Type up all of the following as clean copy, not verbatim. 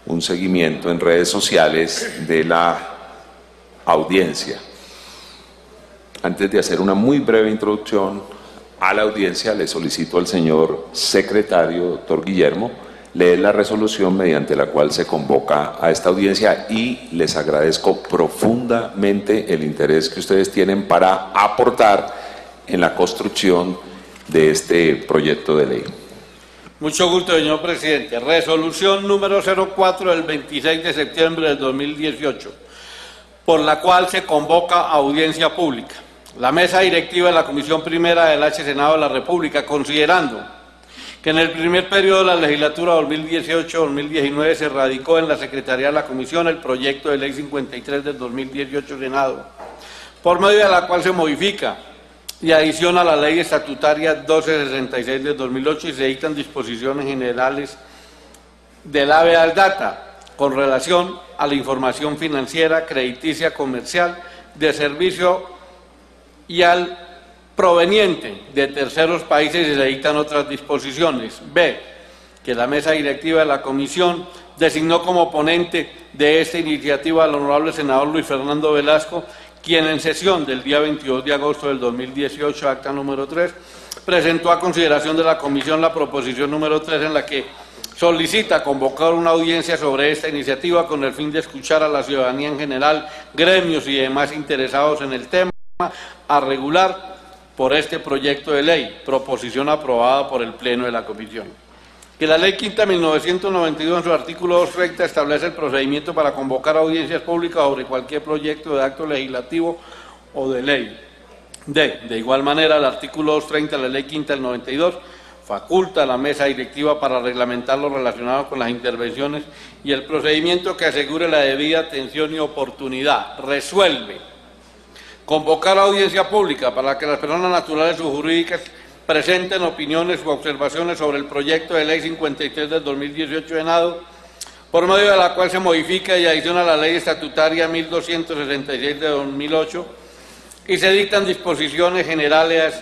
un seguimiento en redes sociales de la audiencia. Antes de hacer una muy breve introducción a la audiencia, le solicito al señor secretario, doctor Guillermo, leer la resolución mediante la cual se convoca a esta audiencia, y les agradezco profundamente el interés que ustedes tienen para aportar en la construcción de este proyecto de ley. Mucho gusto, señor presidente. Resolución número 04 del 26 de septiembre del 2018, por la cual se convoca a audiencia pública la mesa directiva de la Comisión Primera del H Senado de la República, considerando que en el primer periodo de la legislatura 2018-2019 se radicó en la Secretaría de la Comisión el proyecto de Ley 53 del 2018 Senado, por medio de la cual se modifica y adiciona a la Ley Estatutaria 1266 del 2008 y se dictan disposiciones generales del habeas data con relación a la información financiera, crediticia, comercial, de servicio y al proveniente de terceros países, y se dictan otras disposiciones. B, que la mesa directiva de la Comisión designó como ponente de esta iniciativa al honorable senador Luis Fernando Velasco, quien en sesión del día 22 de agosto del 2018, acta número 3, presentó a consideración de la Comisión la proposición número 3, en la que solicita convocar una audiencia sobre esta iniciativa con el fin de escuchar a la ciudadanía en general, gremios y demás interesados en el tema, a regular por este proyecto de ley, proposición aprobada por el Pleno de la Comisión. Que la Ley Quinta 1992, en su artículo 230, establece el procedimiento para convocar audiencias públicas sobre cualquier proyecto de acto legislativo o de ley. D, de igual manera, el artículo 230 de la Ley Quinta del 92 faculta a la mesa directiva para reglamentar lo relacionado con las intervenciones y el procedimiento que asegure la debida atención y oportunidad. Resuelve convocar audiencia pública para que las personas naturales o jurídicas presenten opiniones u observaciones sobre el proyecto de Ley 53 del 2018 Senado, por medio de la cual se modifica y adiciona a la Ley Estatutaria 1266 de 2008 y se dictan disposiciones generales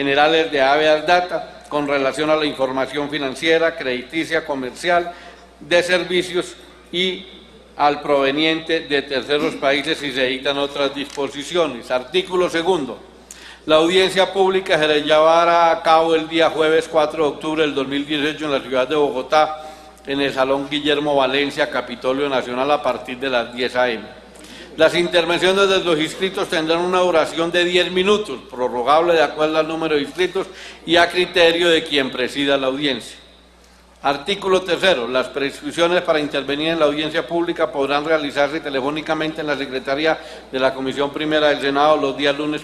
de habeas data con relación a la información financiera, crediticia, comercial, de servicios y al proveniente de terceros países, y se dictan otras disposiciones. Artículo segundo. La audiencia pública se llevará a cabo el día jueves 4 de octubre del 2018 en la ciudad de Bogotá, en el Salón Guillermo Valencia, Capitolio Nacional, a partir de las 10 a.m. Las intervenciones de los inscritos tendrán una duración de 10 minutos, prorrogable de acuerdo al número de inscritos y a criterio de quien presida la audiencia. Artículo tercero. Las prescripciones para intervenir en la audiencia pública podrán realizarse telefónicamente en la Secretaría de la Comisión Primera del Senado los días lunes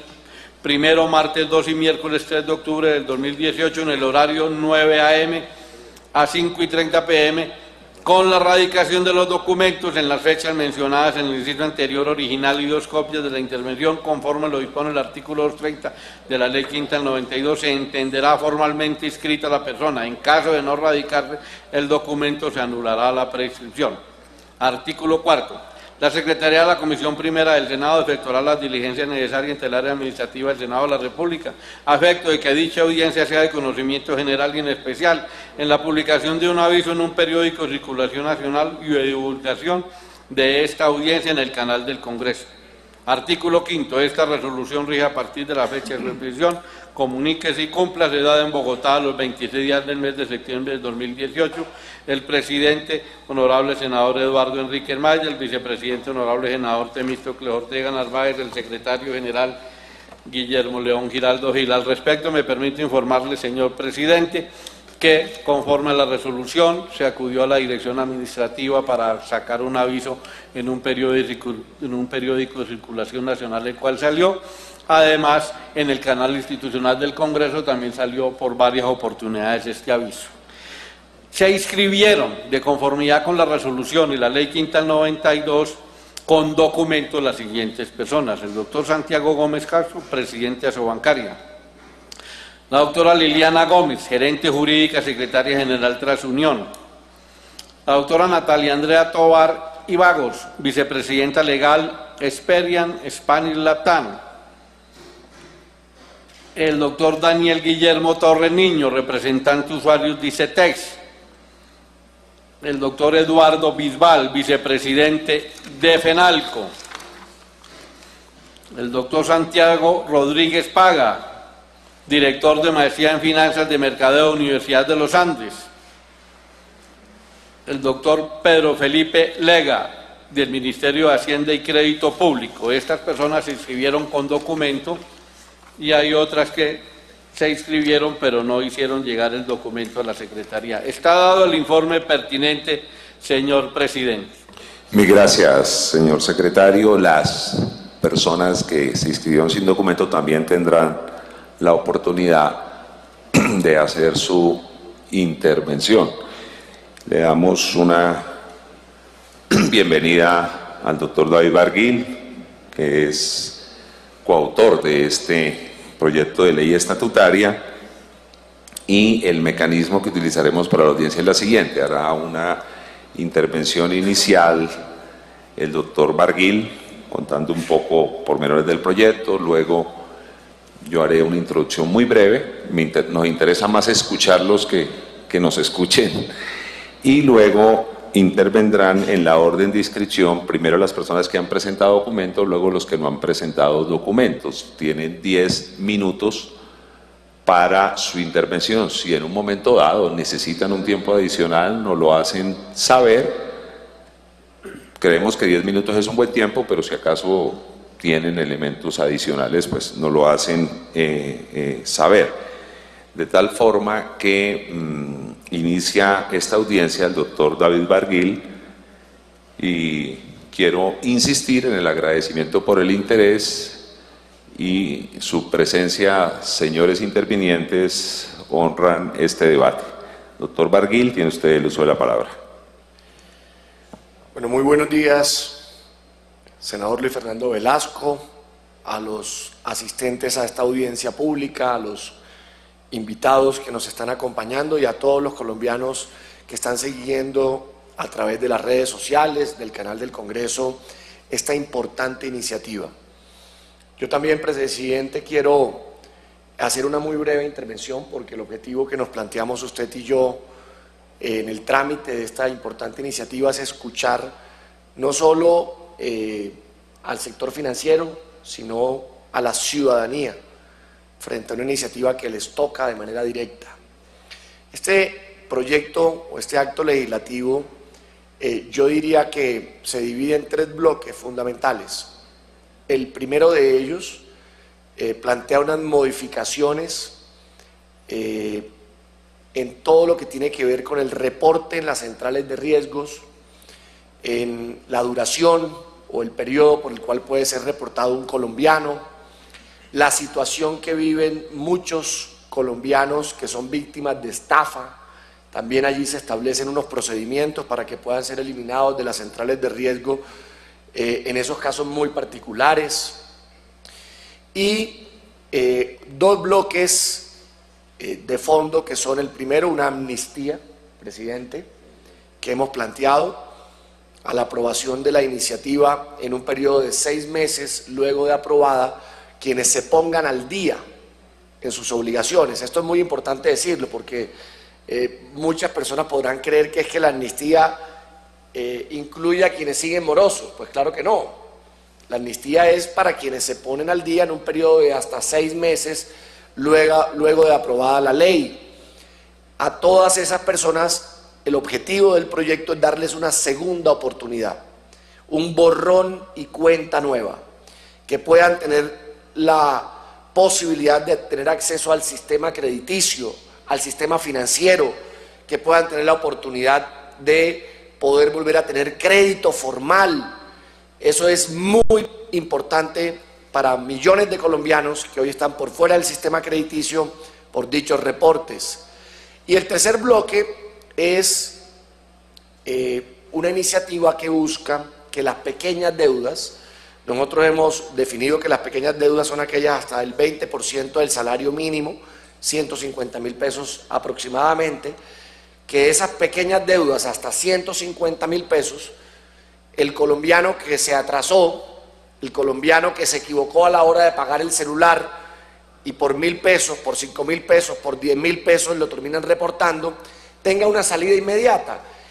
1, martes 2 y miércoles 3 de octubre del 2018 en el horario 9 a.m. a 5:30 p.m. con la radicación de los documentos en las fechas mencionadas en el inciso anterior original y 2 copias de la intervención, conforme lo dispone el artículo 230 de la Ley Quinta del 92, se entenderá formalmente inscrita la persona. En caso de no radicarse el documento, se anulará la prescripción. Artículo cuarto. La Secretaría de la Comisión Primera del Senado efectuará las diligencias necesarias ante el área administrativa del Senado de la República, a efecto de que dicha audiencia sea de conocimiento general y en especial en la publicación de un aviso en un periódico de circulación nacional y de divulgación de esta audiencia en el canal del Congreso. Artículo quinto. Esta resolución rige a partir de la fecha de su expedición. Comuníquese y cúmplase, dada en Bogotá los 26 días del mes de septiembre del 2018, el presidente, honorable senador Eduardo Enrique Maya, el vicepresidente, honorable senador Temístocles Ortega Narváez, el secretario general Guillermo León Giraldo Gil. Al respecto, me permito informarle, señor presidente, que conforme a la resolución se acudió a la dirección administrativa para sacar un aviso en un periódico de circulación nacional, el cual salió. Además, en el canal institucional del Congreso también salió por varias oportunidades este aviso. Se inscribieron, de conformidad con la resolución y la Ley Quinta del 92, con documentos las siguientes personas: el doctor Santiago Gómez Castro, presidente de Asobancaria; la doctora Liliana Gómez, gerente jurídica, secretaria general Transunión; la doctora Natalia Andrea Tovar Ibagos, vicepresidenta legal Experian Spanish Latam; el doctor Daniel Guillermo Torres Niño, representante usuarios de ICETEX; el doctor Eduardo Bisbal, vicepresidente de FENALCO, el doctor Santiago Rodríguez Paga, director de Maestría en Finanzas de Mercadeo, Universidad de los Andes, el doctor Pedro Felipe Lega, del Ministerio de Hacienda y Crédito Público. Estas personas se inscribieron con documento y hay otras que se inscribieron pero no hicieron llegar el documento a la Secretaría. Está dado el informe pertinente, señor presidente. Mil gracias, señor secretario. Las personas que se inscribieron sin documento también tendrán la oportunidad de hacer su intervención. Le damos una bienvenida al doctor David Barguil, que es coautor de este proyecto de ley estatutaria, y el mecanismo que utilizaremos para la audiencia es la siguiente: hará una intervención inicial el doctor Barguil, contando un poco pormenores del proyecto, luego yo haré una introducción muy breve, nos interesa más escucharlos que nos escuchen, y luego intervendrán en la orden de inscripción primero las personas que han presentado documentos, luego los que no han presentado documentos. Tienen 10 minutos para su intervención. Si en un momento dado necesitan un tiempo adicional, nos lo hacen saber. Creemos que 10 minutos es un buen tiempo, pero si acaso tienen elementos adicionales, pues nos lo hacen saber. De tal forma que inicia esta audiencia el doctor David Barguil, y quiero insistir en el agradecimiento por el interés y su presencia. Señores intervinientes, honran este debate. Doctor Barguil, tiene usted el uso de la palabra. Bueno, muy buenos días, senador Luis Fernando Velasco, a los asistentes a esta audiencia pública, a los invitados que nos están acompañando y a todos los colombianos que están siguiendo a través de las redes sociales, del canal del Congreso, esta importante iniciativa. Yo también, presidente, quiero hacer una muy breve intervención porque el objetivo que nos planteamos usted y yo en el trámite de esta importante iniciativa es escuchar no solo al sector financiero, sino a la ciudadanía frente a una iniciativa que les toca de manera directa. Este proyecto o este acto legislativo, yo diría que se divide en 3 bloques fundamentales. El primero de ellos plantea unas modificaciones en todo lo que tiene que ver con el reporte en las centrales de riesgos, en la duración o el periodo por el cual puede ser reportado un colombiano, la situación que viven muchos colombianos que son víctimas de estafa. También allí se establecen unos procedimientos para que puedan ser eliminados de las centrales de riesgo en esos casos muy particulares. Y 2 bloques de fondo, que son el primero, una amnistía, presidente, que hemos planteado a la aprobación de la iniciativa en un periodo de 6 meses luego de aprobada, quienes se pongan al día en sus obligaciones. Esto es muy importante decirlo porque muchas personas podrán creer que es que la amnistía incluye a quienes siguen morosos. Pues claro que no. La amnistía es para quienes se ponen al día en un periodo de hasta 6 meses luego de aprobada la ley. A todas esas personas el objetivo del proyecto es darles una segunda oportunidad, un borrón y cuenta nueva, que puedan tener la posibilidad de tener acceso al sistema crediticio, al sistema financiero, que puedan tener la oportunidad de poder volver a tener crédito formal. Eso es muy importante para millones de colombianos que hoy están por fuera del sistema crediticio por dichos reportes. Y el tercer bloque es una iniciativa que busca que las pequeñas deudas, nosotros hemos definido que las pequeñas deudas son aquellas hasta el 20% del salario mínimo, 150.000 pesos aproximadamente, que esas pequeñas deudas hasta 150.000 pesos, el colombiano que se atrasó, el colombiano que se equivocó a la hora de pagar el celular y por 1.000 pesos, por 5.000 pesos, por 10.000 pesos lo terminan reportando, tenga una salida inmediata.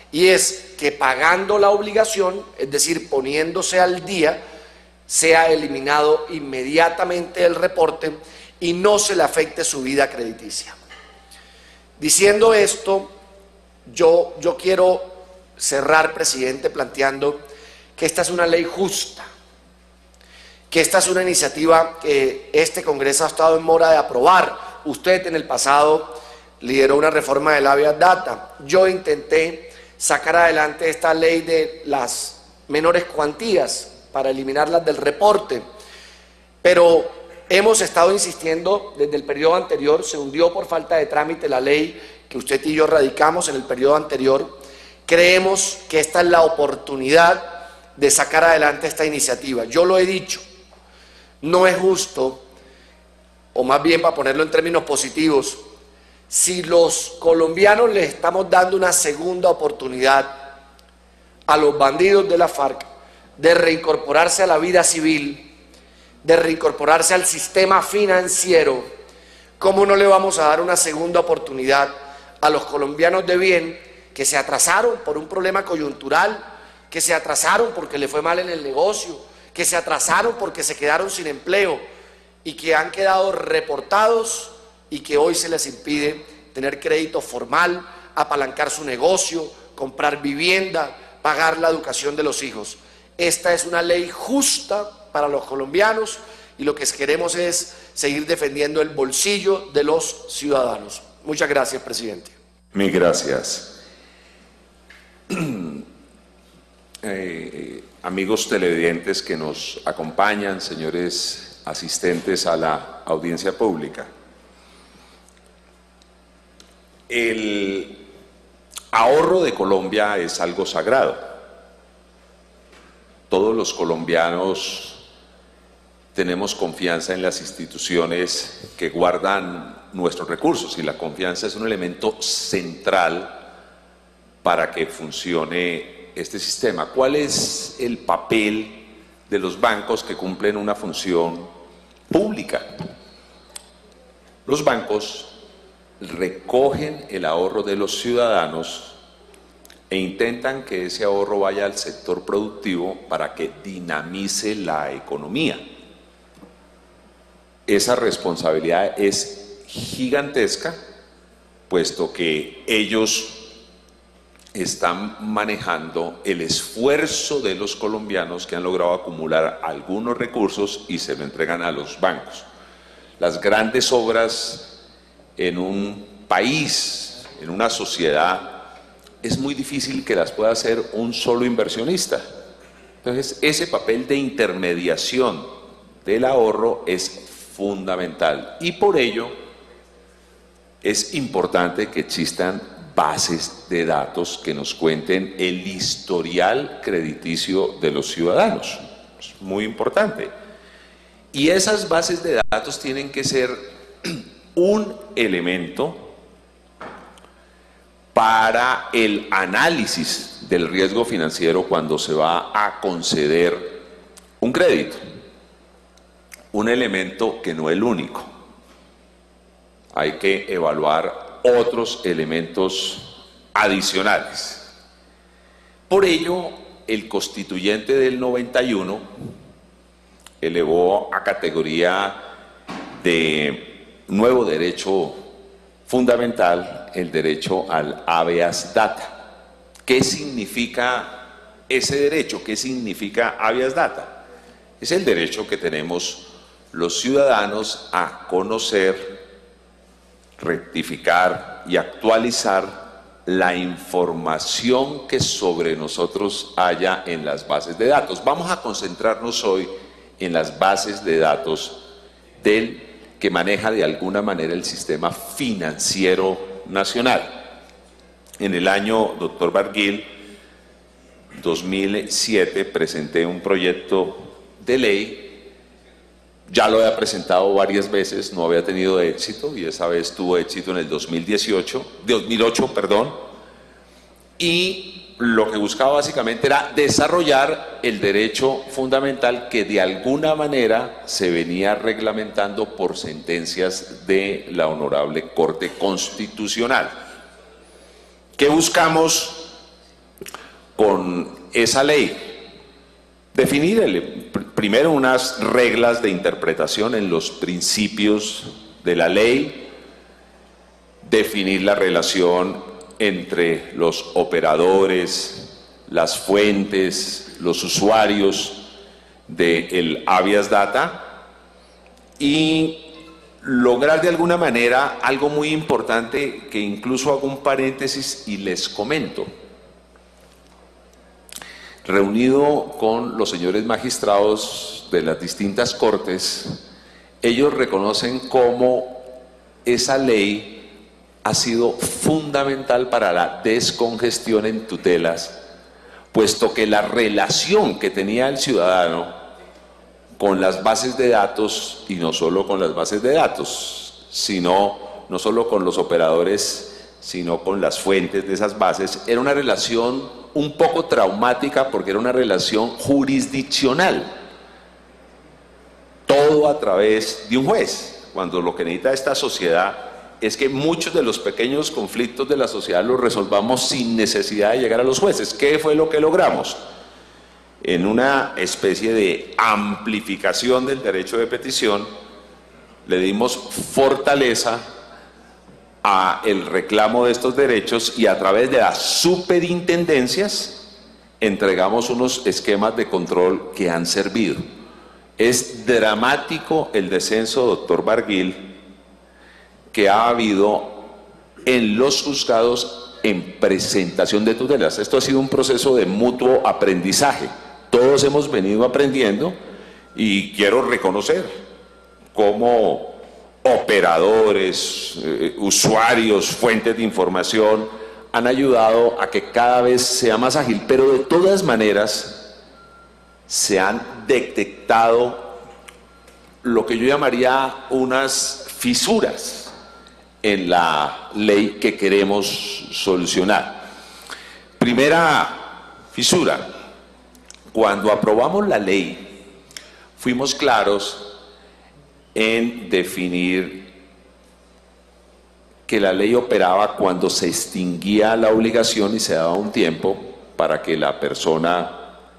y es que pagando la obligación, es decir, poniéndose al día, sea eliminado inmediatamente el reporte y no se le afecte su vida crediticia. Diciendo esto, yo quiero cerrar, presidente, planteando que esta es una ley justa, que esta es una iniciativa que este Congreso ha estado en mora de aprobar. Usted en el pasado lideró una reforma del habeas data. Yo intenté sacar adelante esta ley de las menores cuantías para eliminarlas del reporte, pero hemos estado insistiendo desde el periodo anterior. Se hundió por falta de trámite la ley que usted y yo radicamos en el periodo anterior. Creemos que esta es la oportunidad de sacar adelante esta iniciativa. Yo lo he dicho, no es justo, o más bien para ponerlo en términos positivos, si los colombianos les estamos dando una segunda oportunidad a los bandidos de la FARC de reincorporarse a la vida civil, de reincorporarse al sistema financiero, ¿cómo no le vamos a dar una segunda oportunidad a los colombianos de bien que se atrasaron por un problema coyuntural, que se atrasaron porque le fue mal en el negocio, que se atrasaron porque se quedaron sin empleo y que han quedado reportados y que hoy se les impide tener crédito formal, apalancar su negocio, comprar vivienda, pagar la educación de los hijos? Esta es una ley justa para los colombianos y lo que queremos es seguir defendiendo el bolsillo de los ciudadanos. Muchas gracias, presidente. Mil gracias. Amigos televidentes que nos acompañan, señores asistentes a la audiencia pública, el ahorro de Colombia es algo sagrado. Todos los colombianos tenemos confianza en las instituciones que guardan nuestros recursos y la confianza es un elemento central para que funcione este sistema. ¿Cuál es el papel de los bancos que cumplen una función pública? Los bancos recogen el ahorro de los ciudadanos e intentan que ese ahorro vaya al sector productivo para que dinamice la economía. Esa responsabilidad es gigantesca, puesto que ellos están manejando el esfuerzo de los colombianos que han logrado acumular algunos recursos y se lo entregan a los bancos. Las grandes obras en un país, en una sociedad, es muy difícil que las pueda hacer un solo inversionista. Entonces, ese papel de intermediación del ahorro es fundamental y por ello es importante que existan bases de datos que nos cuenten el historial crediticio de los ciudadanos. Es muy importante. Y esas bases de datos tienen que ser un elemento para el análisis del riesgo financiero cuando se va a conceder un crédito. Un elemento que no es el único. Hay que evaluar otros elementos adicionales. Por ello, el constituyente del 91 elevó a categoría de nuevo derecho fundamental el derecho al habeas data. ¿Qué significa ese derecho? ¿Qué significa habeas data? Es el derecho que tenemos los ciudadanos a conocer, rectificar y actualizar la información que sobre nosotros haya en las bases de datos. Vamos a concentrarnos hoy en las bases de datos del que maneja de alguna manera el sistema financiero nacional. En el año, doctor Barguil, 2007, presenté un proyecto de ley. Ya lo había presentado varias veces, no había tenido éxito y esa vez tuvo éxito en el 2008, y lo que buscaba básicamente era desarrollar el derecho fundamental que de alguna manera se venía reglamentando por sentencias de la Honorable Corte Constitucional. ¿Qué buscamos con esa ley? Definir primero unas reglas de interpretación en los principios de la ley, definir la relación entre los operadores, las fuentes, los usuarios del habeas data y lograr de alguna manera algo muy importante que incluso hago un paréntesis y les comento. Reunido con los señores magistrados de las distintas cortes, ellos reconocen cómo esa ley ha sido fundamental para la descongestión en tutelas, puesto que la relación que tenía el ciudadano con las bases de datos, y no solo con las bases de datos, sino no solo con los operadores, sino con las fuentes de esas bases, era una relación un poco traumática porque era una relación jurisdiccional, todo a través de un juez, cuando lo que necesita esta sociedad es que muchos de los pequeños conflictos de la sociedad los resolvamos sin necesidad de llegar a los jueces. ¿Qué fue lo que logramos? En una especie de amplificación del derecho de petición, le dimos fortaleza a el reclamo de estos derechos y a través de las superintendencias entregamos unos esquemas de control que han servido. Es dramático el descenso, doctor Barguil, que ha habido en los juzgados en presentación de tutelas. Esto ha sido un proceso de mutuo aprendizaje. Todos hemos venido aprendiendo y quiero reconocer cómo operadores, usuarios, fuentes de información han ayudado a que cada vez sea más ágil, pero de todas maneras se han detectado lo que yo llamaría unas fisuras en la ley que queremos solucionar. Primera fisura: cuando aprobamos la ley fuimos claros en definir que la ley operaba cuando se extinguía la obligación y se daba un tiempo para que la persona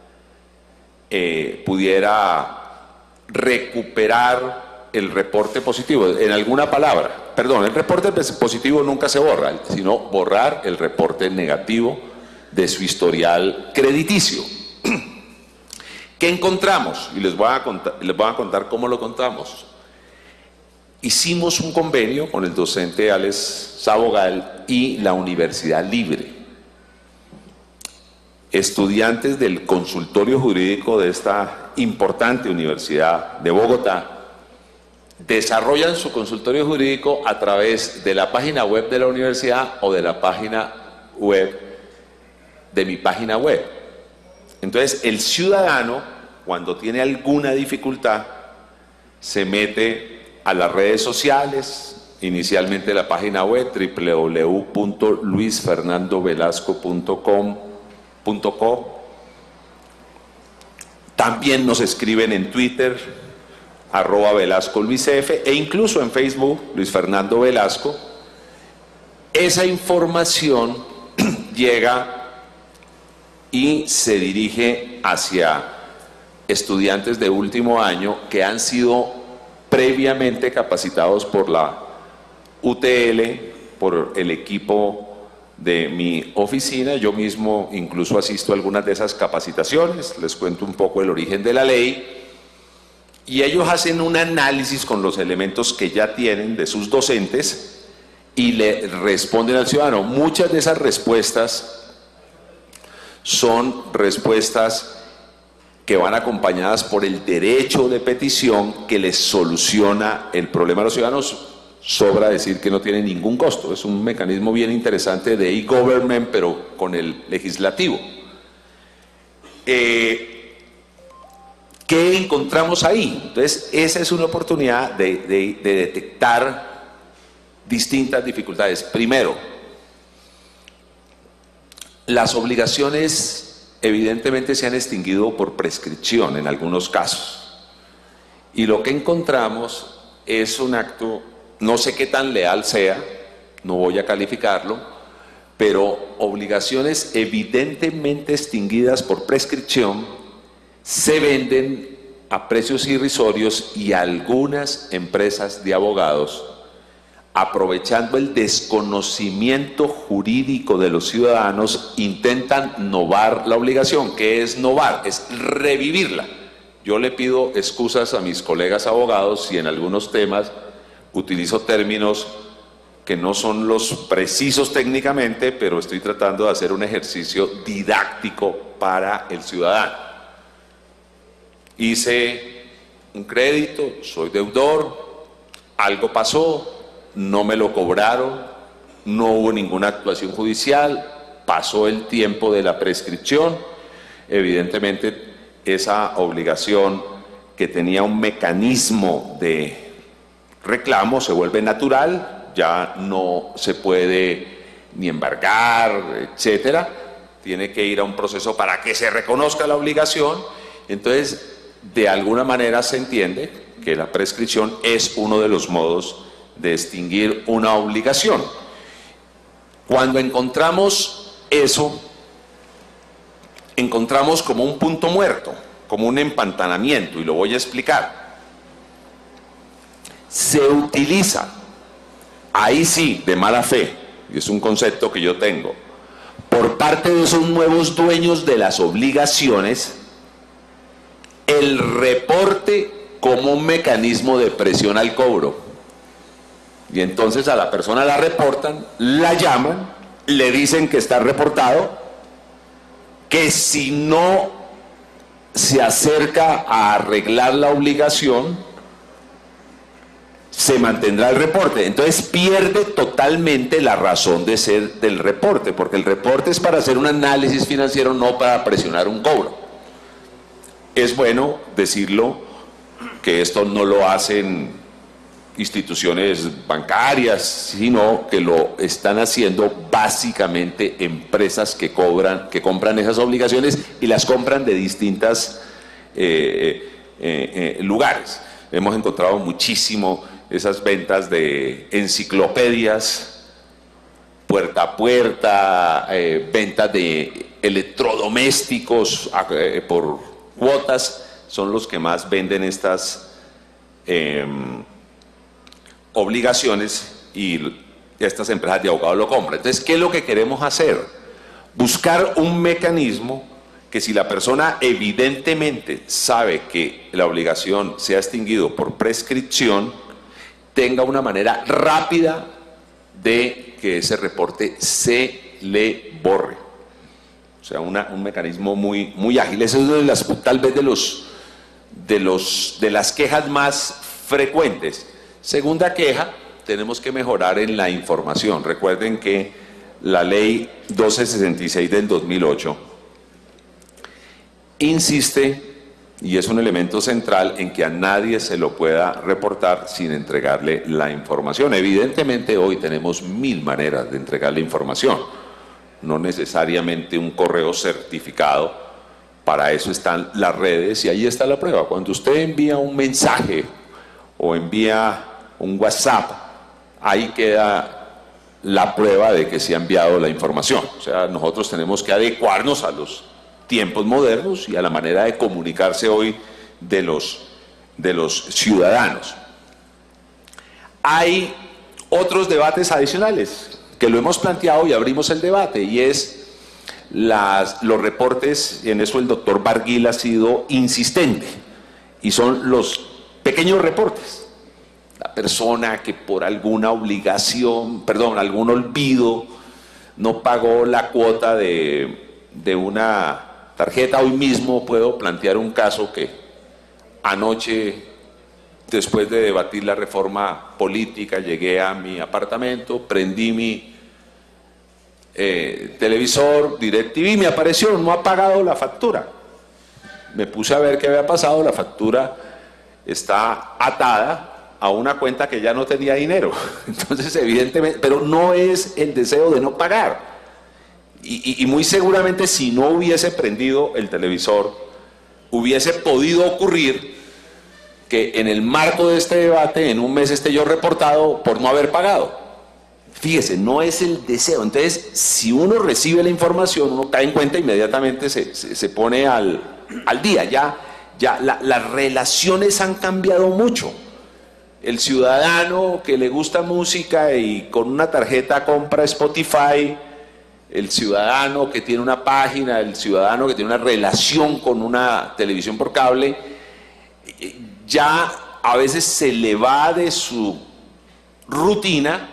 pudiera recuperar el reporte positivo. En alguna palabra, perdón, el reporte positivo nunca se borra, sino borrar el reporte negativo de su historial crediticio. ¿Qué encontramos? Y les voy a contar cómo lo contamos. Hicimos un convenio con el docente Alex Sabogal y la Universidad Libre. Estudiantes del consultorio jurídico de esta importante universidad de Bogotá desarrollan su consultorio jurídico a través de la página web de la universidad o de la página web de mi página web. Entonces, el ciudadano, cuando tiene alguna dificultad, se mete a las redes sociales, inicialmente la página web www.luisfernandovelasco.com.co. También nos escriben en Twitter, @VelascoLuisF, e incluso en Facebook, Luis Fernando Velasco. Esa información llega y se dirige hacia estudiantes de último año que han sido previamente capacitados por la UTL, por el equipo de mi oficina. Yo mismo incluso asisto a algunas de esas capacitaciones, les cuento un poco el origen de la ley. Y ellos hacen un análisis con los elementos que ya tienen de sus docentes y le responden al ciudadano. Muchas de esas respuestas son respuestas que van acompañadas por el derecho de petición que les soluciona el problema a los ciudadanos. Sobra decir que no tiene ningún costo. Es un mecanismo bien interesante de e-government, pero con el legislativo. ¿Qué encontramos ahí? Entonces, esa es una oportunidad de detectar distintas dificultades. Primero, las obligaciones evidentemente se han extinguido por prescripción en algunos casos. Y lo que encontramos es un acto, no sé qué tan leal sea, no voy a calificarlo, pero obligaciones evidentemente extinguidas por prescripción se venden a precios irrisorios y algunas empresas de abogados, aprovechando el desconocimiento jurídico de los ciudadanos, intentan novar la obligación. ¿Qué es novar? Es revivirla. Yo le pido excusas a mis colegas abogados si en algunos temas utilizo términos que no son los precisos técnicamente, pero estoy tratando de hacer un ejercicio didáctico para el ciudadano. Hice un crédito, soy deudor, algo pasó, no me lo cobraron, no hubo ninguna actuación judicial, pasó el tiempo de la prescripción, evidentemente esa obligación que tenía un mecanismo de reclamo se vuelve natural, ya no se puede ni embargar, etcétera, tiene que ir a un proceso para que se reconozca la obligación. Entonces, de alguna manera se entiende que la prescripción es uno de los modos de extinguir una obligación. Cuando encontramos eso, encontramos como un punto muerto, como un empantanamiento, y lo voy a explicar. Se utiliza, ahí sí, de mala fe, y es un concepto que yo tengo, por parte de esos nuevos dueños de las obligaciones, el reporte como un mecanismo de presión al cobro. Y entonces a la persona la reportan, la llaman, le dicen que está reportado, que si no se acerca a arreglar la obligación, se mantendrá el reporte. Entonces pierde totalmente la razón de ser del reporte, porque el reporte es para hacer un análisis financiero, no para presionar un cobro. Es bueno decirlo, que esto no lo hacen instituciones bancarias, sino que lo están haciendo básicamente empresas que compran esas obligaciones y las compran de distintos lugares. Hemos encontrado muchísimo esas ventas de enciclopedias, puerta a puerta, ventas de electrodomésticos por cuotas, son los que más venden estas obligaciones, y estas empresas de abogados lo compran. Entonces, ¿qué es lo que queremos hacer? Buscar un mecanismo que, si la persona evidentemente sabe que la obligación se ha extinguido por prescripción, tenga una manera rápida de que ese reporte se le borre. O sea, un mecanismo muy ágil. Eso es una de las, tal vez de las quejas más frecuentes. Segunda queja, tenemos que mejorar en la información. Recuerden que la ley 1266 del 2008 insiste, y es un elemento central, en que a nadie se lo pueda reportar sin entregarle la información. Evidentemente hoy tenemos 1000 maneras de entregar la información, no necesariamente un correo certificado. Para eso están las redes y ahí está la prueba. Cuando usted envía un mensaje o envía un WhatsApp, ahí queda la prueba de que se ha enviado la información. O sea, nosotros tenemos que adecuarnos a los tiempos modernos y a la manera de comunicarse hoy de los ciudadanos. Hay otros debates adicionales que lo hemos planteado y abrimos el debate, y es los reportes, y en eso el doctor Barguil ha sido insistente, y son los pequeños reportes. La persona que por alguna obligación, algún olvido, no pagó la cuota de una tarjeta. Hoy mismo puedo plantear un caso que anoche, después de debatir la reforma política, llegué a mi apartamento, prendí mi televisor, DirecTV, me apareció, no ha pagado la factura. Me puse a ver qué había pasado, la factura está atada a una cuenta que ya no tenía dinero. Entonces, evidentemente, pero no es el deseo de no pagar. Y muy seguramente, si no hubiese prendido el televisor, hubiese podido ocurrir que en el marco de este debate, en un mes esté yo reportado por no haber pagado. Fíjese, no es el deseo. Entonces, si uno recibe la información, uno cae en cuenta, inmediatamente se pone al día. Ya las relaciones han cambiado mucho. El ciudadano que le gusta música y con una tarjeta compra Spotify, el ciudadano que tiene una página, el ciudadano que tiene una relación con una televisión por cable, ya a veces se le va de su rutina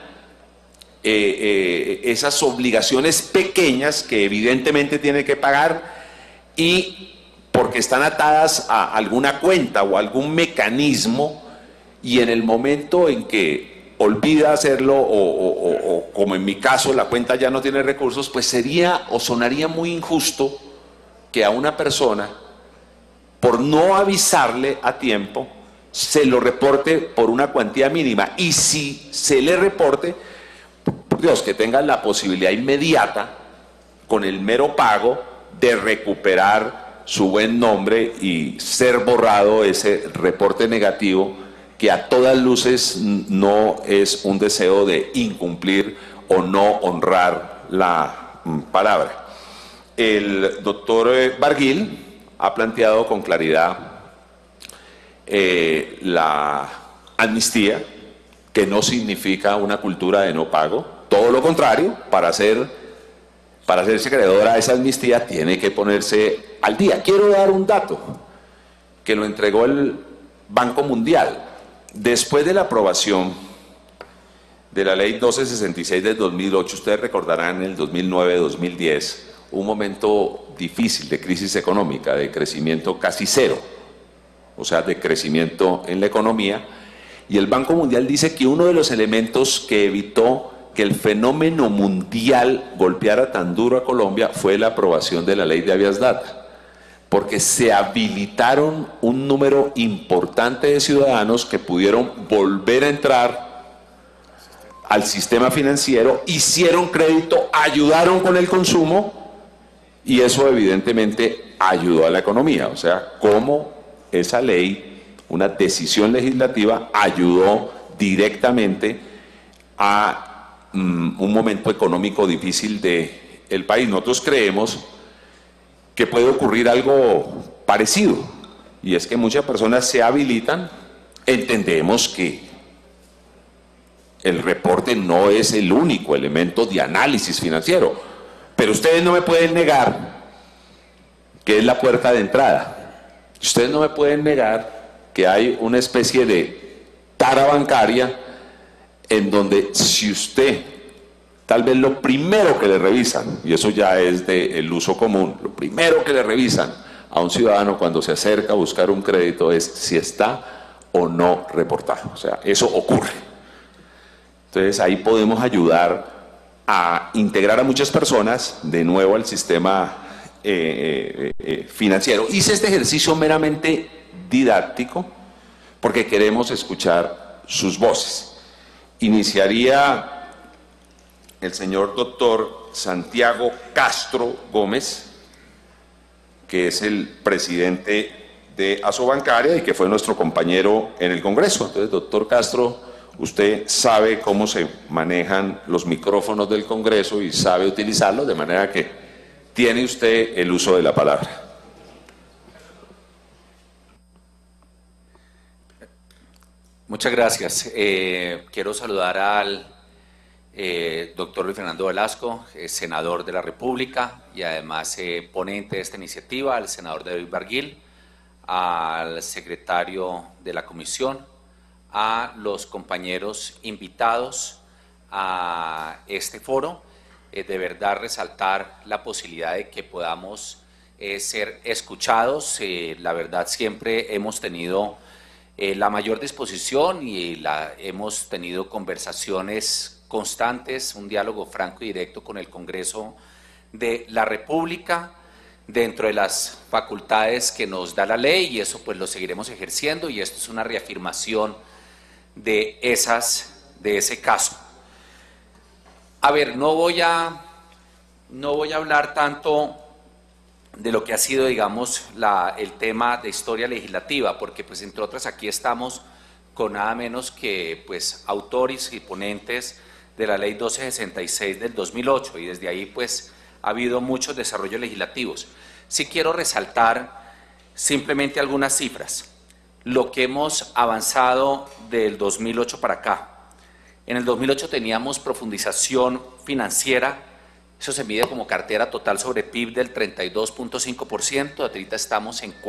esas obligaciones pequeñas que evidentemente tiene que pagar, y porque están atadas a alguna cuenta o algún mecanismo, y en el momento en que olvida hacerlo o como en mi caso la cuenta ya no tiene recursos, pues sería o sonaría muy injusto que a una persona, por no avisarle a tiempo, se lo reporte por una cuantía mínima, y si se le reporte, por Dios, que tenga la posibilidad inmediata, con el mero pago, de recuperar su buen nombre y ser borrado ese reporte negativo, que a todas luces no es un deseo de incumplir o no honrar la palabra. El doctor Barguil ha planteado con claridad la amnistía, que no significa una cultura de no pago, todo lo contrario. Para hacerse acreedor a esa amnistía tiene que ponerse al día. Quiero dar un dato que lo entregó el Banco Mundial. Después de la aprobación de la ley 1266 del 2008, ustedes recordarán, en el 2009-2010, un momento difícil de crisis económica, de crecimiento casi cero, o sea, de crecimiento en la economía, y el Banco Mundial dice que uno de los elementos que evitó que el fenómeno mundial golpeara tan duro a Colombia fue la aprobación de la ley de habeas data, porque se habilitaron un número importante de ciudadanos que pudieron volver a entrar al sistema financiero, hicieron crédito, ayudaron con el consumo, y eso evidentemente ayudó a la economía. O sea, cómo esa ley, una decisión legislativa, ayudó directamente a un momento económico difícil del país. Nosotros creemos que puede ocurrir algo parecido, y es que muchas personas se habilitan. Entendemos que el reporte no es el único elemento de análisis financiero, pero ustedes no me pueden negar que es la puerta de entrada. Ustedes no me pueden negar que hay una especie de tara bancaria en donde, si usted, tal vez lo primero que le revisan, y eso ya es del uso común, lo primero que le revisan a un ciudadano cuando se acerca a buscar un crédito es si está o no reportado. O sea, eso ocurre. Entonces ahí podemos ayudar a integrar a muchas personas de nuevo al sistema financiero. Hice este ejercicio meramente didáctico porque queremos escuchar sus voces. Iniciaría el señor doctor Santiago Castro Gómez, que es el presidente de Asobancaria y que fue nuestro compañero en el Congreso. Entonces, doctor Castro, usted sabe cómo se manejan los micrófonos del Congreso y sabe utilizarlos, de manera que tiene usted el uso de la palabra. Muchas gracias. Quiero saludar al doctor Luis Fernando Velasco, senador de la República y además ponente de esta iniciativa, al senador David Barguil, al secretario de la comisión, a los compañeros invitados a este foro. De verdad resaltar la posibilidad de que podamos ser escuchados. La verdad siempre hemos tenido la mayor disposición y hemos tenido conversaciones constantes, un diálogo franco y directo con el Congreso de la República dentro de las facultades que nos da la ley, y eso pues lo seguiremos ejerciendo, y esto es una reafirmación de ese caso. A ver, no voy a hablar tanto de lo que ha sido, digamos, el tema de historia legislativa, porque pues entre otras aquí estamos con nada menos que pues autores y ponentes de la Ley 1266 del 2008 y desde ahí pues ha habido muchos desarrollos legislativos. Sí quiero resaltar simplemente algunas cifras. Lo que hemos avanzado del 2008 para acá. En el 2008 teníamos profundización financiera, eso se mide como cartera total sobre PIB del 32.5%, ahorita estamos en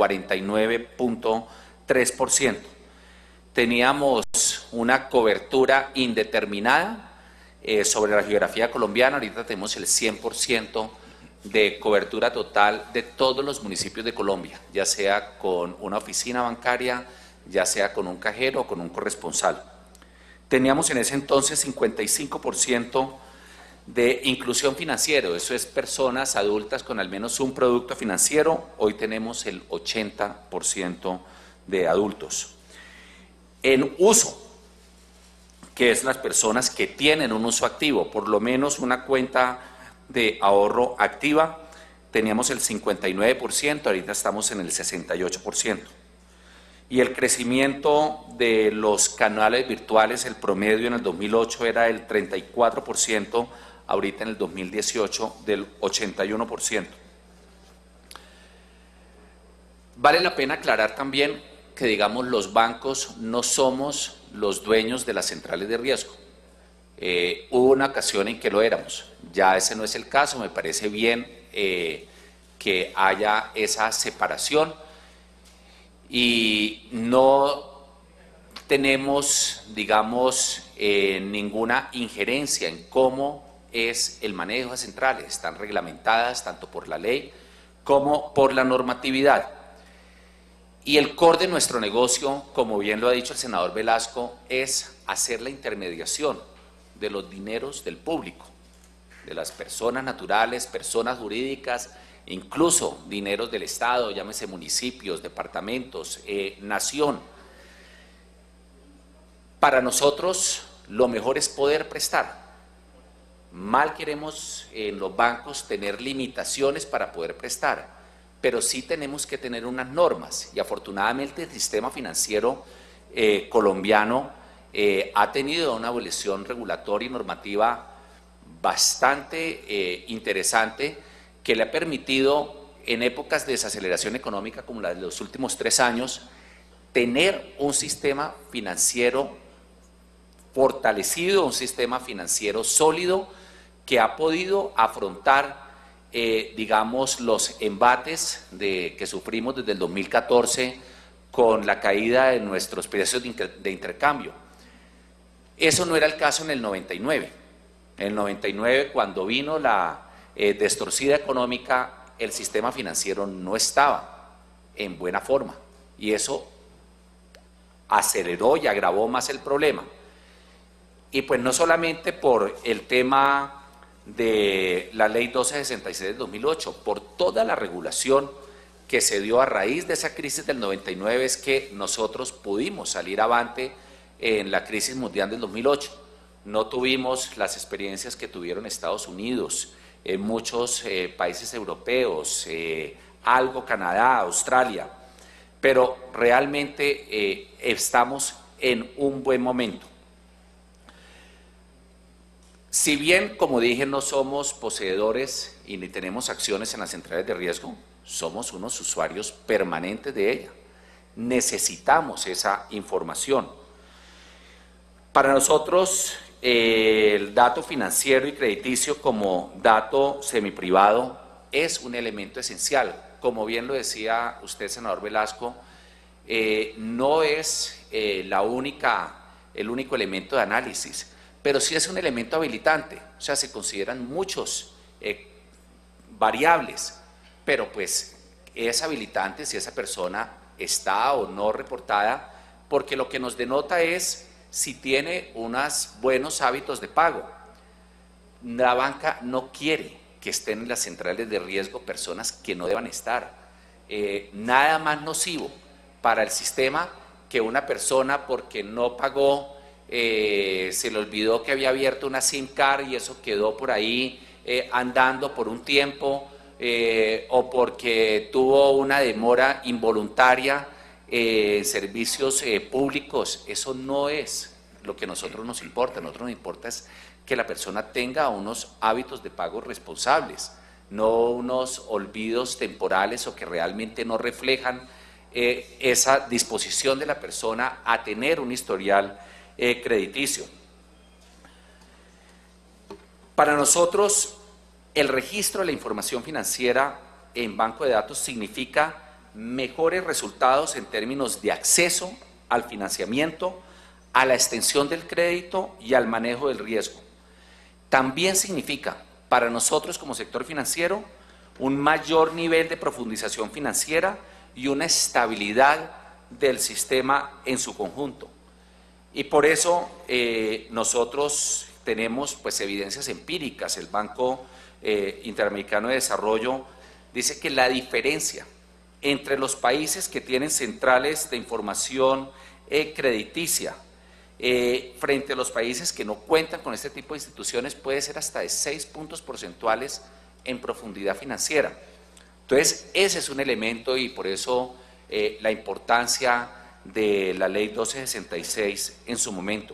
49.3%. Teníamos una cobertura indeterminada sobre la geografía colombiana, ahorita tenemos el 100% de cobertura total de todos los municipios de Colombia, ya sea con una oficina bancaria, ya sea con un cajero o con un corresponsal. Teníamos en ese entonces 55% de inclusión financiera, eso es personas adultas con al menos un producto financiero, hoy tenemos el 80% de adultos. En uso, que es las personas que tienen un uso activo, por lo menos una cuenta de ahorro activa, teníamos el 59%, ahorita estamos en el 68%. Y el crecimiento de los canales virtuales, el promedio en el 2008 era el 34%, ahorita en el 2018 del 81%. Vale la pena aclarar también que, digamos, los bancos no somos los dueños de las centrales de riesgo. Hubo una ocasión en que lo éramos, ya ese no es el caso, me parece bien que haya esa separación y no tenemos, digamos, ninguna injerencia en cómo es el manejo de centrales, están reglamentadas tanto por la ley como por la normatividad. Y el core de nuestro negocio, como bien lo ha dicho el senador Velasco, es hacer la intermediación de los dineros del público, de las personas naturales, personas jurídicas, incluso dineros del Estado, llámese municipios, departamentos, nación. Para nosotros lo mejor es poder prestar. Mal queremos en los bancos tener limitaciones para poder prestar, pero sí tenemos que tener unas normas y afortunadamente el sistema financiero colombiano ha tenido una evolución regulatoria y normativa bastante interesante que le ha permitido en épocas de desaceleración económica como la de los últimos 3 años tener un sistema financiero fortalecido, un sistema financiero sólido que ha podido afrontar digamos los embates que sufrimos desde el 2014 con la caída de nuestros precios de intercambio. Eso no era el caso en el 99. En el 99, cuando vino la destorcida económica, el sistema financiero no estaba en buena forma y eso aceleró y agravó más el problema. Y pues no solamente por el tema de la Ley 1266 del 2008, por toda la regulación que se dio a raíz de esa crisis del 99 es que nosotros pudimos salir avante en la crisis mundial del 2008. No tuvimos las experiencias que tuvieron Estados Unidos, muchos países europeos, algo Canadá, Australia, pero realmente estamos en un buen momento. Si bien, como dije, no somos poseedores y ni tenemos acciones en las centrales de riesgo, somos unos usuarios permanentes de ella. Necesitamos esa información. Para nosotros, el dato financiero y crediticio como dato semiprivado es un elemento esencial. Como bien lo decía usted, senador Velasco, no es el único elemento de análisis, pero sí es un elemento habilitante, o sea, se consideran muchos variables, pero pues es habilitante si esa persona está o no reportada, porque lo que nos denota es si tiene unos buenos hábitos de pago. La banca no quiere que estén en las centrales de riesgo personas que no deban estar. Nada más nocivo para el sistema que una persona porque no pagó, se le olvidó que había abierto una SIM card y eso quedó por ahí andando por un tiempo, o porque tuvo una demora involuntaria en servicios públicos. Eso no es lo que a nosotros nos importa. A nosotros nos importa es que la persona tenga unos hábitos de pago responsables, no unos olvidos temporales o que realmente no reflejan esa disposición de la persona a tener un historial crediticio. Para nosotros, el registro de la información financiera en banco de datos significa mejores resultados en términos de acceso al financiamiento, a la extensión del crédito y al manejo del riesgo. También significa para nosotros como sector financiero un mayor nivel de profundización financiera y una estabilidad del sistema en su conjunto. Y por eso nosotros tenemos pues evidencias empíricas. El Banco Interamericano de Desarrollo dice que la diferencia entre los países que tienen centrales de información crediticia frente a los países que no cuentan con este tipo de instituciones puede ser hasta de 6 puntos porcentuales en profundidad financiera. Entonces, ese es un elemento y por eso la importancia de la Ley 1266 en su momento.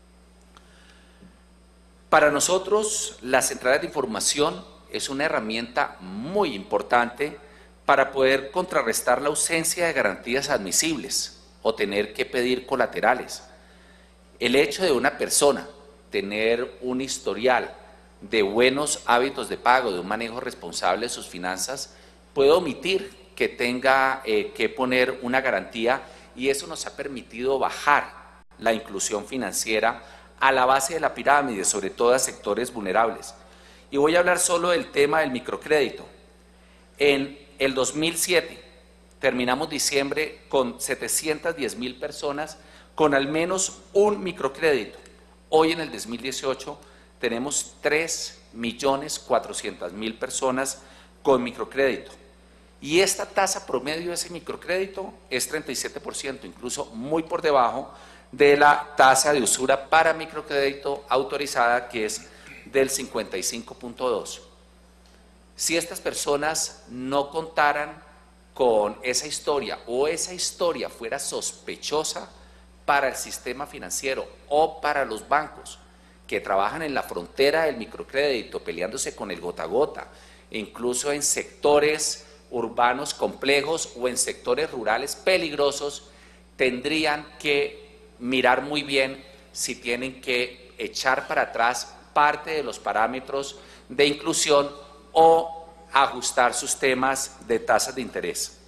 Para nosotros, las centrales de información es una herramienta muy importante para poder contrarrestar la ausencia de garantías admisibles o tener que pedir colaterales. El hecho de una persona tener un historial de buenos hábitos de pago, de un manejo responsable de sus finanzas, puede omitir que tenga que poner una garantía y eso nos ha permitido bajar la inclusión financiera a la base de la pirámide, sobre todo a sectores vulnerables. Y voy a hablar solo del tema del microcrédito. En el 2007 terminamos diciembre con 710,000 personas con al menos un microcrédito. Hoy en el 2018 tenemos 3.400.000 personas con microcrédito. Y esta tasa promedio de ese microcrédito es 37%, incluso muy por debajo de la tasa de usura para microcrédito autorizada, que es del 55.2%. Si estas personas no contaran con esa historia o esa historia fuera sospechosa para el sistema financiero o para los bancos que trabajan en la frontera del microcrédito, peleándose con el gota a gota, incluso en sectores urbanos complejos o en sectores rurales peligrosos, tendrían que mirar muy bien si tienen que echar para atrás parte de los parámetros de inclusión o ajustar sus temas de tasas de interés.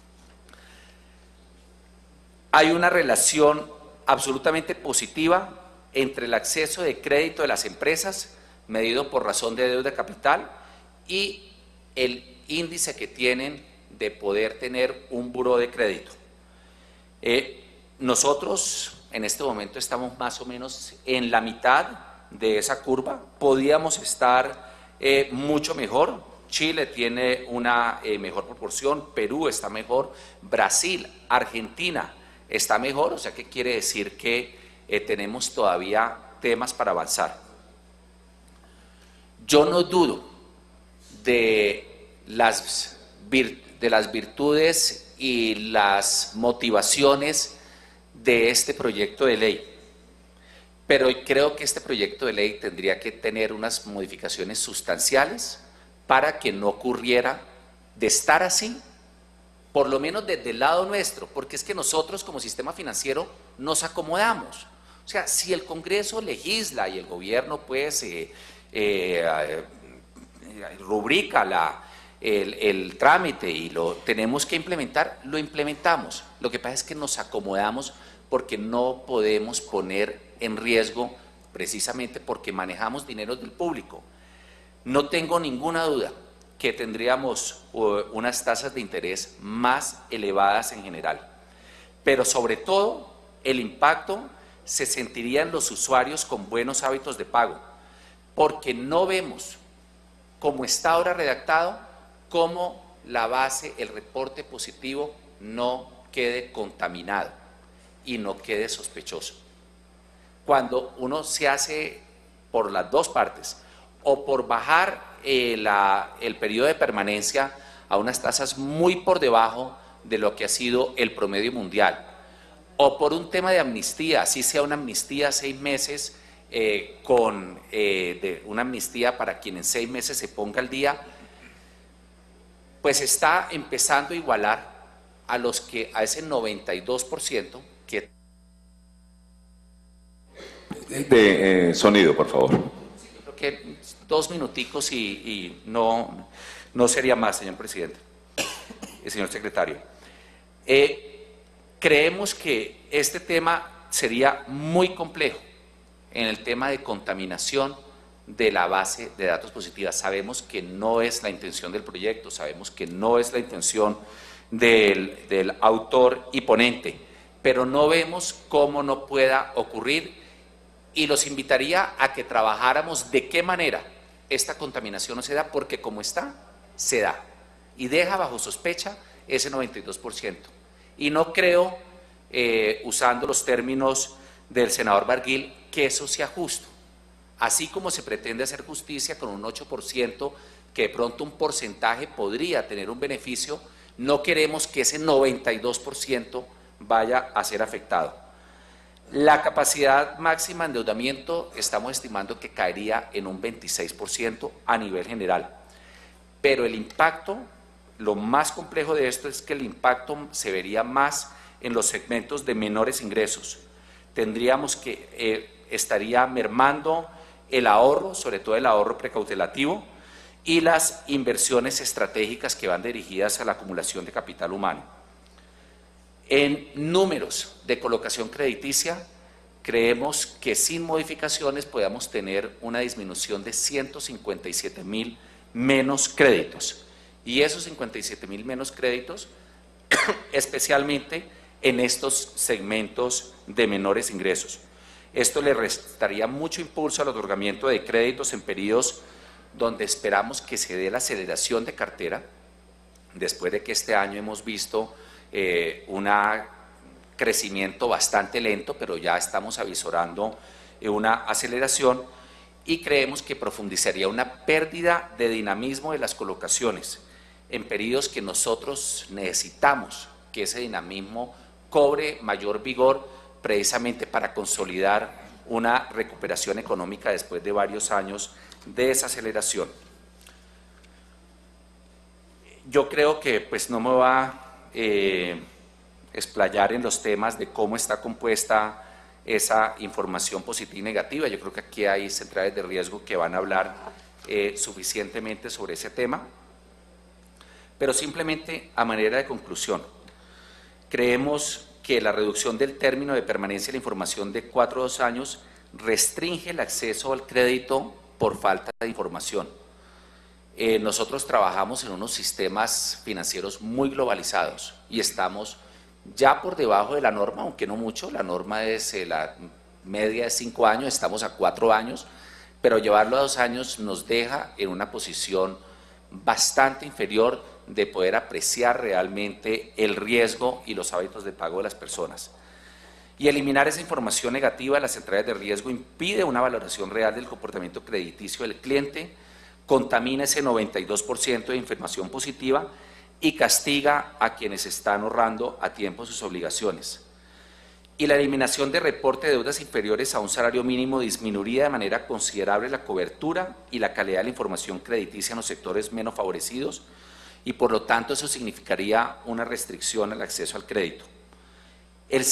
Hay una relación absolutamente positiva entre el acceso de crédito de las empresas, medido por razón de deuda capital, y el índice que tienen de poder tener un buró de crédito. Nosotros en este momento estamos más o menos en la mitad de esa curva, podíamos estar mucho mejor. Chile tiene una mejor proporción, Perú está mejor, Brasil, Argentina está mejor, o sea que quiere decir que tenemos todavía temas para avanzar. Yo no dudo de las virtudes y las motivaciones de este proyecto de ley, pero creo que este proyecto de ley tendría que tener unas modificaciones sustanciales para que no ocurriera de estar así, por lo menos desde el lado nuestro, porque es que nosotros como sistema financiero nos acomodamos. O sea, si el Congreso legisla y el gobierno pues rubrica el trámite y lo tenemos que implementar, lo implementamos. Lo que pasa es que nos acomodamos porque no podemos poner en riesgo, precisamente porque manejamos dinero del público. No tengo ninguna duda que tendríamos unas tasas de interés más elevadas en general, pero sobre todo el impacto se sentiría en los usuarios con buenos hábitos de pago, porque no vemos, como está ahora redactado, cómo la base, el reporte positivo no quede contaminado y no quede sospechoso. Cuando uno se hace por las dos partes, o por bajar el periodo de permanencia a unas tasas muy por debajo de lo que ha sido el promedio mundial, o por un tema de amnistía, así sea una amnistía 6 meses con de una amnistía para quien en 6 meses se ponga al día, pues está empezando a igualar a a ese 92% que... Sonido, por favor. Creo que 2 minuticos y no sería más, señor presidente, señor secretario. Creemos que este tema sería muy complejo en el tema de contaminación de la base de datos positiva. Sabemos que no es la intención del proyecto, sabemos que no es la intención del autor y ponente, pero no vemos cómo no pueda ocurrir y los invitaría a que trabajáramos de qué manera esta contaminación no se da, porque como está, se da y deja bajo sospecha ese 92%. Y no creo, usando los términos del senador Barguil, que eso sea justo. Así como se pretende hacer justicia con un 8%, que de pronto un porcentaje podría tener un beneficio, no queremos que ese 92% vaya a ser afectado. La capacidad máxima de endeudamiento estamos estimando que caería en un 26% a nivel general. Pero el impacto, lo más complejo de esto es que el impacto se vería más en los segmentos de menores ingresos. Tendríamos que, estaría mermando el ahorro, sobre todo el ahorro precautelativo, y las inversiones estratégicas que van dirigidas a la acumulación de capital humano. En números de colocación crediticia, creemos que sin modificaciones podamos tener una disminución de 157.000 menos créditos. Y esos 57.000 menos créditos, especialmente en estos segmentos de menores ingresos. Esto le restaría mucho impulso al otorgamiento de créditos en periodos donde esperamos que se dé la aceleración de cartera, después de que este año hemos visto un crecimiento bastante lento, pero ya estamos avisorando una aceleración y creemos que profundizaría una pérdida de dinamismo de las colocaciones en periodos que nosotros necesitamos que ese dinamismo cobre mayor vigor precisamente para consolidar una recuperación económica después de varios años de desaceleración. Yo creo que pues no me va a explayar en los temas de cómo está compuesta esa información positiva y negativa. Yo creo que aquí hay centrales de riesgo que van a hablar suficientemente sobre ese tema, pero simplemente a manera de conclusión, creemos que la reducción del término de permanencia de la información de 4 a 2 años restringe el acceso al crédito por falta de información. Nosotros trabajamos en unos sistemas financieros muy globalizados y estamos ya por debajo de la norma, aunque no mucho. La norma es la media de 5 años, estamos a 4 años, pero llevarlo a 2 años nos deja en una posición bastante inferior de poder apreciar realmente el riesgo y los hábitos de pago de las personas. Y eliminar esa información negativa de las centrales de riesgo impide una valoración real del comportamiento crediticio del cliente, contamina ese 92% de información positiva y castiga a quienes están ahorrando a tiempo sus obligaciones. Y la eliminación de reporte de deudas inferiores a un salario mínimo disminuiría de manera considerable la cobertura y la calidad de la información crediticia en los sectores menos favorecidos y por lo tanto eso significaría una restricción al acceso al crédito. El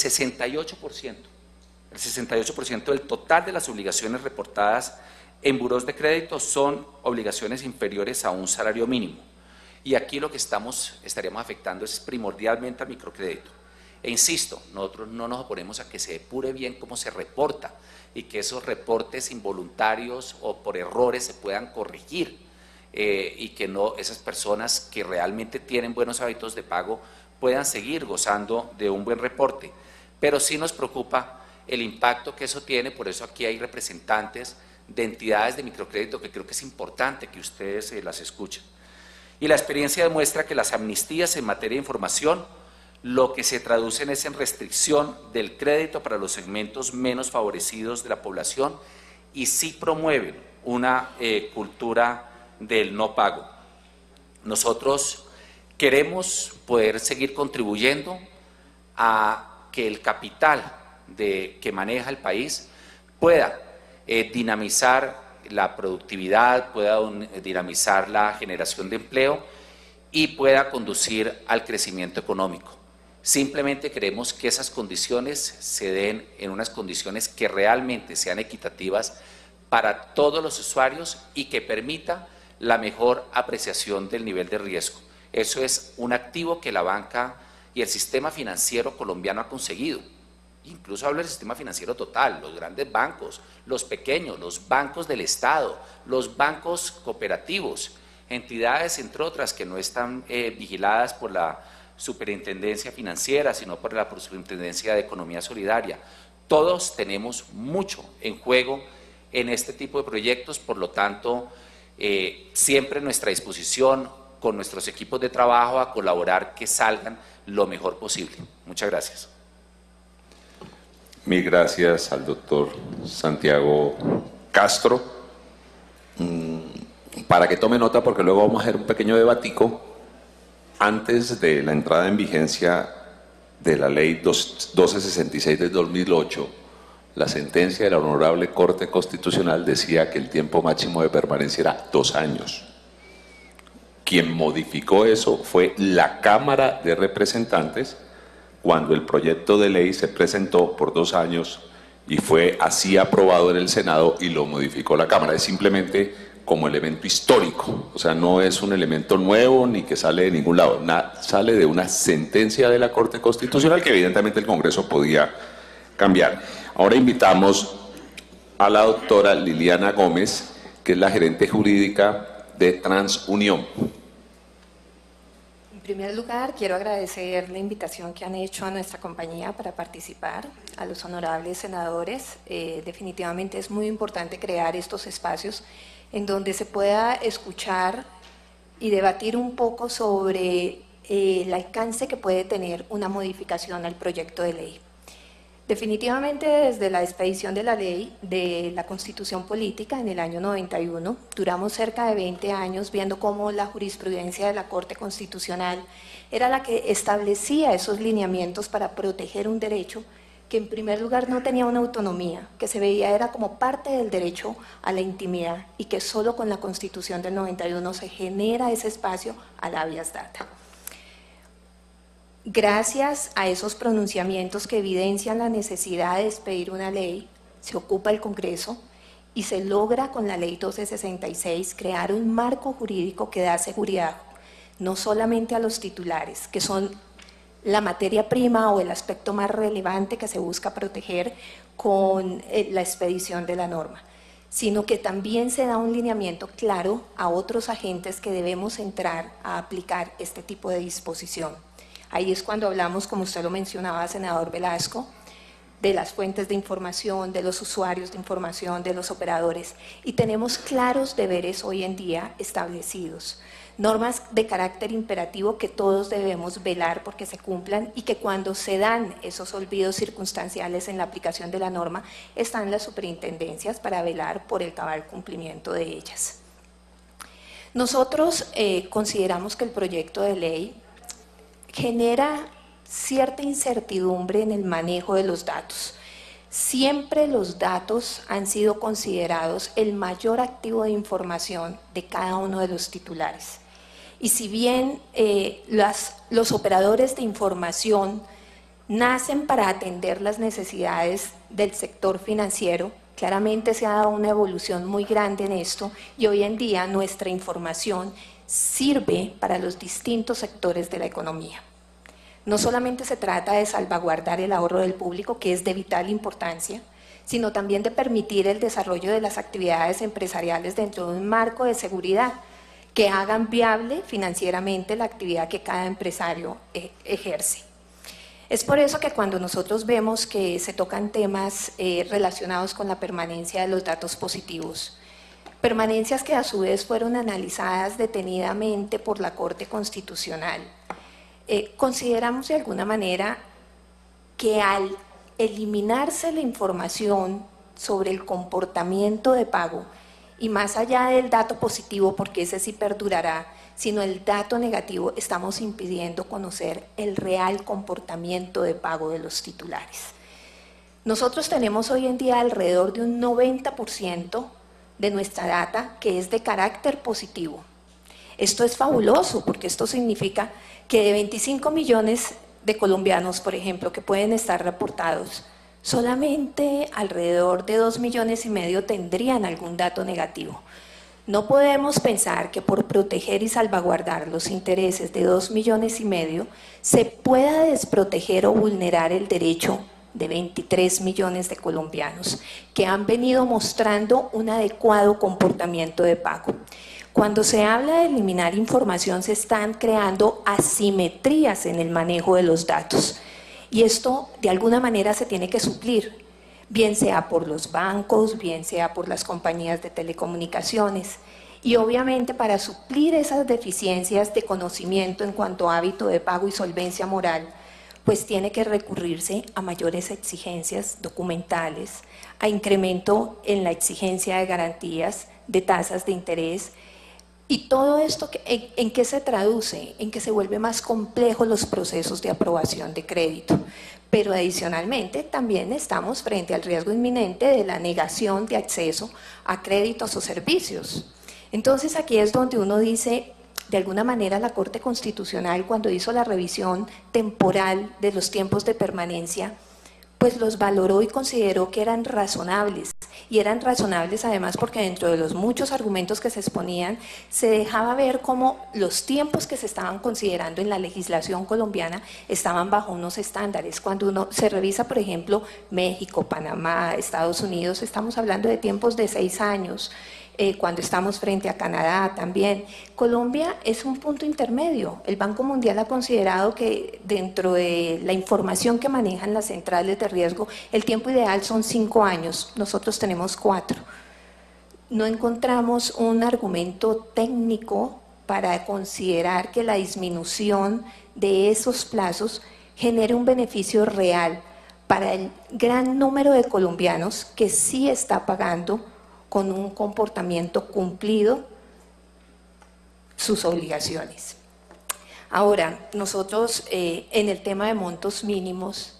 68% del total de las obligaciones reportadas en burós de crédito son obligaciones inferiores a un salario mínimo. Y aquí lo que estaríamos afectando es primordialmente al microcrédito. E insisto, nosotros no nos oponemos a que se depure bien cómo se reporta y que esos reportes involuntarios o por errores se puedan corregir y que no esas personas que realmente tienen buenos hábitos de pago puedan seguir gozando de un buen reporte. Pero sí nos preocupa el impacto que eso tiene, por eso aquí hay representantes de entidades de microcrédito que creo que es importante que ustedes las escuchen. Y la experiencia demuestra que las amnistías en materia de información lo que se traducen es en restricción del crédito para los segmentos menos favorecidos de la población y sí promueven una cultura del no pago. Nosotros queremos poder seguir contribuyendo a que el capital que maneja el país pueda dinamizar la productividad, pueda dinamizar la generación de empleo y pueda conducir al crecimiento económico. Simplemente queremos que esas condiciones se den en unas condiciones que realmente sean equitativas para todos los usuarios y que permita la mejor apreciación del nivel de riesgo. Eso es un activo que la banca y el sistema financiero colombiano ha conseguido. Incluso hablo del sistema financiero total, los grandes bancos, los pequeños, los bancos del Estado, los bancos cooperativos, entidades, entre otras, que no están vigiladas por la Superintendencia Financiera, sino por la Superintendencia de Economía Solidaria. Todos tenemos mucho en juego en este tipo de proyectos, por lo tanto, siempre a nuestra disposición, con nuestros equipos de trabajo, a colaborar que salgan lo mejor posible. Muchas gracias. Mil gracias al doctor Santiago Castro. Para que tome nota, porque luego vamos a hacer un pequeño debatico antes de la entrada en vigencia de la ley 1266 del 2008. La sentencia de la Honorable Corte Constitucional decía que el tiempo máximo de permanencia era 2 años. Quien modificó eso fue la Cámara de Representantes cuando el proyecto de ley se presentó por 2 años y fue así aprobado en el Senado y lo modificó la Cámara. Es simplemente como elemento histórico, o sea, no es un elemento nuevo ni que sale de ningún lado, sale de una sentencia de la Corte Constitucional que evidentemente el Congreso podía cambiar. Ahora invitamos a la doctora Liliana Gómez, que es la gerente jurídica de TransUnión. En primer lugar, quiero agradecer la invitación que han hecho a nuestra compañía para participar, a los honorables senadores. Definitivamente es muy importante crear estos espacios en donde se pueda escuchar y debatir un poco sobre el alcance que puede tener una modificación al proyecto de ley. Definitivamente, desde la expedición de la ley de la Constitución Política en el año 91, duramos cerca de 20 años viendo cómo la jurisprudencia de la Corte Constitucional era la que establecía esos lineamientos para proteger un derecho que en primer lugar no tenía una autonomía, que se veía era como parte del derecho a la intimidad y que solo con la Constitución del 91 se genera ese espacio al habeas data. Gracias a esos pronunciamientos que evidencian la necesidad de expedir una ley, se ocupa el Congreso y se logra con la Ley 1266 crear un marco jurídico que da seguridad no solamente a los titulares, que son la materia prima o el aspecto más relevante que se busca proteger con la expedición de la norma, sino que también se da un lineamiento claro a otros agentes que debemos entrar a aplicar este tipo de disposición. Ahí es cuando hablamos, como usted lo mencionaba, senador Velasco, de las fuentes de información, de los usuarios de información, de los operadores, y tenemos claros deberes hoy en día establecidos. Normas de carácter imperativo que todos debemos velar porque se cumplan y que cuando se dan esos olvidos circunstanciales en la aplicación de la norma, están las superintendencias para velar por el cabal cumplimiento de ellas. Nosotros consideramos que el proyecto de ley genera cierta incertidumbre en el manejo de los datos. Siempre los datos han sido considerados el mayor activo de información de cada uno de los titulares. Y si bien los operadores de información nacen para atender las necesidades del sector financiero, claramente se ha dado una evolución muy grande en esto y hoy en día nuestra información sirve para los distintos sectores de la economía. No solamente se trata de salvaguardar el ahorro del público, que es de vital importancia, sino también de permitir el desarrollo de las actividades empresariales dentro de un marco de seguridad que hagan viable financieramente la actividad que cada empresario ejerce. Es por eso que cuando nosotros vemos que se tocan temas relacionados con la permanencia de los datos positivos, permanencias que a su vez fueron analizadas detenidamente por la Corte Constitucional, consideramos de alguna manera que al eliminarse la información sobre el comportamiento de pago, y más allá del dato positivo, porque ese sí perdurará, sino el dato negativo, estamos impidiendo conocer el real comportamiento de pago de los titulares. Nosotros tenemos hoy en día alrededor de un 90% de nuestra data que es de carácter positivo. Esto es fabuloso porque esto significa que de 25 millones de colombianos, por ejemplo, que pueden estar reportados, solamente alrededor de 2,5 millones tendrían algún dato negativo. No podemos pensar que por proteger y salvaguardar los intereses de 2,5 millones se pueda desproteger o vulnerar el derecho de 23 millones de colombianos que han venido mostrando un adecuado comportamiento de pago. Cuando se habla de eliminar información, se están creando asimetrías en el manejo de los datos. Y esto, de alguna manera, se tiene que suplir, bien sea por los bancos, bien sea por las compañías de telecomunicaciones. Y obviamente, para suplir esas deficiencias de conocimiento en cuanto a hábito de pago y solvencia moral, pues tiene que recurrirse a mayores exigencias documentales, a incremento en la exigencia de garantías, de tasas de interés. Y todo esto, ¿en qué se traduce? En que se vuelve más complejo los procesos de aprobación de crédito. Pero adicionalmente también estamos frente al riesgo inminente de la negación de acceso a créditos o servicios. Entonces aquí es donde uno dice, de alguna manera la Corte Constitucional, cuando hizo la revisión temporal de los tiempos de permanencia, pues los valoró y consideró que eran razonables. Y eran razonables además porque dentro de los muchos argumentos que se exponían, se dejaba ver cómo los tiempos que se estaban considerando en la legislación colombiana estaban bajo unos estándares. Cuando uno se revisa, por ejemplo, México, Panamá, Estados Unidos, estamos hablando de tiempos de 6 años. Cuando estamos frente a Canadá también. Colombia es un punto intermedio. El Banco Mundial ha considerado que dentro de la información que manejan las centrales de riesgo, el tiempo ideal son 5 años, nosotros tenemos 4. No encontramos un argumento técnico para considerar que la disminución de esos plazos genere un beneficio real para el gran número de colombianos que sí está pagando con un comportamiento cumplido sus obligaciones. Ahora, nosotros en el tema de montos mínimos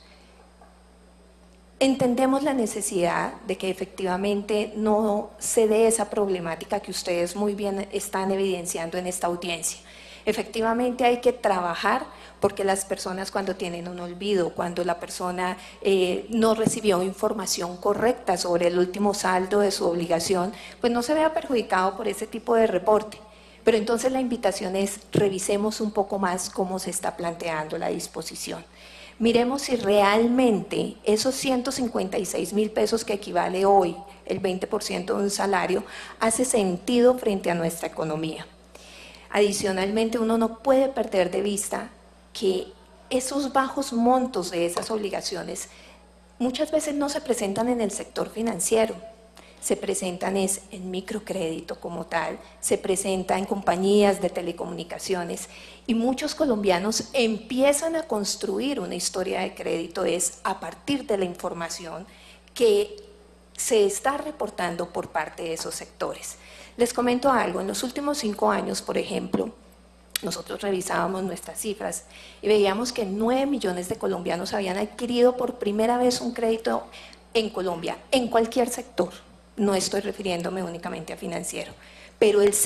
entendemos la necesidad de que efectivamente no se dé esa problemática que ustedes muy bien están evidenciando en esta audiencia. Efectivamente hay que trabajar porque las personas cuando tienen un olvido, cuando la persona no recibió información correcta sobre el último saldo de su obligación, pues no se vea perjudicado por ese tipo de reporte. Pero entonces la invitación es revisemos un poco más cómo se está planteando la disposición. Miremos si realmente esos 156.000 pesos que equivale hoy, el 20% de un salario, hace sentido frente a nuestra economía. Adicionalmente, uno no puede perder de vista que esos bajos montos de esas obligaciones muchas veces no se presentan en el sector financiero, se presentan en microcrédito como tal, se presenta en compañías de telecomunicaciones y muchos colombianos empiezan a construir una historia de crédito a partir de la información que se está reportando por parte de esos sectores. Les comento algo, en los últimos 5 años, por ejemplo, nosotros revisábamos nuestras cifras y veíamos que 9 millones de colombianos habían adquirido por primera vez un crédito en Colombia, en cualquier sector. No estoy refiriéndome únicamente a financiero, pero el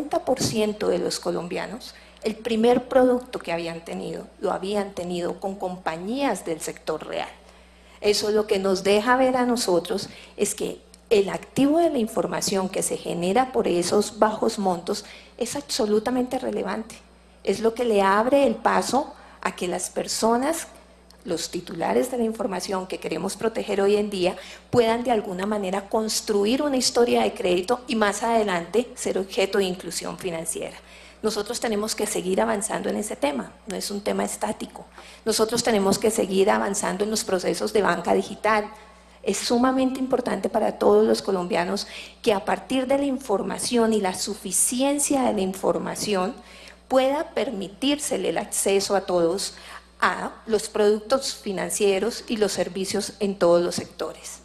60% de los colombianos, el primer producto que habían tenido, lo habían tenido con compañías del sector real. Eso lo que nos deja ver a nosotros es que el activo de la información que se genera por esos bajos montos es absolutamente relevante. Es lo que le abre el paso a que las personas, los titulares de la información que queremos proteger hoy en día, puedan de alguna manera construir una historia de crédito y más adelante ser objeto de inclusión financiera. Nosotros tenemos que seguir avanzando en ese tema, no es un tema estático. Nosotros tenemos que seguir avanzando en los procesos de banca digital. Es sumamente importante para todos los colombianos que a partir de la información y la suficiencia de la información pueda permitírsele el acceso a todos a los productos financieros y los servicios en todos los sectores.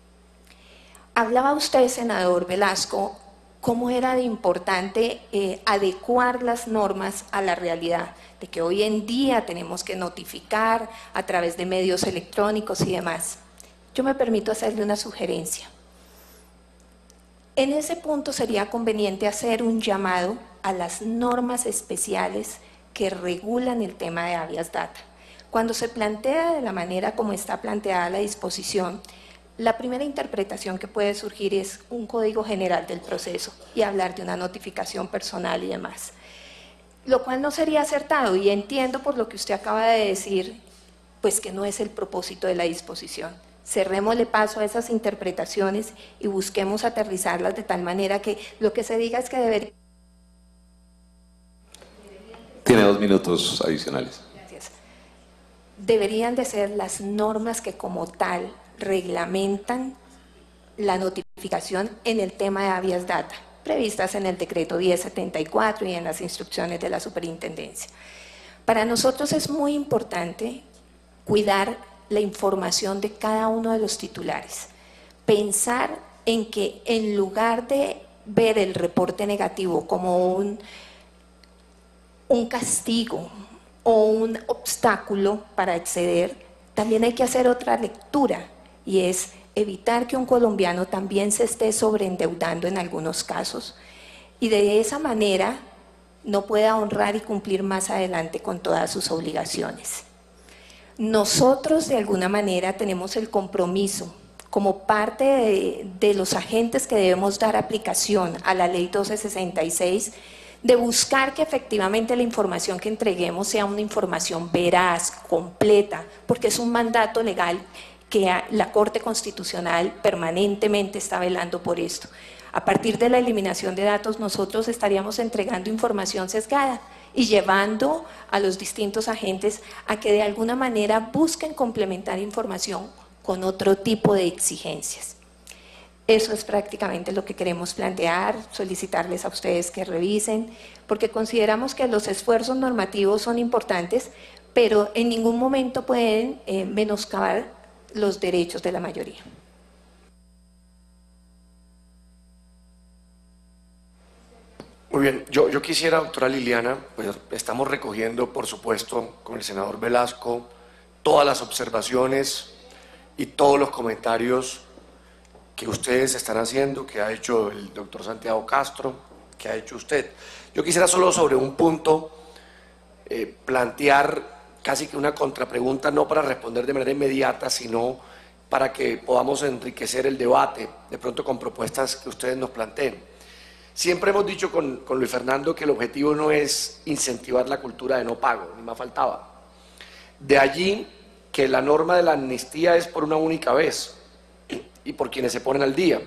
Hablaba usted, senador Velasco, cómo era de importante adecuar las normas a la realidad, de que hoy en día tenemos que notificar a través de medios electrónicos y demás. yo me permito hacerle una sugerencia. En ese punto sería conveniente hacer un llamado a las normas especiales que regulan el tema de habeas data. Cuando se plantea de la manera como está planteada la disposición, la primera interpretación que puede surgir es un código general del proceso y hablar de una notificación personal y demás. Lo cual no sería acertado, y entiendo por lo que usted acaba de decir, pues que no es el propósito de la disposición. Cerrémosle paso a esas interpretaciones y busquemos aterrizarlas de tal manera que lo que se diga es que debería... Tiene 2 minutos adicionales. Gracias. Deberían de ser las normas que como tal reglamentan la notificación en el tema de habeas data, previstas en el decreto 1074 y en las instrucciones de la superintendencia. Para nosotros es muy importante cuidar la información de cada uno de los titulares. Pensar en que en lugar de ver el reporte negativo como un castigo o un obstáculo para acceder, también hay que hacer otra lectura, y es evitar que un colombiano también se esté sobreendeudando en algunos casos y de esa manera no pueda honrar y cumplir más adelante con todas sus obligaciones. Nosotros de alguna manera tenemos el compromiso como parte de los agentes que debemos dar aplicación a la ley 1266 de buscar que efectivamente la información que entreguemos sea una información veraz, completa, porque es un mandato legal que la Corte Constitucional permanentemente está velando por esto. A partir de la eliminación de datos, nosotros estaríamos entregando información sesgada y llevando a los distintos agentes a que de alguna manera busquen complementar información con otro tipo de exigencias. Eso es prácticamente lo que queremos plantear, solicitarles a ustedes que revisen, porque consideramos que los esfuerzos normativos son importantes, pero en ningún momento pueden menoscabar los derechos de la mayoría. Muy bien, yo quisiera, doctora Liliana, pues estamos recogiendo, por supuesto, con el senador Velasco, todas las observaciones y todos los comentarios que ustedes están haciendo, que ha hecho el doctor Santiago Castro, que ha hecho usted. Yo quisiera solo sobre un punto plantear casi que una contrapregunta, no para responder de manera inmediata, sino para que podamos enriquecer el debate, de pronto con propuestas que ustedes nos planteen. Siempre hemos dicho con Luis Fernando que el objetivo no es incentivar la cultura de no pago, ni más faltaba. De allí que la norma de la amnistía es por una única vez y por quienes se ponen al día.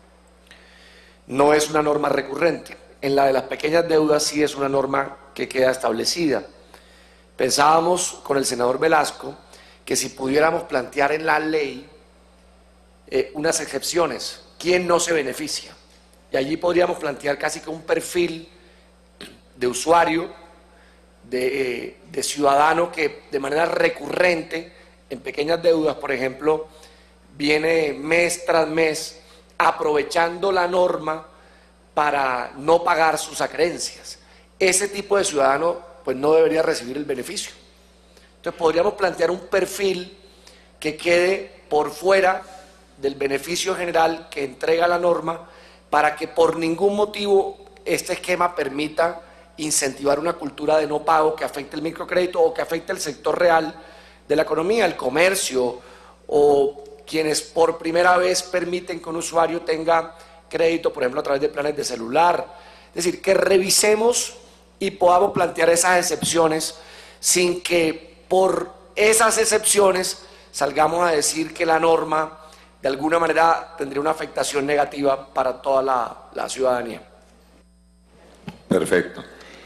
No es una norma recurrente. En la de las pequeñas deudas sí es una norma que queda establecida. Pensábamos con el senador Velasco que si pudiéramos plantear en la ley unas excepciones, ¿quién no se beneficia? Y allí podríamos plantear casi que un perfil de usuario, de ciudadano que de manera recurrente, en pequeñas deudas, por ejemplo, viene mes tras mes aprovechando la norma para no pagar sus acreencias. Ese tipo de ciudadano pues no debería recibir el beneficio. Entonces podríamos plantear un perfil que quede por fuera del beneficio general que entrega la norma, para que por ningún motivo este esquema permita incentivar una cultura de no pago que afecte el microcrédito o que afecte el sector real de la economía, el comercio, o quienes por primera vez permiten que un usuario tenga crédito, por ejemplo, a través de planes de celular. Es decir, que revisemos y podamos plantear esas excepciones sin que por esas excepciones salgamos a decir que la norma de alguna manera tendría una afectación negativa para toda la ciudadanía. Perfecto.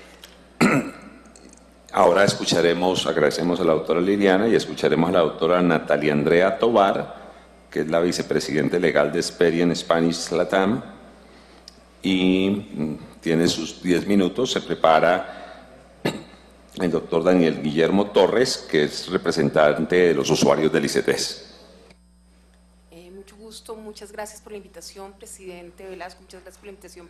Ahora agradecemos a la doctora Liliana y escucharemos a la doctora Natalia Andrea Tovar, que es la vicepresidente legal de Experian Spanish Latam, y tiene sus 10 minutos. Se prepara el doctor Daniel Guillermo Torres, que es representante de los usuarios del ICETEX. Mucho gusto, muchas gracias por la invitación, presidente Velasco, muchas gracias por la invitación,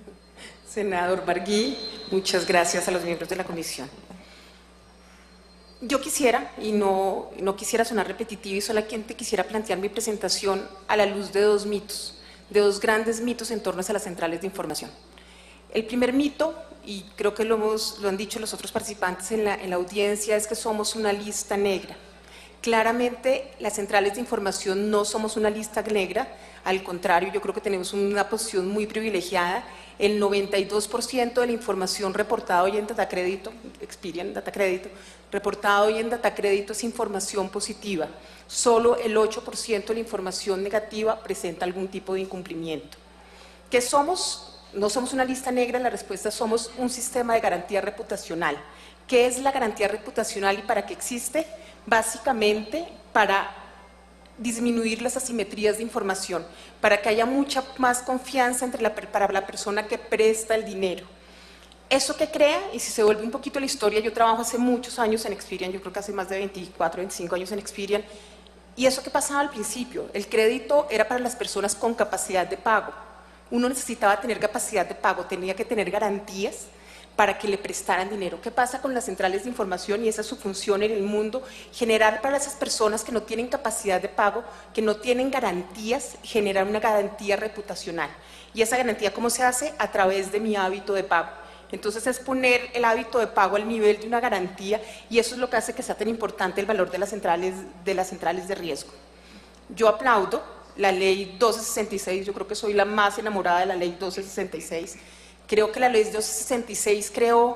senador Barguí, muchas gracias a los miembros de la comisión. Yo quisiera, y no quisiera sonar repetitiva, y solamente quisiera plantear mi presentación a la luz de dos mitos, de dos grandes mitos en torno a las centrales de información. El primer mito, y creo que lo han dicho los otros participantes en la audiencia, es que somos una lista negra. Claramente, las centrales de información no somos una lista negra, al contrario, yo creo que tenemos una posición muy privilegiada. El 92% de la información reportada hoy en Datacrédito, Experian Datacrédito, reportada hoy en Datacrédito es información positiva. Solo el 8% de la información negativa presenta algún tipo de incumplimiento. ¿Qué somos? No somos una lista negra, la respuesta es somos un sistema de garantía reputacional. ¿Qué es la garantía reputacional y para qué existe? Básicamente para disminuir las asimetrías de información, para que haya mucha más confianza para la persona que presta el dinero. Eso que crea, y si se vuelve un poquito la historia, yo trabajo hace muchos años en Experian, yo creo que hace más de 24, 25 años en Experian, y eso que pasaba al principio, el crédito era para las personas con capacidad de pago. Uno necesitaba tener capacidad de pago, tenía que tener garantías para que le prestaran dinero. ¿Qué pasa con las centrales de información? Y esa es su función en el mundo, generar para esas personas que no tienen capacidad de pago, que no tienen garantías, generar una garantía reputacional. ¿Y esa garantía cómo se hace? A través de mi hábito de pago. Entonces es poner el hábito de pago al nivel de una garantía y eso es lo que hace que sea tan importante el valor de las centrales de riesgo. Yo aplaudo la ley 1266, yo creo que soy la más enamorada de la ley 1266. Creo que la ley 1266 creó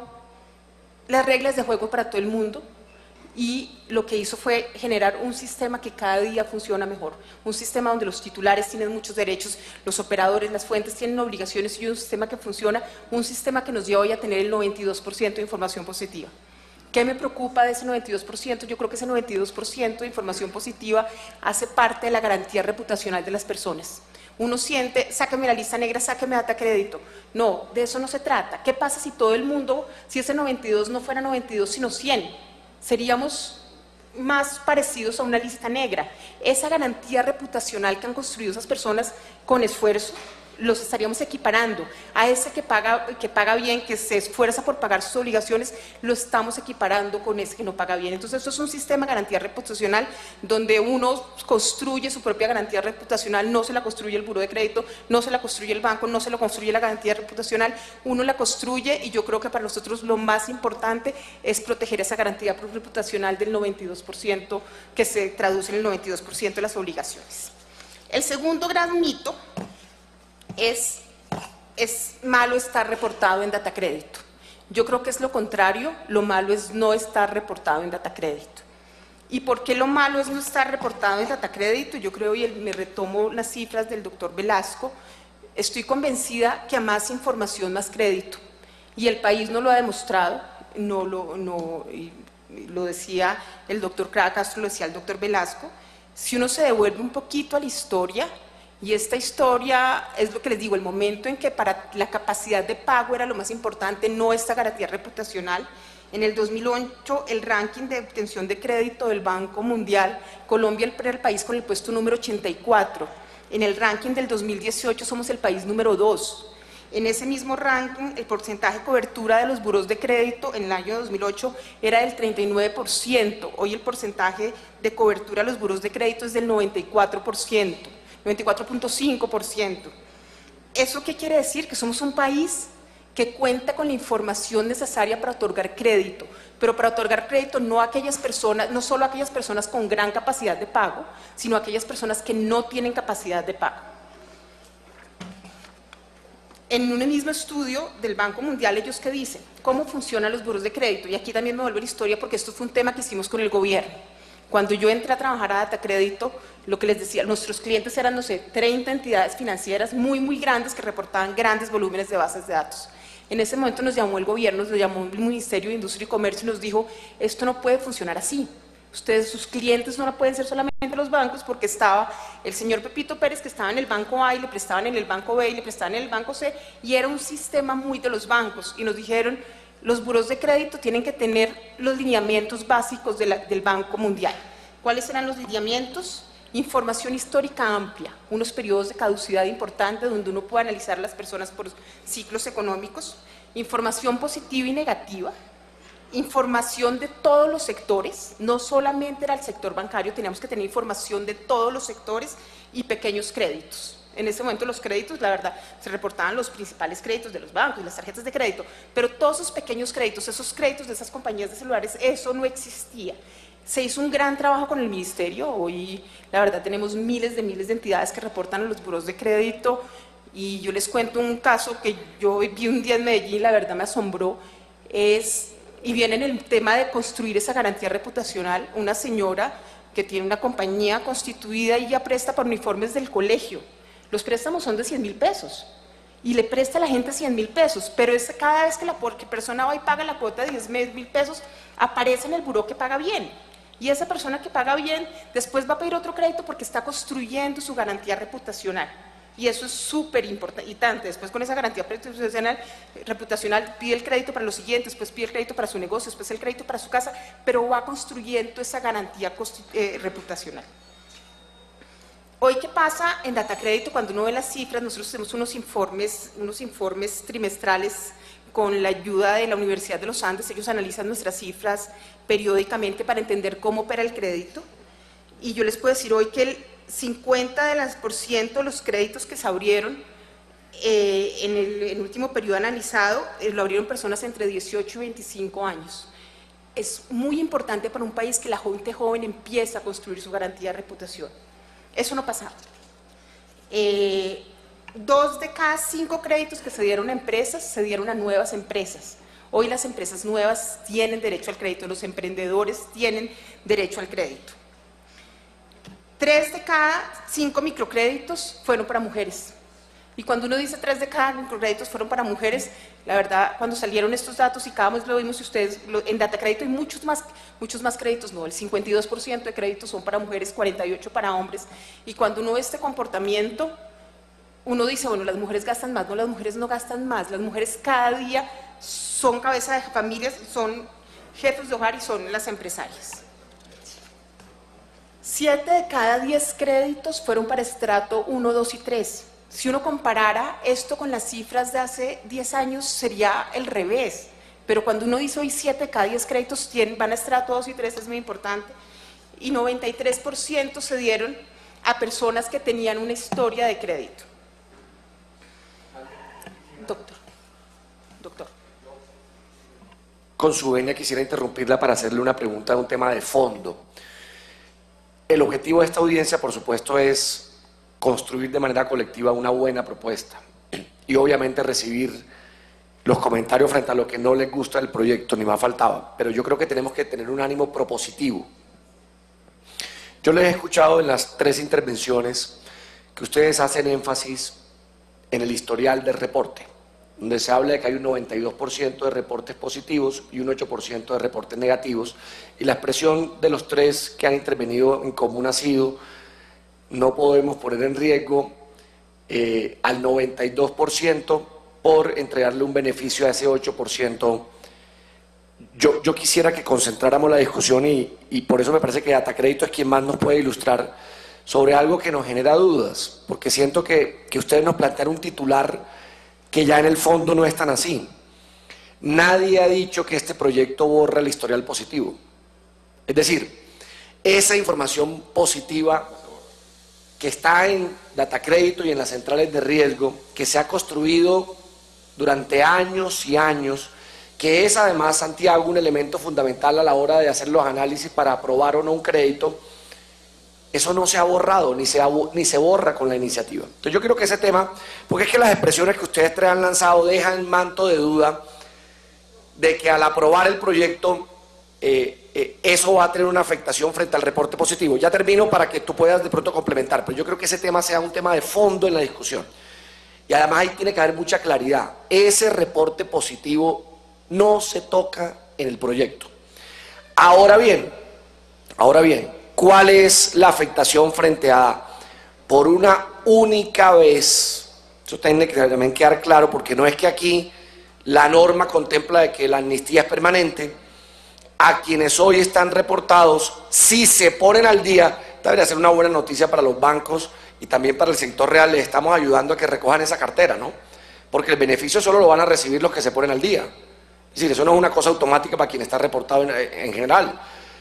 las reglas de juego para todo el mundo y lo que hizo fue generar un sistema que cada día funciona mejor, un sistema donde los titulares tienen muchos derechos, los operadores, las fuentes tienen obligaciones y un sistema que funciona, un sistema que nos lleva hoy a tener el 92% de información positiva. ¿Qué me preocupa de ese 92%? Yo creo que ese 92% de información positiva hace parte de la garantía reputacional de las personas. Uno siente, sáqueme la lista negra, sáqueme Datacrédito. No, de eso no se trata. ¿Qué pasa si todo el mundo, si ese 92 no fuera 92 sino 100? Seríamos más parecidos a una lista negra. Esa garantía reputacional que han construido esas personas con esfuerzo, los estaríamos equiparando. A ese que paga bien, que se esfuerza por pagar sus obligaciones, lo estamos equiparando con ese que no paga bien. Entonces, esto es un sistema de garantía reputacional donde uno construye su propia garantía reputacional, no se la construye el buró de crédito, no se la construye el banco, no se la construye la garantía reputacional, uno la construye y yo creo que para nosotros lo más importante es proteger esa garantía reputacional del 92% que se traduce en el 92% de las obligaciones. El segundo gran mito es malo estar reportado en Datacrédito. Yo creo que es lo contrario, lo malo es no estar reportado en Datacrédito. ¿Y por qué lo malo es no estar reportado en Datacrédito? Yo creo, y me retomo las cifras del doctor Velasco, estoy convencida que a más información, más crédito. Y el país no lo ha demostrado, lo decía el doctor Castro, lo decía el doctor Velasco. Si uno se devuelve un poquito a la historia, y esta historia es lo que les digo, el momento en que para la capacidad de pago era lo más importante, no esta garantía reputacional. En el 2008, el ranking de obtención de crédito del Banco Mundial, Colombia era el país con el puesto número 84. En el ranking del 2018 somos el país número 2. En ese mismo ranking, el porcentaje de cobertura de los buros de crédito en el año 2008 era del 39%. Hoy el porcentaje de cobertura de los buros de crédito es del 94%. 94.5%. ¿Eso qué quiere decir? Que somos un país que cuenta con la información necesaria para otorgar crédito, pero para otorgar crédito no solo a aquellas personas con gran capacidad de pago, sino a aquellas personas que no tienen capacidad de pago. En un mismo estudio del Banco Mundial, ellos ¿qué dicen? ¿Cómo funcionan los buros de crédito? Y aquí también me vuelvo a la historia porque esto fue un tema que hicimos con el gobierno. Cuando yo entré a trabajar a Datacrédito, lo que les decía, nuestros clientes eran, no sé, 30 entidades financieras muy grandes que reportaban grandes volúmenes de bases de datos. En ese momento nos llamó el gobierno, nos llamó el Ministerio de Industria y Comercio y nos dijo, esto no puede funcionar así. Ustedes, sus clientes no pueden ser solamente los bancos porque estaba el señor Pepito Pérez que estaba en el banco A y le prestaban en el banco B y le prestaban en el banco C y era un sistema muy de los bancos y nos dijeron, los buros de crédito tienen que tener los lineamientos básicos del Banco Mundial. ¿Cuáles eran los lineamientos? Información histórica amplia, unos periodos de caducidad importantes donde uno puede analizar a las personas por ciclos económicos, información positiva y negativa, información de todos los sectores, no solamente era el sector bancario, teníamos que tener información de todos los sectores y pequeños créditos. En ese momento los créditos, la verdad, se reportaban los principales créditos de los bancos y las tarjetas de crédito, pero todos esos pequeños créditos, esos créditos de esas compañías de celulares, eso no existía. Se hizo un gran trabajo con el ministerio, hoy la verdad tenemos miles de entidades que reportan a los buros de crédito, y yo les cuento un caso que yo vi un día en Medellín, la verdad me asombró, y viene en el tema de construir esa garantía reputacional, una señora que tiene una compañía constituida y ya presta para uniformes del colegio. Los préstamos son de 100.000 pesos y le presta a la gente 100.000 pesos, pero cada vez que la persona va y paga la cuota de 10.000 pesos, aparece en el buró que paga bien. Y esa persona que paga bien después va a pedir otro crédito porque está construyendo su garantía reputacional. Y eso es súper importante. Después con esa garantía reputacional pide el crédito para lo siguiente, después pide el crédito para su negocio, después el crédito para su casa, pero va construyendo esa garantía reputacional. Hoy, ¿qué pasa en Datacrédito? Cuando uno ve las cifras, nosotros tenemos unos informes trimestrales con la ayuda de la Universidad de los Andes. Ellos analizan nuestras cifras periódicamente para entender cómo opera el crédito. Y yo les puedo decir hoy que el 50% de los créditos que se abrieron en el último periodo analizado, lo abrieron personas entre 18 y 25 años. Es muy importante para un país que la gente joven empiece a construir su garantía de reputación. Eso no pasaba. 2 de cada 5 créditos que se dieron a empresas se dieron a nuevas empresas. Hoy las empresas nuevas tienen derecho al crédito, los emprendedores tienen derecho al crédito. 3 de cada 5 microcréditos fueron para mujeres. Y cuando uno dice 3 de cada microcréditos fueron para mujeres, la verdad, cuando salieron estos datos y cada vez lo vimos, ustedes, en Datacrédito hay muchos más créditos, no, el 52% de créditos son para mujeres, 48% para hombres. Y cuando uno ve este comportamiento, uno dice, bueno, las mujeres gastan más. No, las mujeres no gastan más, las mujeres cada día son cabeza de familias, son jefes de hogar y son las empresarias. 7 de cada 10 créditos fueron para estrato 1, 2 y 3. Si uno comparara esto con las cifras de hace 10 años, sería el revés. Pero cuando uno dice hoy 7 de cada 10 créditos van a estrato 2 y 3, es muy importante. Y 93% se dieron a personas que tenían una historia de crédito. Doctor. Con su venia quisiera interrumpirla para hacerle una pregunta de un tema de fondo. El objetivo de esta audiencia, por supuesto, es construir de manera colectiva una buena propuesta y obviamente recibir los comentarios frente a lo que no les gusta del proyecto, ni más faltaba, pero yo creo que tenemos que tener un ánimo propositivo. Yo les he escuchado en las 3 intervenciones que ustedes hacen énfasis en el historial del reporte, donde se habla de que hay un 92% de reportes positivos y un 8% de reportes negativos, y la expresión de los 3 que han intervenido en común ha sido: no podemos poner en riesgo al 92% por entregarle un beneficio a ese 8%. Yo quisiera que concentráramos la discusión y por eso me parece que Datacrédito es quien más nos puede ilustrar sobre algo que nos genera dudas, porque siento que ustedes nos plantean un titular que ya en el fondo no es tan así. Nadie ha dicho que este proyecto borra el historial positivo. Es decir, esa información positiva que está en Datacrédito y en las centrales de riesgo, que se ha construido durante años y años, que es además, Santiago, un elemento fundamental a la hora de hacer los análisis para aprobar o no un crédito, eso no se ha borrado, ni se borra con la iniciativa. Entonces yo creo que ese tema, porque es que las expresiones que ustedes 3 han lanzado dejan manto de duda de que al aprobar el proyecto eso va a tener una afectación frente al reporte positivo. Ya termino para que tú puedas de pronto complementar, pero yo creo que ese tema sea un tema de fondo en la discusión. Y además ahí tiene que haber mucha claridad. Ese reporte positivo no se toca en el proyecto. Ahora bien, ¿cuál es la afectación frente a, por una única vez? Eso tiene que también quedar claro, porque no es que aquí la norma contempla de que la amnistía es permanente. A quienes hoy están reportados, si se ponen al día, debería ser una buena noticia para los bancos y también para el sector real. Les estamos ayudando a que recojan esa cartera, ¿no? Porque el beneficio solo lo van a recibir los que se ponen al día. es decir, eso no es una cosa automática para quien está reportado en general,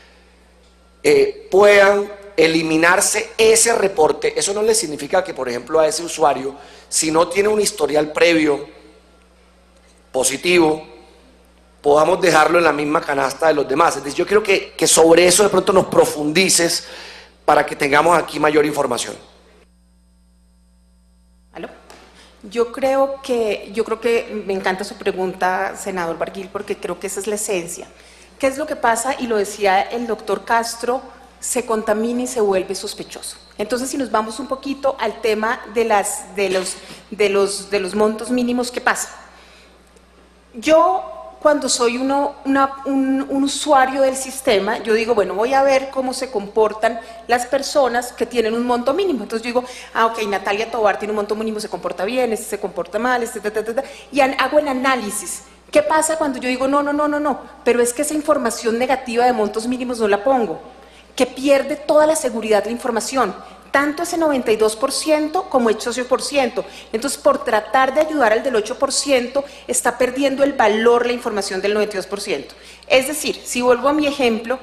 puedan eliminarse ese reporte. Eso no le significa que, por ejemplo, a ese usuario, si no tiene un historial previo positivo, podamos dejarlo en la misma canasta de los demás. Es decir, yo quiero que sobre eso de pronto nos profundices para que tengamos aquí mayor información. ¿Aló? Yo creo que me encanta su pregunta, senador Barguil, porque creo que esa es la esencia. ¿Qué es lo que pasa? Y lo decía el doctor Castro, se contamina y se vuelve sospechoso. Entonces, si nos vamos un poquito al tema de los montos mínimos, ¿qué pasa? Yo, cuando soy un usuario del sistema, yo digo, bueno, voy a ver cómo se comportan las personas que tienen un monto mínimo. Entonces yo digo, ok, Natalia Tobar tiene un monto mínimo, se comporta bien, este se comporta mal, y hago el análisis. ¿Qué pasa cuando yo digo, no, pero es que esa información negativa de montos mínimos no la pongo? Que pierde toda la seguridad de la información, tanto ese 92% como el 8%. Entonces, por tratar de ayudar al del 8%, está perdiendo el valor la información del 92%. Es decir, si vuelvo a mi ejemplo,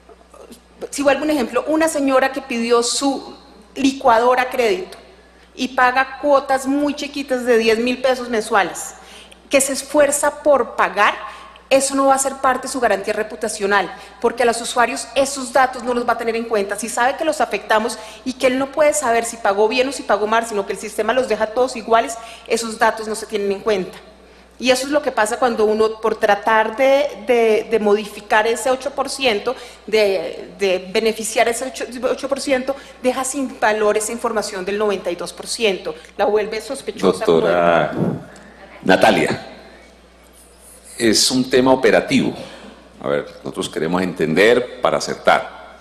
una señora que pidió su licuadora a crédito y paga cuotas muy chiquitas de 10.000 pesos mensuales, que se esfuerza por pagar, eso no va a ser parte de su garantía reputacional, porque a los usuarios esos datos no los va a tener en cuenta. Si sabe que los afectamos y que él no puede saber si pagó bien o si pagó mal, sino que el sistema los deja todos iguales, esos datos no se tienen en cuenta. Y eso es lo que pasa cuando uno, por tratar de modificar ese 8%, de beneficiar ese 8%, deja sin valor esa información del 92%, la vuelve sospechosa. Doctora Natalia, es un tema operativo. A ver, nosotros queremos entender para acertar.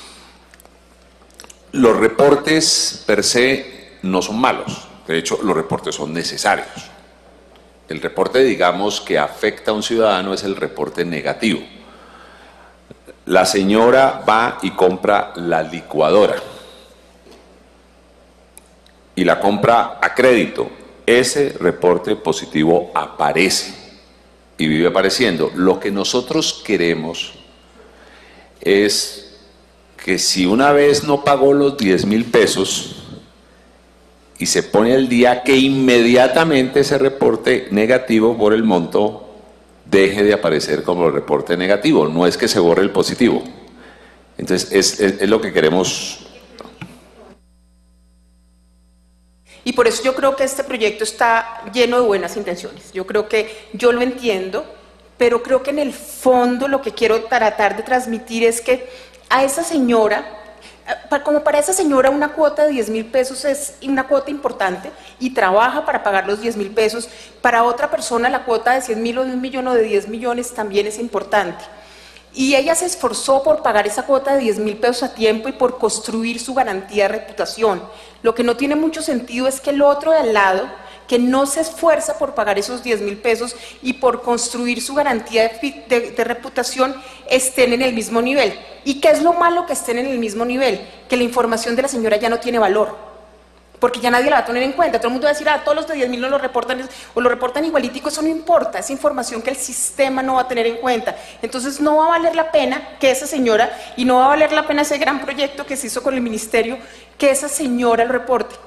Los reportes per se no son malos, de hecho los reportes son necesarios. El reporte, digamos, que afecta a un ciudadano es el reporte negativo. La señora va y compra la licuadora y la compra a crédito. Ese reporte positivo aparece y vive apareciendo. Lo que nosotros queremos es que si una vez no pagó los 10.000 pesos y se pone al día, que inmediatamente ese reporte negativo por el monto deje de aparecer como reporte negativo, no es que se borre el positivo. Entonces es lo que queremos. Y por eso yo creo que este proyecto está lleno de buenas intenciones. Yo creo que yo lo entiendo, pero creo que en el fondo lo que quiero tratar de transmitir es que a esa señora, como para esa señora una cuota de 10.000 pesos es una cuota importante y trabaja para pagar los 10.000 pesos, para otra persona la cuota de 100.000 o de 1 millón o de 10 millones también es importante. Y ella se esforzó por pagar esa cuota de 10.000 pesos a tiempo y por construir su garantía de reputación. Lo que no tiene mucho sentido es que el otro de al lado, que no se esfuerza por pagar esos 10.000 pesos y por construir su garantía de reputación, estén en el mismo nivel. ¿Y qué es lo malo que estén en el mismo nivel? Que la información de la señora ya no tiene valor, porque ya nadie la va a tener en cuenta. Todo el mundo va a decir, todos los de 10.000 no lo reportan, o lo reportan igualitico. Eso no importa, es información que el sistema no va a tener en cuenta. Entonces no va a valer la pena que esa señora, y no va a valer la pena ese gran proyecto que se hizo con el ministerio, que esa señora lo reporte.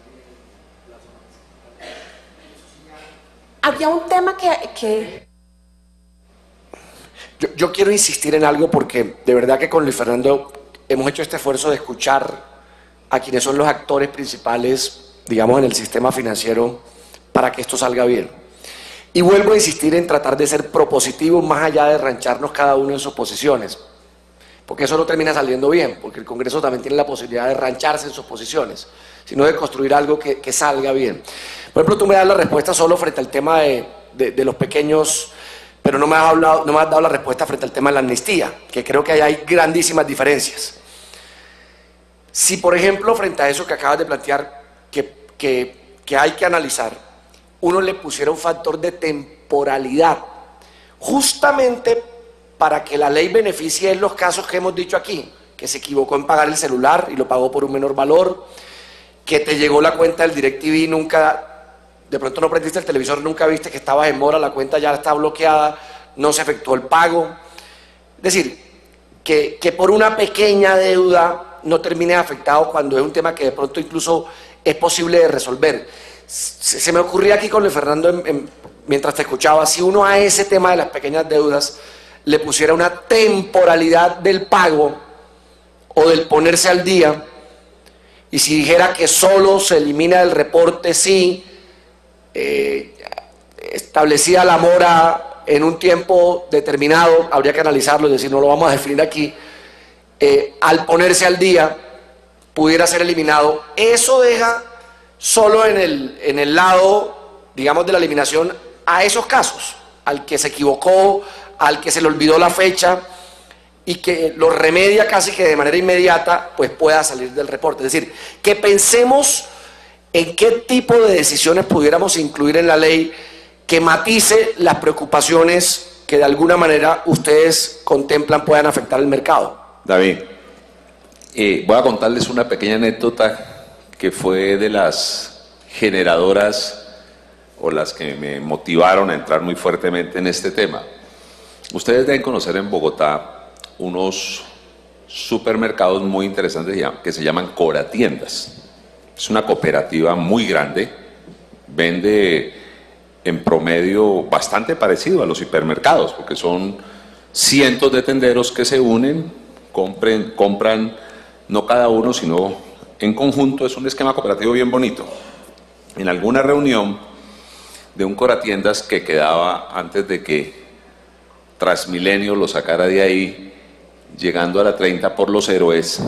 Había un tema que... Yo quiero insistir en algo porque de verdad que con Luis Fernando hemos hecho este esfuerzo de escuchar a quienes son los actores principales, digamos, en el sistema financiero para que esto salga bien. Y vuelvo a insistir en tratar de ser propositivos más allá de rancharnos cada uno en sus posiciones, porque eso no termina saliendo bien, porque el Congreso también tiene la posibilidad de rancharse en sus posiciones, sino de construir algo que salga bien. Por ejemplo, tú me das la respuesta solo frente al tema de los pequeños, pero no me has dado la respuesta frente al tema de la amnistía, que creo que ahí hay grandísimas diferencias. Si, por ejemplo, frente a eso que acabas de plantear, que hay que analizar, uno le pusiera un factor de temporalidad, justamente para que la ley beneficie en los casos que hemos dicho aquí, que se equivocó en pagar el celular y lo pagó por un menor valor, que te llegó la cuenta del DirecTV y nunca, de pronto no prendiste el televisor, nunca viste que estabas en mora, la cuenta ya está bloqueada, no se efectuó el pago. Es decir, que por una pequeña deuda no termine afectado cuando es un tema que de pronto incluso es posible de resolver. Se me ocurría aquí con Luis Fernando, mientras te escuchaba, si uno a ese tema de las pequeñas deudas le pusiera una temporalidad del pago o del ponerse al día, y si dijera que solo se elimina del reporte si establecida la mora en un tiempo determinado, habría que analizarlo, es decir, no lo vamos a definir aquí, al ponerse al día pudiera ser eliminado. Eso deja solo en el lado, digamos, de la eliminación a esos casos, al que se equivocó, al que se le olvidó la fecha y que lo remedia casi que de manera inmediata, pues pueda salir del reporte. Es decir, que pensemos en qué tipo de decisiones pudiéramos incluir en la ley que matice las preocupaciones que de alguna manera ustedes contemplan puedan afectar el mercado. David, voy a contarles una pequeña anécdota que fue de las generadoras o las que me motivaron a entrar muy fuertemente en este tema. Ustedes deben conocer en Bogotá unos supermercados muy interesantes que se llaman Coratiendas. Es una cooperativa muy grande, vende en promedio bastante parecido a los hipermercados, porque son cientos de tenderos que se unen, compran no cada uno, sino en conjunto. Es un esquema cooperativo bien bonito. En alguna reunión de un Coratiendas que quedaba antes de que Transmilenio lo sacara de ahí, llegando a la 30 por Los Héroes,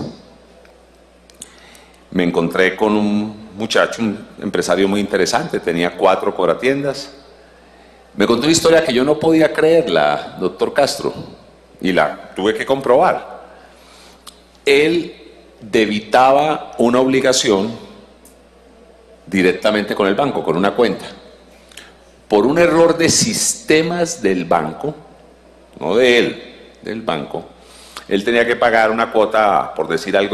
me encontré con un muchacho, un empresario muy interesante, tenía 4 Coratiendas. Me contó una historia que yo no podía creerla, doctor Castro, y la tuve que comprobar. Él debitaba una obligación directamente con el banco, con una cuenta. Por un error de sistemas del banco, no de él, del banco, él tenía que pagar una cuota, por decir algo,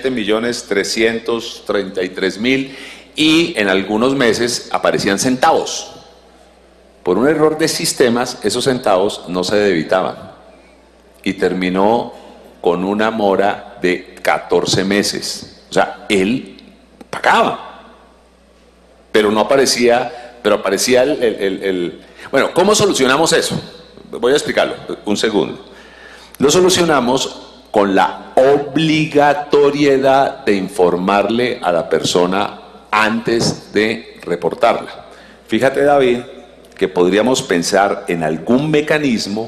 7.333.000, y en algunos meses aparecían centavos. Por un error de sistemas, esos centavos no se debitaban y terminó con una mora de 14 meses. O sea, él pagaba, pero no aparecía, pero aparecía Bueno, ¿cómo solucionamos eso? Voy a explicarlo, un segundo. Lo solucionamos con la obligatoriedad de informarle a la persona antes de reportarla. Fíjate, David, que podríamos pensar en algún mecanismo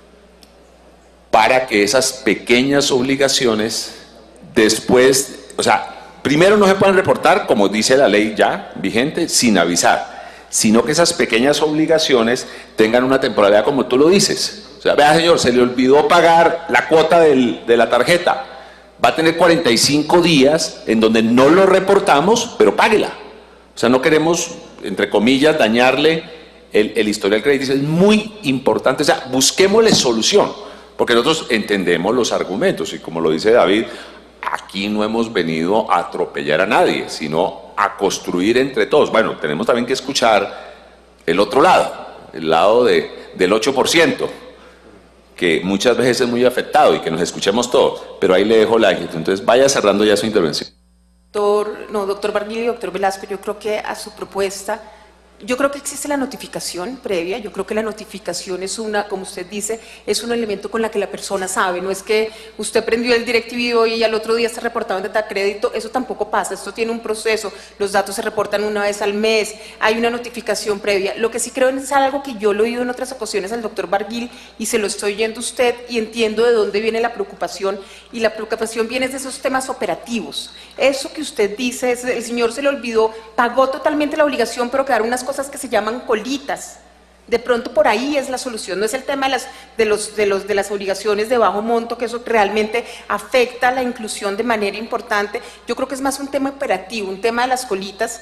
para que esas pequeñas obligaciones después, o sea, primero no se pueden reportar, como dice la ley ya vigente, sin avisar, sino que esas pequeñas obligaciones tengan una temporalidad como tú lo dices. O sea, vea, señor, se le olvidó pagar la cuota de la tarjeta. Va a tener 45 días en donde no lo reportamos, pero páguela. O sea, no queremos, entre comillas, dañarle el historial crediticio. Es muy importante. O sea, busquémosle solución, porque nosotros entendemos los argumentos y, como lo dice David, aquí no hemos venido a atropellar a nadie, sino a construir entre todos. Bueno, tenemos también que escuchar el otro lado, el lado del 8%. Que muchas veces es muy afectado, y que nos escuchemos todos, pero ahí le dejo la inquietud. Entonces vaya cerrando ya su intervención. Doctor Barguil y doctor Velasco, yo creo que a su propuesta, yo creo que existe la notificación previa. Yo creo que la notificación es como usted dice, es un elemento con la que la persona sabe. No es que usted prendió el DirecTV y al otro día se reportaban de crédito. Eso tampoco pasa. Esto tiene un proceso. Los datos se reportan una vez al mes. Hay una notificación previa. Lo que sí creo es algo que yo lo he oído en otras ocasiones al doctor Barguil y se lo estoy oyendo a usted, y entiendo de dónde viene la preocupación. Y la preocupación viene de esos temas operativos. Eso que usted dice, el señor se le olvidó, pagó totalmente la obligación, pero quedaron unas cosas que se llaman colitas. De pronto por ahí es la solución. No es el tema de las obligaciones de bajo monto, que eso realmente afecta la inclusión de manera importante. Yo creo que es más un tema operativo, un tema de las colitas,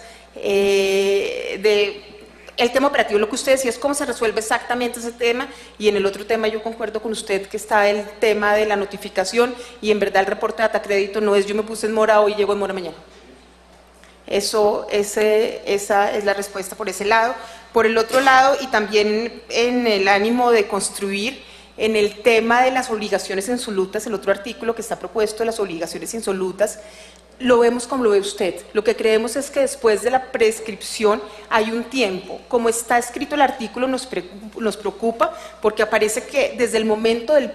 el tema operativo. Lo que usted decía es cómo se resuelve exactamente ese tema, y en el otro tema yo concuerdo con usted que está el tema de la notificación, y en verdad el reporte de Datacrédito no es yo me puse en mora hoy y llego en mora mañana. Esa es la respuesta por ese lado. Por el otro lado, y también en el ánimo de construir, en el tema de las obligaciones insolutas, el otro artículo que está propuesto de las obligaciones insolutas, lo vemos como lo ve usted. Lo que creemos es que después de la prescripción hay un tiempo. Como está escrito el artículo nos preocupa porque aparece que desde el momento de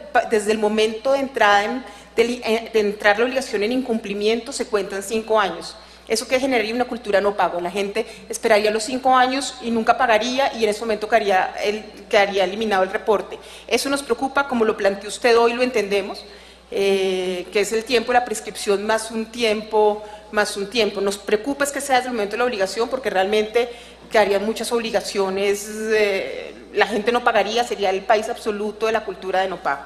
entrar la obligación en incumplimiento se cuentan 5 años. Eso que generaría una cultura no pago. La gente esperaría los 5 años y nunca pagaría y en ese momento quedaría eliminado el reporte. Eso nos preocupa, como lo planteó usted hoy, lo entendemos. Que es el tiempo de la prescripción más un tiempo. Nos preocupa es que sea desde el momento de la obligación porque realmente quedarían muchas obligaciones, la gente no pagaría, sería el país absoluto de la cultura de no pago.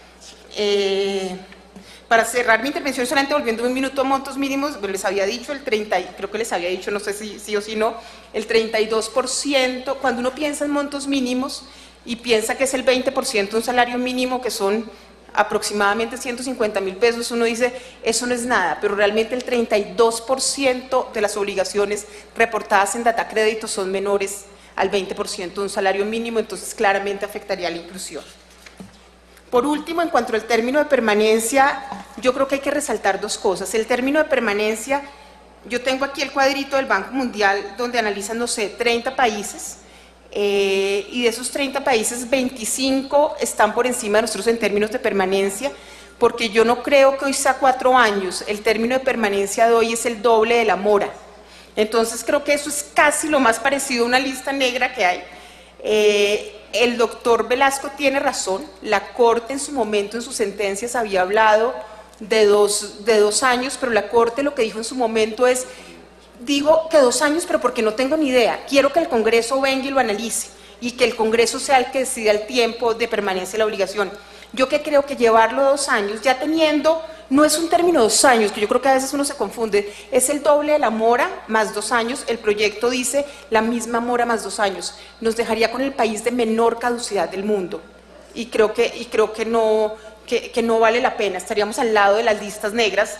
Para cerrar mi intervención, solamente volviendo un minuto a montos mínimos, les había dicho creo que les había dicho, no sé si sí o si no, el 32%, cuando uno piensa en montos mínimos y piensa que es el 20% de un salario mínimo, que son aproximadamente 150.000 pesos, uno dice, eso no es nada, pero realmente el 32% de las obligaciones reportadas en Data Crédito son menores al 20% de un salario mínimo, entonces claramente afectaría a la inclusión. Por último, en cuanto al término de permanencia, yo creo que hay que resaltar 2 cosas. El término de permanencia, yo tengo aquí el cuadrito del Banco Mundial donde analizan, no sé, 30 países, y de esos 30 países, 25 están por encima de nosotros en términos de permanencia, porque yo no creo que hoy sea 4 años, el término de permanencia de hoy es el doble de la mora. Entonces creo que eso es casi lo más parecido a una lista negra que hay. El doctor Velasco tiene razón, la Corte en su momento, en sus sentencias, había hablado de dos años, pero la Corte lo que dijo en su momento es, digo que 2 años, pero porque no tengo ni idea, quiero que el Congreso venga y lo analice, y que el Congreso sea el que decida el tiempo de permanencia de la obligación. Yo que creo que llevarlo 2 años, ya teniendo, no es un término de 2 años, que yo creo que a veces uno se confunde, es el doble de la mora más 2 años, el proyecto dice la misma mora más 2 años, nos dejaría con el país de menor caducidad del mundo, y creo que no vale la pena, estaríamos al lado de las listas negras,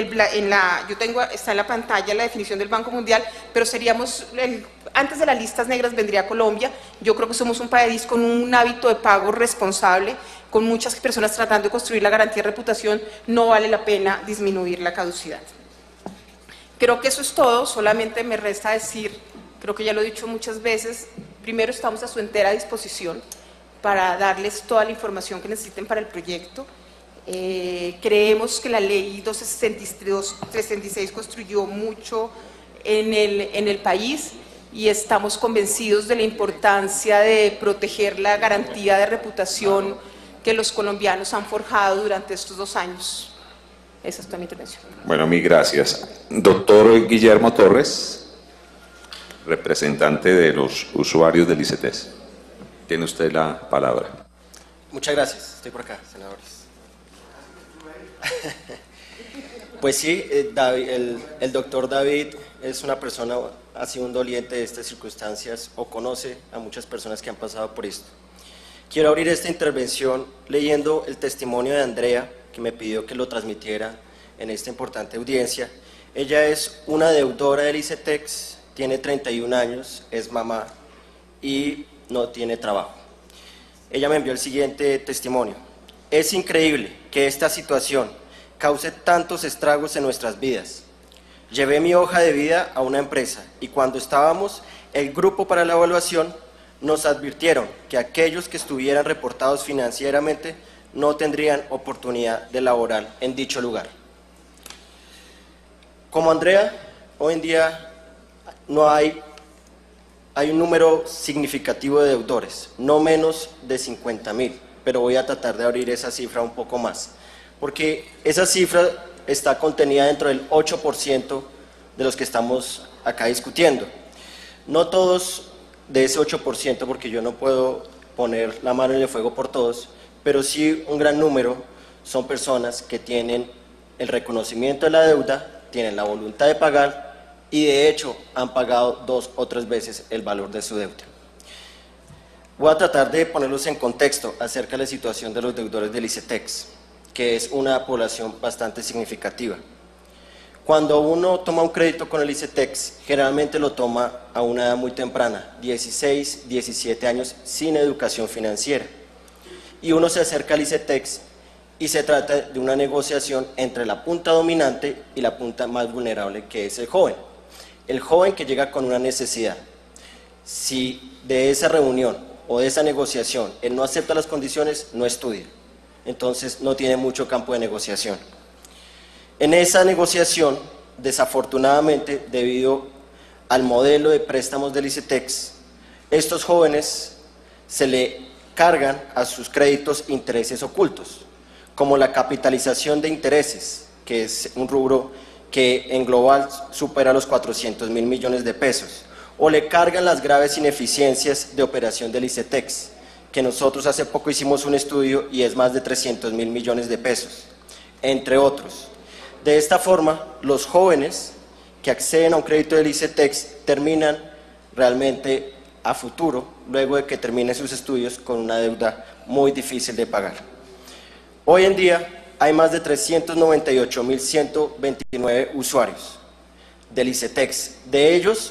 está en la pantalla la definición del Banco Mundial, pero antes de las listas negras vendría Colombia. Yo creo que somos un país con un hábito de pago responsable, con muchas personas tratando de construir la garantía de reputación, no vale la pena disminuir la caducidad. Creo que eso es todo, solamente me resta decir, creo que ya lo he dicho muchas veces, primero estamos a su entera disposición para darles toda la información que necesiten para el proyecto. Creemos que la ley 366 construyó mucho en el país y estamos convencidos de la importancia de proteger la garantía de reputación que los colombianos han forjado durante estos 2 años. Esa es toda mi intervención. Bueno, mil gracias. Doctor Guillermo Torres, representante de los usuarios del ICETEX. Tiene usted la palabra. Muchas gracias. Estoy por acá, senadores. Pues sí, el doctor David es una persona, ha sido un doliente de estas circunstancias o conoce a muchas personas que han pasado por esto. Quiero abrir esta intervención leyendo el testimonio de Andrea, que me pidió que lo transmitiera en esta importante audiencia. Ella es una deudora del ICETEX, tiene 31 años, es mamá y no tiene trabajo. Ella me envió el siguiente testimonio. Es increíble que esta situación cause tantos estragos en nuestras vidas. Llevé mi hoja de vida a una empresa y cuando estábamos el grupo para la evaluación nos advirtieron que aquellos que estuvieran reportados financieramente no tendrían oportunidad de laborar en dicho lugar. Como Andrea, hoy en día no hay un número significativo de deudores, no menos de 50.000, pero voy a tratar de abrir esa cifra un poco más, porque esa cifra está contenida dentro del 8% de los que estamos acá discutiendo. No todos de ese 8%, porque yo no puedo poner la mano en el fuego por todos, pero sí un gran número son personas que tienen el reconocimiento de la deuda, tienen la voluntad de pagar y de hecho han pagado 2 o 3 veces el valor de su deuda. Voy a tratar de ponerlos en contexto acerca de la situación de los deudores del ICETEX, que es una población bastante significativa. Cuando uno toma un crédito con el ICETEX, generalmente lo toma a una edad muy temprana, 16, 17 años, sin educación financiera. Y uno se acerca al ICETEX y se trata de una negociación entre la punta dominante y la punta más vulnerable, que es el joven. El joven que llega con una necesidad. Si de esa reunión o de esa negociación él no acepta las condiciones, no estudia. Entonces no tiene mucho campo de negociación. En esa negociación, desafortunadamente, debido al modelo de préstamos del ICETEX, estos jóvenes se le cargan a sus créditos intereses ocultos, como la capitalización de intereses, que es un rubro que en global supera los 400.000 millones de pesos, o le cargan las graves ineficiencias de operación del ICETEX, que nosotros hace poco hicimos un estudio y es más de 300.000 millones de pesos, entre otros. De esta forma, los jóvenes que acceden a un crédito del ICETEX terminan realmente a futuro, luego de que terminen sus estudios, con una deuda muy difícil de pagar. Hoy en día hay más de 398.129 usuarios del ICETEX, de ellos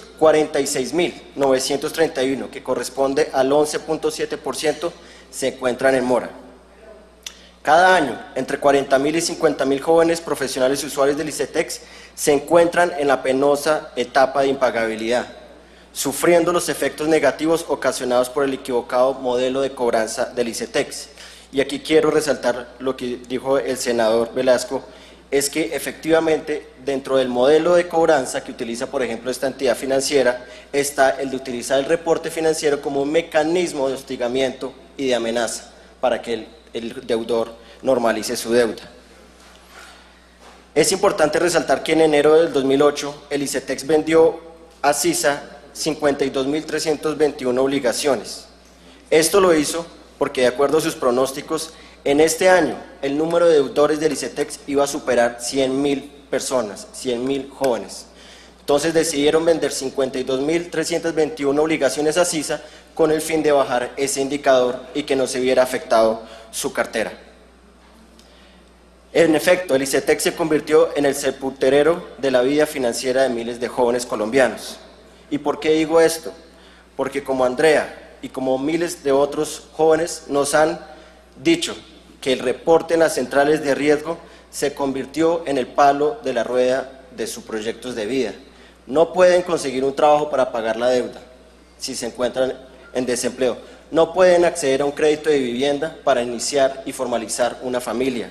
46.931, que corresponde al 11.7%, se encuentran en mora. Cada año, entre 40.000 y 50.000 jóvenes profesionales y usuarios del ICETEX se encuentran en la penosa etapa de impagabilidad, sufriendo los efectos negativos ocasionados por el equivocado modelo de cobranza del ICETEX. Y aquí quiero resaltar lo que dijo el senador Velasco, es que efectivamente dentro del modelo de cobranza que utiliza, por ejemplo, esta entidad financiera, está el de utilizar el reporte financiero como un mecanismo de hostigamiento y de amenaza para que el deudor normalice su deuda. Es importante resaltar que en enero del 2008 el ICETEX vendió a CISA 52.321 obligaciones. Esto lo hizo porque, de acuerdo a sus pronósticos, en este año el número de deudores del ICETEX iba a superar 100.000 personas, 100.000 jóvenes. Entonces decidieron vender 52.321 obligaciones a CISA con el fin de bajar ese indicador y que no se viera afectado su cartera. En efecto, el ICETEX se convirtió en el sepulturero de la vida financiera de miles de jóvenes colombianos. ¿Y por qué digo esto? Porque como Andrea y como miles de otros jóvenes nos han dicho que el reporte en las centrales de riesgo se convirtió en el palo de la rueda de sus proyectos de vida. No pueden conseguir un trabajo para pagar la deuda si se encuentran en desempleo. No pueden acceder a un crédito de vivienda para iniciar y formalizar una familia.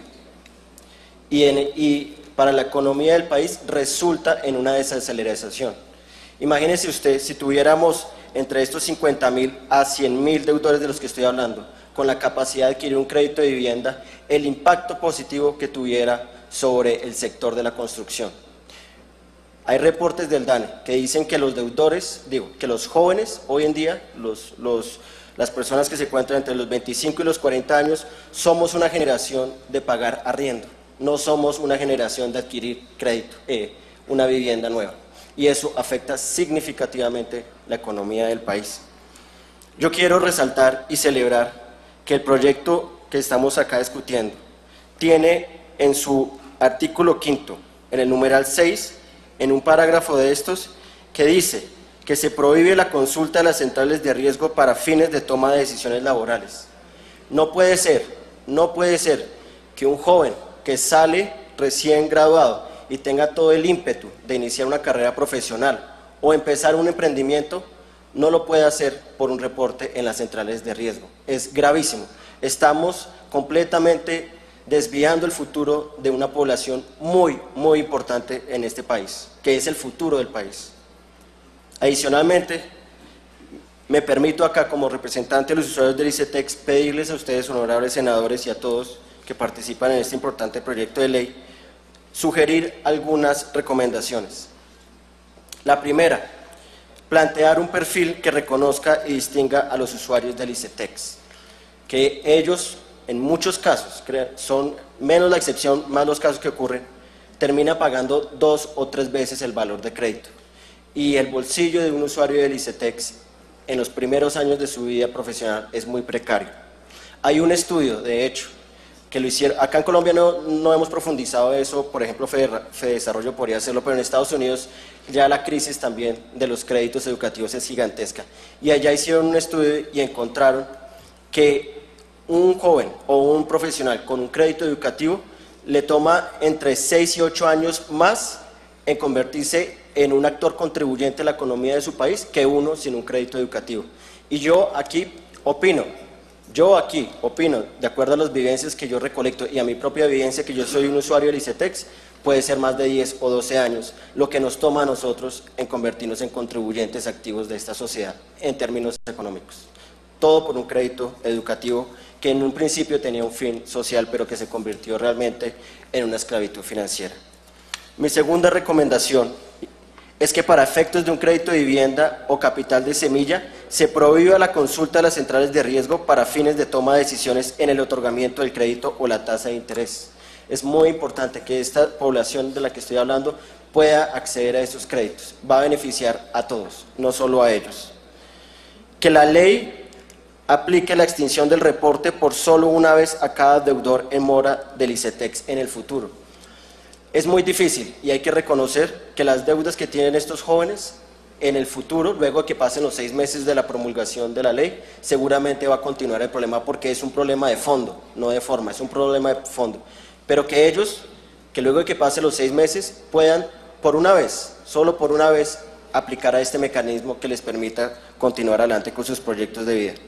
Y para la economía del país resulta en una desaceleración. Imagínese usted si tuviéramos entre estos 50.000 a 100.000 deudores de los que estoy hablando, con la capacidad de adquirir un crédito de vivienda, el impacto positivo que tuviera sobre el sector de la construcción. Hay reportes del DANE que dicen que los deudores, que los jóvenes hoy en día, las personas que se encuentran entre los 25 y los 40 años, somos una generación de pagar arriendo, no somos una generación de adquirir crédito, una vivienda nueva. Y eso afecta significativamente la economía del país. Yo quiero resaltar y celebrar que el proyecto que estamos acá discutiendo tiene en su artículo 5, en el numeral 6, en un parágrafo de estos, que dice que se prohíbe la consulta de las centrales de riesgo para fines de toma de decisiones laborales. No puede ser que un joven que sale recién graduado y tenga todo el ímpetu de iniciar una carrera profesional o empezar un emprendimiento, no lo puede hacer por un reporte en las centrales de riesgo. Es gravísimo. Estamos completamente desviando el futuro de una población muy, muy importante en este país, que es el futuro del país. Adicionalmente, me permito acá, como representante de los usuarios del ICETEX, pedirles a ustedes, honorables senadores, y a todos que participan en este importante proyecto de ley, sugerir algunas recomendaciones. La primera, plantear un perfil que reconozca y distinga a los usuarios del ICETEX, que ellos, en muchos casos, son menos la excepción, más los casos que ocurren, termina pagando 2 o 3 veces el valor de crédito. Y el bolsillo de un usuario del ICETEX en los primeros años de su vida profesional es muy precario. Hay un estudio, de hecho, que lo hicieron. Acá en Colombia no hemos profundizado eso, por ejemplo, Fedesarrollo podría hacerlo, pero en Estados Unidos ya la crisis también de los créditos educativos es gigantesca. Y allá hicieron un estudio y encontraron que un joven o un profesional con un crédito educativo le toma entre 6 y 8 años más en convertirse en un actor contribuyente a la economía de su país que uno sin un crédito educativo. Y yo aquí opino, de acuerdo a las vivencias que yo recolecto y a mi propia vivencia, que yo soy un usuario del ICETEX, puede ser más de 10 o 12 años lo que nos toma a nosotros en convertirnos en contribuyentes activos de esta sociedad en términos económicos. Todo por un crédito educativo que en un principio tenía un fin social, pero que se convirtió realmente en una esclavitud financiera. Mi segunda recomendación es que para efectos de un crédito de vivienda o capital de semilla, se prohíba la consulta a las centrales de riesgo para fines de toma de decisiones en el otorgamiento del crédito o la tasa de interés. Es muy importante que esta población de la que estoy hablando pueda acceder a esos créditos. Va a beneficiar a todos, no solo a ellos. Que la ley aplique la extinción del reporte por solo una vez a cada deudor en mora del ICETEX en el futuro. Es muy difícil y hay que reconocer que las deudas que tienen estos jóvenes en el futuro, luego de que pasen los 6 meses de la promulgación de la ley, seguramente va a continuar el problema porque es un problema de fondo, no de forma, es un problema de fondo. Pero que ellos, que luego de que pasen los 6 meses, puedan por una vez, solo por una vez, aplicar a este mecanismo que les permita continuar adelante con sus proyectos de vida.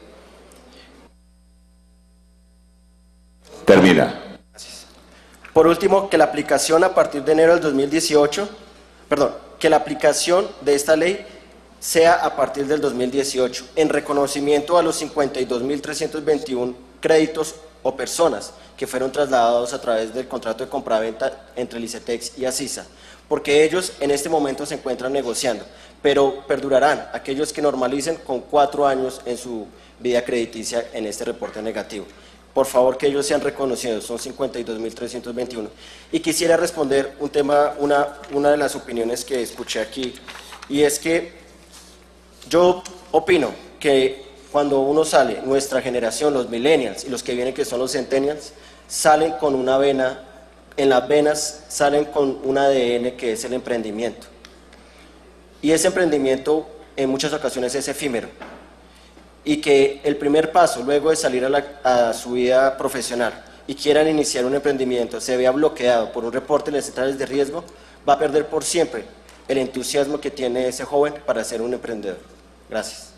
Termina. Por último, que la aplicación a partir de enero del 2018, que la aplicación de esta ley sea a partir del 2018, en reconocimiento a los 52.321 créditos o personas que fueron trasladados a través del contrato de compraventa entre el ICETEX y Asisa, porque ellos en este momento se encuentran negociando, pero perdurarán aquellos que normalicen con 4 años en su vida crediticia en este reporte negativo. Por favor, que ellos sean reconocidos, son 52.321. Y quisiera responder un tema, una de las opiniones que escuché aquí, y es que yo opino que cuando uno sale, nuestra generación, los millennials y los que vienen que son los centennials, salen con una vena, en las venas salen con un ADN que es el emprendimiento. Y ese emprendimiento en muchas ocasiones es efímero. Y que el primer paso, luego de salir a su vida profesional y quieran iniciar un emprendimiento, se vea bloqueado por un reporte en las centrales de riesgo, va a perder por siempre el entusiasmo que tiene ese joven para ser un emprendedor. Gracias.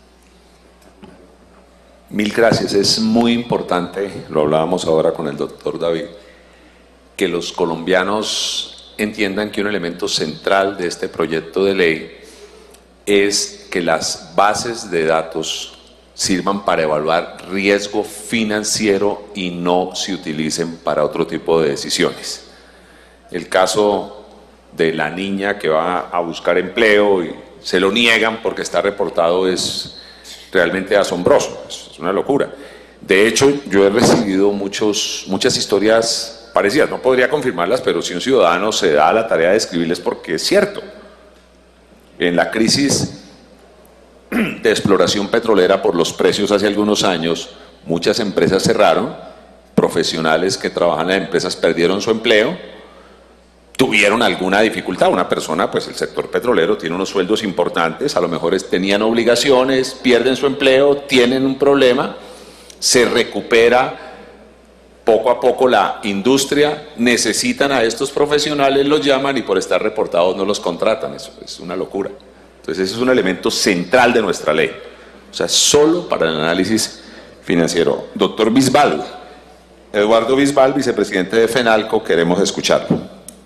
Mil gracias. Es muy importante, lo hablábamos ahora con el doctor David, que los colombianos entiendan que un elemento central de este proyecto de ley es que las bases de datos sirvan para evaluar riesgo financiero y no se utilicen para otro tipo de decisiones. El caso de la niña que va a buscar empleo y se lo niegan porque está reportado es realmente asombroso, es una locura. De hecho, yo he recibido muchas historias parecidas, no podría confirmarlas, pero si un ciudadano se da la tarea de escribirles porque es cierto. En la crisis de exploración petrolera por los precios hace algunos años, muchas empresas cerraron, profesionales que trabajan en empresas perdieron su empleo, tuvieron alguna dificultad. Una persona, pues el sector petrolero tiene unos sueldos importantes, a lo mejor tenían obligaciones, pierden su empleo, tienen un problema, se recupera poco a poco la industria, necesitan a estos profesionales, los llaman y por estar reportados no los contratan. Eso es una locura. Entonces ese es un elemento central de nuestra ley, o sea, solo para el análisis financiero. Doctor Bisbal, Eduardo Bisbal, vicepresidente de FENALCO, queremos escucharlo.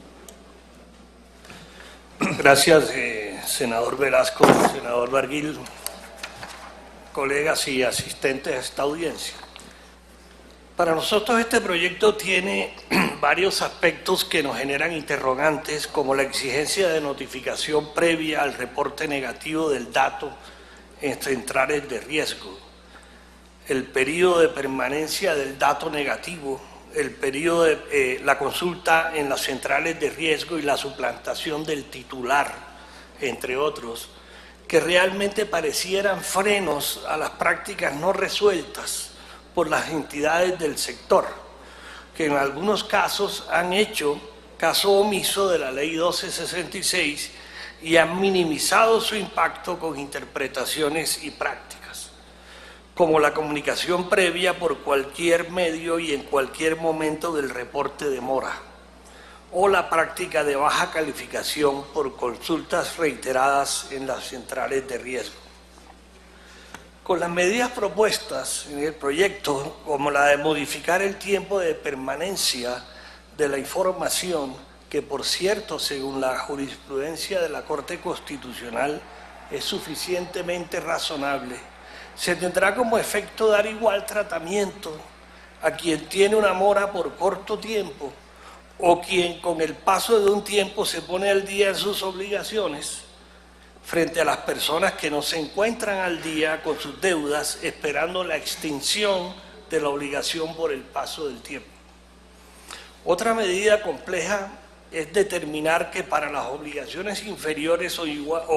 Gracias, senador Velasco, senador Barguil, colegas y asistentes a esta audiencia. Para nosotros este proyecto tiene varios aspectos que nos generan interrogantes, como la exigencia de notificación previa al reporte negativo del dato en centrales de riesgo, el periodo de permanencia del dato negativo, el periodo de la consulta en las centrales de riesgo y la suplantación del titular, entre otros, que realmente parecieran frenos a las prácticas no resueltas por las entidades del sector. que en algunos casos han hecho caso omiso de la Ley 1266 y han minimizado su impacto con interpretaciones y prácticas, como la comunicación previa por cualquier medio y en cualquier momento del reporte de mora, o la práctica de baja calificación por consultas reiteradas en las centrales de riesgo. Con las medidas propuestas en el proyecto, como la de modificar el tiempo de permanencia de la información, que por cierto, según la jurisprudencia de la Corte Constitucional, es suficientemente razonable, se tendrá como efecto dar igual tratamiento a quien tiene una mora por corto tiempo o quien con el paso de un tiempo se pone al día en sus obligaciones, frente a las personas que no se encuentran al día con sus deudas esperando la extinción de la obligación por el paso del tiempo. Otra medida compleja es determinar que para las obligaciones inferiores o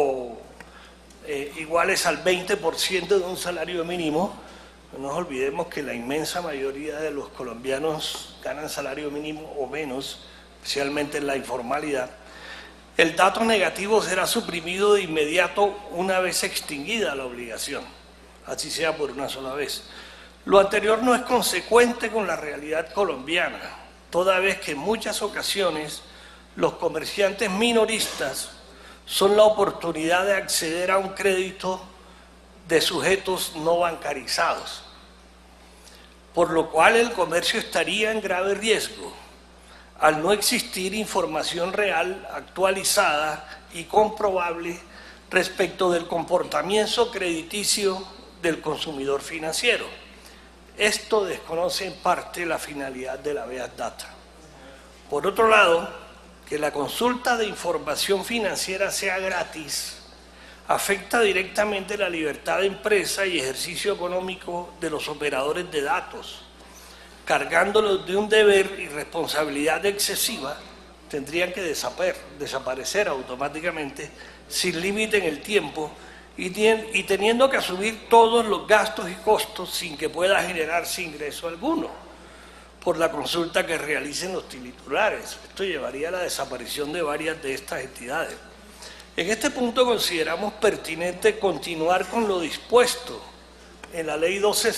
iguales al 20% de un salario mínimo, no nos olvidemos que la inmensa mayoría de los colombianos ganan salario mínimo o menos, especialmente en la informalidad, el dato negativo será suprimido de inmediato una vez extinguida la obligación, así sea por una sola vez. Lo anterior no es consecuente con la realidad colombiana, toda vez que en muchas ocasiones los comerciantes minoristas son la oportunidad de acceder a un crédito de sujetos no bancarizados, por lo cual el comercio estaría en grave riesgo al no existir información real, actualizada y comprobable respecto del comportamiento crediticio del consumidor financiero. Esto desconoce en parte la finalidad de la habeas data. Por otro lado, que la consulta de información financiera sea gratis afecta directamente la libertad de empresa y ejercicio económico de los operadores de datos. Cargándolos de un deber y responsabilidad excesiva, tendrían que desaparecer automáticamente sin límite en el tiempo y teniendo que asumir todos los gastos y costos sin que pueda generarse ingreso alguno por la consulta que realicen los titulares. Esto llevaría a la desaparición de varias de estas entidades. En este punto consideramos pertinente continuar con lo dispuesto en la Ley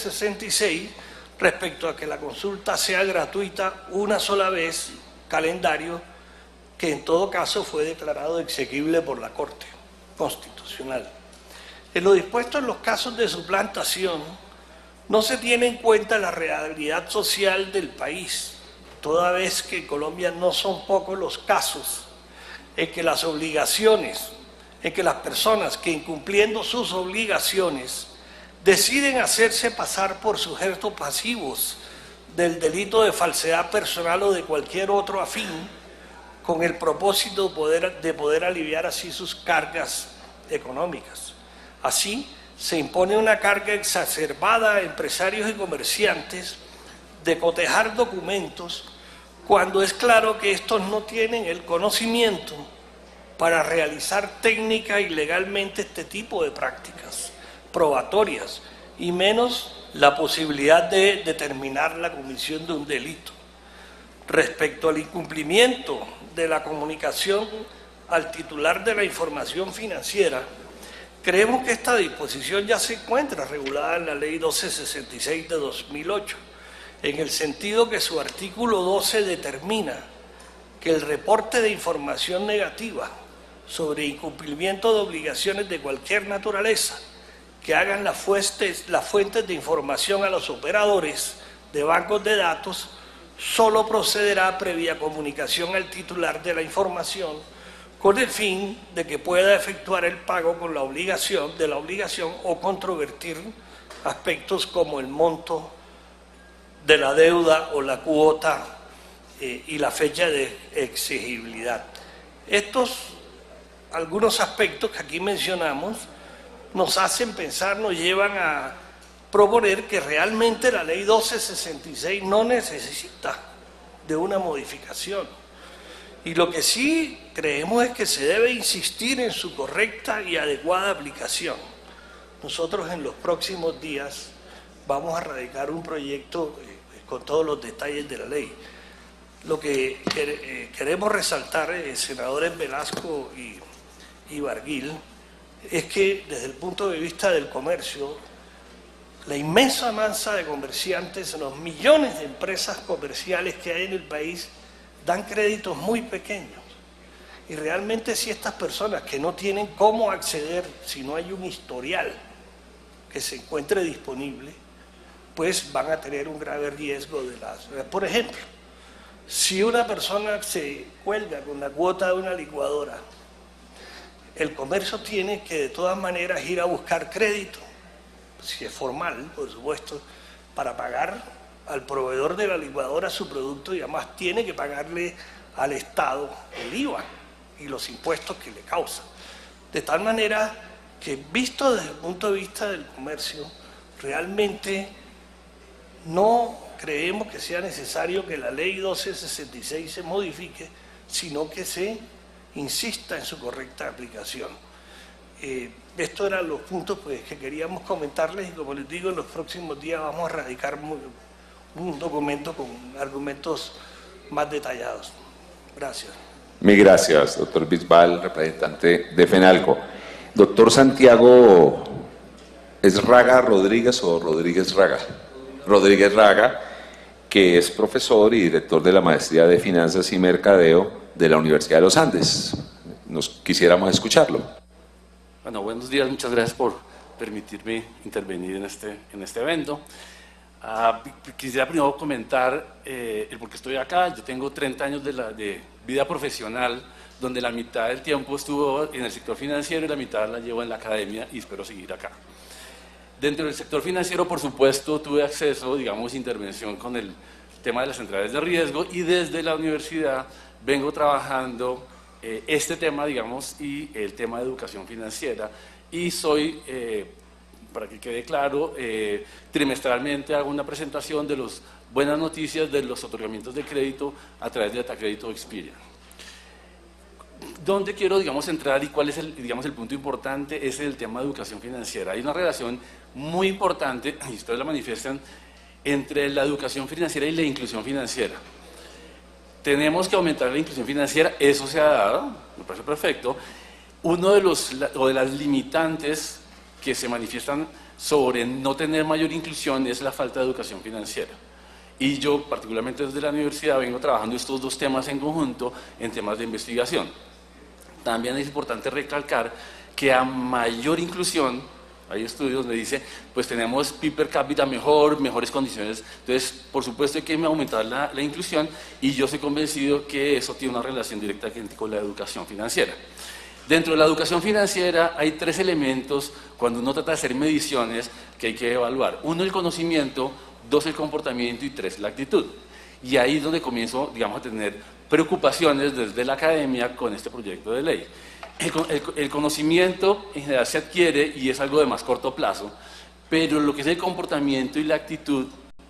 1266 respecto a que la consulta sea gratuita una sola vez, calendario, que en todo caso fue declarado exequible por la Corte Constitucional. En lo dispuesto en los casos de suplantación, no se tiene en cuenta la realidad social del país, toda vez que en Colombia no son pocos los casos en que las obligaciones, en que las personas que incumpliendo sus obligaciones deciden hacerse pasar por sujetos pasivos del delito de falsedad personal o de cualquier otro afín, con el propósito de poder aliviar así sus cargas económicas. Así, se impone una carga exacerbada a empresarios y comerciantes de cotejar documentos cuando es claro que estos no tienen el conocimiento para realizar técnica y legalmente este tipo de prácticas probatorias, y menos la posibilidad de determinar la comisión de un delito. Respecto al incumplimiento de la comunicación al titular de la información financiera, creemos que esta disposición ya se encuentra regulada en la Ley 1266 de 2008, en el sentido que su artículo 12 determina que el reporte de información negativa sobre incumplimiento de obligaciones de cualquier naturaleza que hagan las fuentes de información a los operadores de bancos de datos solo procederá previa comunicación al titular de la información con el fin de que pueda efectuar el pago con la obligación o controvertir aspectos como el monto de la deuda o la cuota y la fecha de exigibilidad. Estos algunos aspectos que aquí mencionamos nos hacen pensar, nos llevan a proponer que realmente la Ley 1266 no necesita de una modificación. Y lo que sí creemos es que se debe insistir en su correcta y adecuada aplicación. Nosotros en los próximos días vamos a radicar un proyecto con todos los detalles de la ley. Lo que queremos resaltar, senadores Velasco y Barguil, es que desde el punto de vista del comercio, la inmensa masa de comerciantes, los millones de empresas comerciales que hay en el país, dan créditos muy pequeños. Y realmente si estas personas que no tienen cómo acceder, si no hay un historial que se encuentre disponible, pues van a tener un grave riesgo de las... Por ejemplo, si una persona se cuelga con la cuota de una licuadora, el comercio tiene que de todas maneras ir a buscar crédito, si es formal, por supuesto, para pagar al proveedor de la licuadora su producto y además tiene que pagarle al Estado el IVA y los impuestos que le causan. De tal manera que, visto desde el punto de vista del comercio, realmente no creemos que sea necesario que la ley 1266 se modifique, sino que se insista en su correcta aplicación. Estos eran los puntos pues, que queríamos comentarles y, como les digo, en los próximos días vamos a radicar un documento con argumentos más detallados. Gracias. Mil gracias, doctor Bisbal, representante de FENALCO. Doctor Santiago, ¿es Raga Rodríguez o Rodríguez Raga? Rodríguez Raga, que es profesor y director de la Maestría de Finanzas y Mercadeo de la Universidad de los Andes. Nos quisiéramos escucharlo. Bueno, buenos días, muchas gracias por permitirme intervenir en este evento. Quisiera primero comentar el por qué estoy acá. Yo tengo 30 años de vida profesional, donde la mitad del tiempo estuvo en el sector financiero y la mitad la llevo en la academia y espero seguir acá. Dentro del sector financiero, por supuesto, tuve acceso, digamos, intervención con el tema de las centrales de riesgo y desde la universidad vengo trabajando este tema, digamos, y el tema de educación financiera y soy... para que quede claro, trimestralmente hago una presentación de las buenas noticias de los otorgamientos de crédito a través de Datacrédito Experian. ¿Dónde quiero, digamos, entrar y cuál es el punto importante? Es el tema de educación financiera. Hay una relación muy importante, y ustedes la manifiestan, entre la educación financiera y la inclusión financiera. Tenemos que aumentar la inclusión financiera, eso se ha dado, me parece perfecto. Uno de las limitantes que se manifiestan sobre no tener mayor inclusión es la falta de educación financiera. Y yo, particularmente desde la universidad, vengo trabajando estos dos temas en conjunto en temas de investigación. También es importante recalcar que a mayor inclusión, hay estudios donde dice, pues tenemos PIB per cápita mejores condiciones. Entonces, por supuesto hay que aumentar la inclusión y yo estoy convencido que eso tiene una relación directa con la educación financiera. Dentro de la educación financiera hay tres elementos cuando uno trata de hacer mediciones que hay que evaluar. Uno, el conocimiento, dos, el comportamiento y tres, la actitud. Y ahí es donde comienzo, digamos, a tener preocupaciones desde la academia con este proyecto de ley. El conocimiento en general se adquiere y es algo de más corto plazo, pero lo que es el comportamiento y la actitud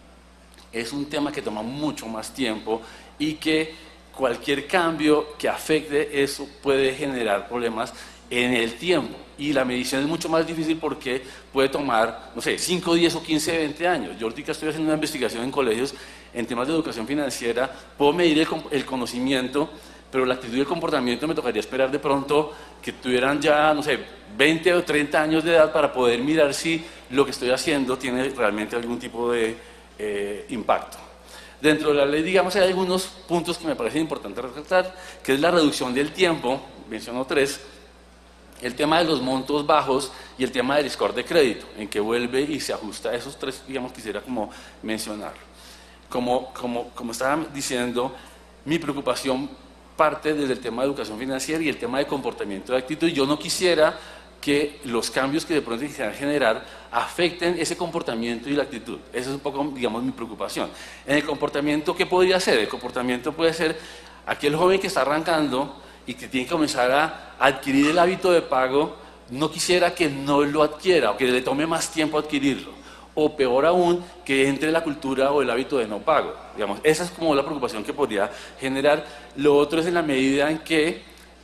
es un tema que toma mucho más tiempo y que cualquier cambio que afecte eso puede generar problemas en el tiempo. Y la medición es mucho más difícil porque puede tomar, no sé, 5, 10 o 15, 20 años. Yo ahorita estoy haciendo una investigación en colegios en temas de educación financiera, puedo medir el conocimiento, pero la actitud y el comportamiento me tocaría esperar de pronto que tuvieran ya, no sé, 20 o 30 años de edad para poder mirar si lo que estoy haciendo tiene realmente algún tipo de impacto. Dentro de la ley, digamos, hay algunos puntos que me parecen importantes resaltar, que es la reducción del tiempo, menciono tres, el tema de los montos bajos y el tema del score de crédito, en que vuelve y se ajusta a esos tres, digamos, quisiera como mencionar. Como estaba diciendo, mi preocupación parte desde el tema de educación financiera y el tema de comportamiento de actitud. Yo no quisiera que los cambios que de pronto se quieran generar afecten ese comportamiento y la actitud. Esa es un poco, digamos, mi preocupación. En el comportamiento, ¿qué podría ser? El comportamiento puede ser aquel joven que está arrancando y que tiene que comenzar a adquirir el hábito de pago, no quisiera que no lo adquiera o que le tome más tiempo adquirirlo. O peor aún, que entre la cultura o el hábito de no pago. Digamos, esa es como la preocupación que podría generar. Lo otro es en la medida en que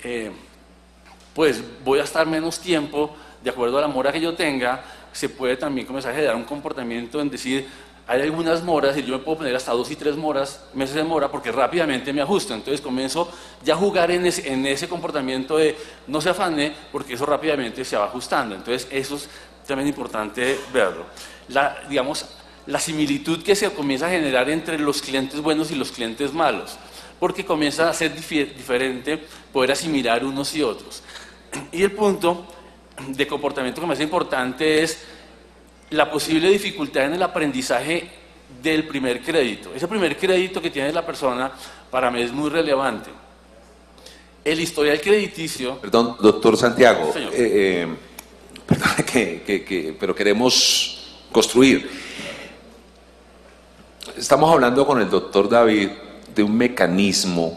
pues voy a estar menos tiempo, de acuerdo a la mora que yo tenga, se puede también comenzar a generar un comportamiento en decir, hay algunas moras y yo me puedo poner hasta 2 y 3 meses de mora porque rápidamente me ajusto. Entonces comienzo ya a jugar en ese comportamiento de no se afane porque eso rápidamente se va ajustando. Entonces eso es también importante verlo. Digamos, la similitud que se comienza a generar entre los clientes buenos y los clientes malos, porque comienza a ser diferente poder asimilar unos y otros. Y el punto de comportamiento que me hace importante es la posible dificultad en el aprendizaje del primer crédito. Ese primer crédito que tiene la persona para mí es muy relevante. El historial crediticio... Perdón, doctor Santiago, Señor. pero queremos construir. Estamos hablando con el doctor David de un mecanismo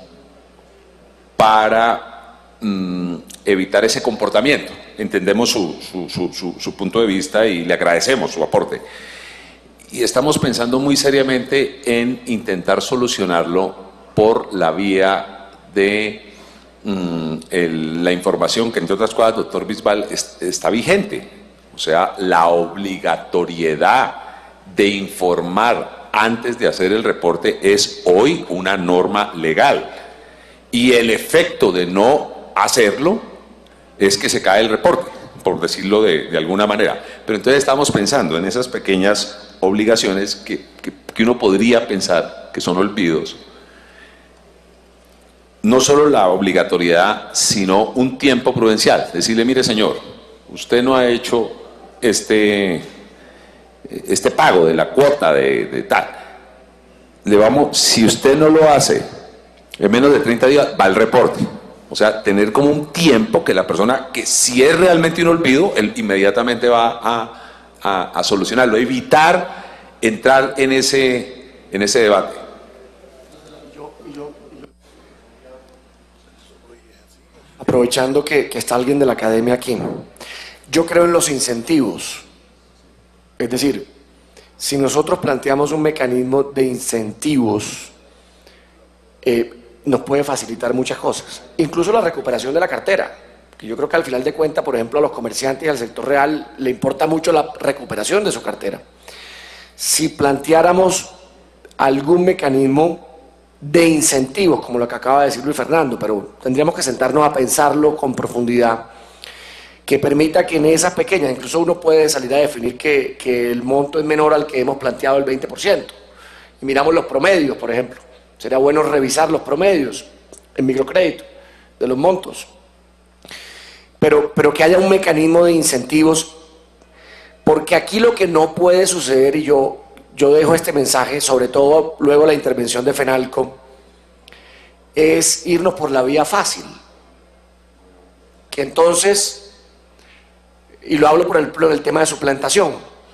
para evitar ese comportamiento. Entendemos su punto de vista y le agradecemos su aporte. Y estamos pensando muy seriamente en intentar solucionarlo por la vía de la información que, entre otras cosas, doctor Bisbal, está vigente. O sea, la obligatoriedad de informar antes de hacer el reporte es hoy una norma legal. Y el efecto de no hacerlo es que se cae el reporte, por decirlo de alguna manera. Pero entonces estamos pensando en esas pequeñas obligaciones que uno podría pensar que son olvidos. No solo la obligatoriedad, sino un tiempo prudencial. Decirle, mire señor, usted no ha hecho este pago de la cuota de tal. Si usted no lo hace en menos de 30 días, va el reporte. O sea, tener como un tiempo que la persona, que si es realmente un olvido, él inmediatamente va a solucionarlo. Evitar entrar en ese debate. Aprovechando que está alguien de la academia aquí, yo creo en los incentivos. Es decir, si nosotros planteamos un mecanismo de incentivos, nos puede facilitar muchas cosas, incluso la recuperación de la cartera, que yo creo que al final de cuentas, por ejemplo, a los comerciantes y al sector real le importa mucho la recuperación de su cartera. Si planteáramos algún mecanismo de incentivos, como lo que acaba de decir Luis Fernando, pero tendríamos que sentarnos a pensarlo con profundidad, que permita que en esas pequeñas, incluso uno puede salir a definir que el monto es menor al que hemos planteado, el 20%, y miramos los promedios, por ejemplo. Sería bueno revisar los promedios en microcrédito de los montos, pero que haya un mecanismo de incentivos, porque aquí lo que no puede suceder, y yo dejo este mensaje, sobre todo luego de la intervención de FENALCO, es irnos por la vía fácil, que entonces, y lo hablo por el tema de suplantación,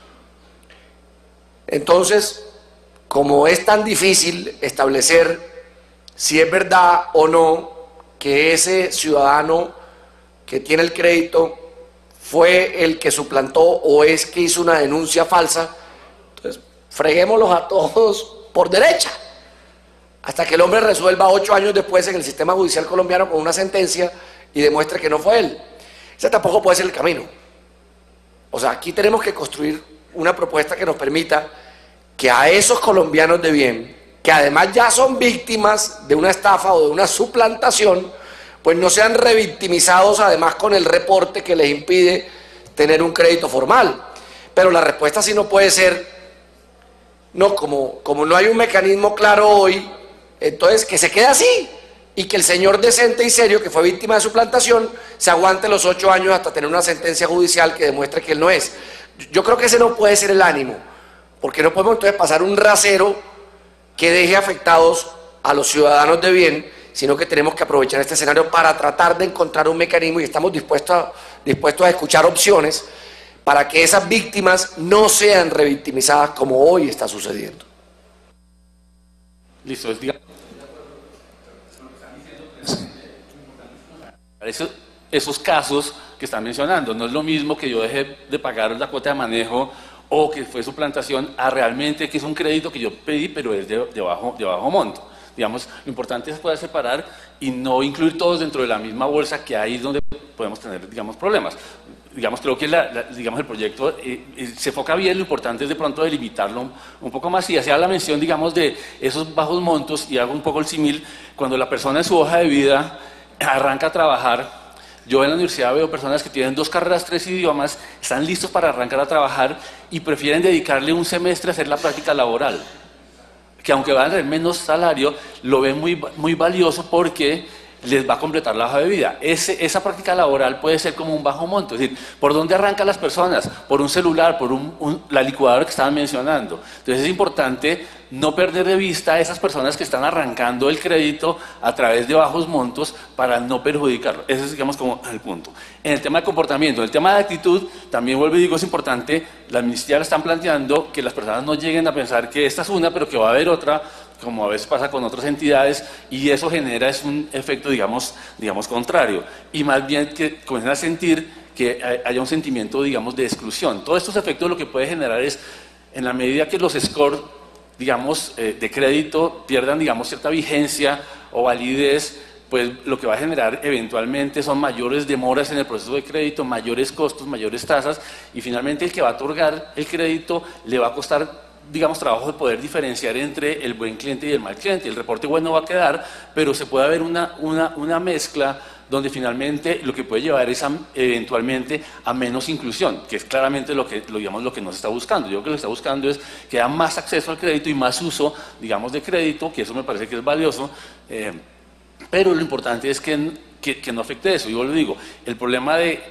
entonces, como es tan difícil establecer si es verdad o no que ese ciudadano que tiene el crédito fue el que suplantó o es que hizo una denuncia falsa, entonces freguémoslos a todos por derecha, hasta que el hombre resuelva 8 años después en el sistema judicial colombiano con una sentencia y demuestre que no fue él. Ese tampoco puede ser el camino. O sea, aquí tenemos que construir una propuesta que nos permita que a esos colombianos de bien, que además ya son víctimas de una estafa o de una suplantación, pues no sean revictimizados además con el reporte que les impide tener un crédito formal. Pero la respuesta sí no puede ser, no, como no hay un mecanismo claro hoy, entonces que se quede así y que el señor decente y serio que fue víctima de suplantación se aguante los 8 años hasta tener una sentencia judicial que demuestre que él no es. Yo creo que ese no puede ser el ánimo, porque no podemos entonces pasar un rasero que deje afectados a los ciudadanos de bien, sino que tenemos que aprovechar este escenario para tratar de encontrar un mecanismo, y estamos dispuestos a escuchar opciones para que esas víctimas no sean revictimizadas como hoy está sucediendo. Listo, esos casos que están mencionando, no es lo mismo que yo deje de pagar la cuota de manejo o que fue suplantación a realmente que es un crédito que yo pedí pero es de bajo monto. Digamos, lo importante es poder separar y no incluir todos dentro de la misma bolsa, que ahí es donde podemos tener, digamos, problemas. digamos, creo que digamos, el proyecto se enfoca bien, lo importante es de pronto delimitarlo un poco más y hacía la mención, digamos, de esos bajos montos y hago un poco el símil, cuando la persona en su hoja de vida arranca a trabajar. Yo en la universidad veo personas que tienen 2 carreras, 3 idiomas, están listos para arrancar a trabajar y prefieren dedicarle un semestre a hacer la práctica laboral, que aunque van a tener menos salario, lo ven muy valioso porque les va a completar la hoja de vida. Esa práctica laboral puede ser como un bajo monto, es decir, ¿por dónde arrancan las personas? Por un celular, por la licuadora que estaban mencionando. Entonces es importante no perder de vista a esas personas que están arrancando el crédito a través de bajos montos para no perjudicarlo. Ese es, digamos, como el punto. En el tema de comportamiento, en el tema de actitud, también vuelvo y digo, es importante, las ministerias están planteando que las personas no lleguen a pensar que esta es una, pero que va a haber otra, como a veces pasa con otras entidades, y eso genera un efecto, digamos, contrario. Y más bien que comiencen a sentir que haya un sentimiento, digamos, de exclusión. Todos estos efectos lo que puede generar es, en la medida que los scores, digamos, de crédito pierdan, digamos, cierta vigencia o validez, pues lo que va a generar eventualmente son mayores demoras en el proceso de crédito, mayores costos, mayores tasas, y finalmente el que va a otorgar el crédito le va a costar, digamos, trabajo de poder diferenciar entre el buen cliente y el mal cliente. El reporte bueno va a quedar, pero se puede haber una mezcla donde finalmente lo que puede llevar es eventualmente a menos inclusión, que es claramente lo que no se está buscando. Yo creo que lo que está buscando es que haya más acceso al crédito y más uso, digamos, de crédito, que eso me parece que es valioso, pero lo importante es que no afecte eso. Yo lo digo, el problema de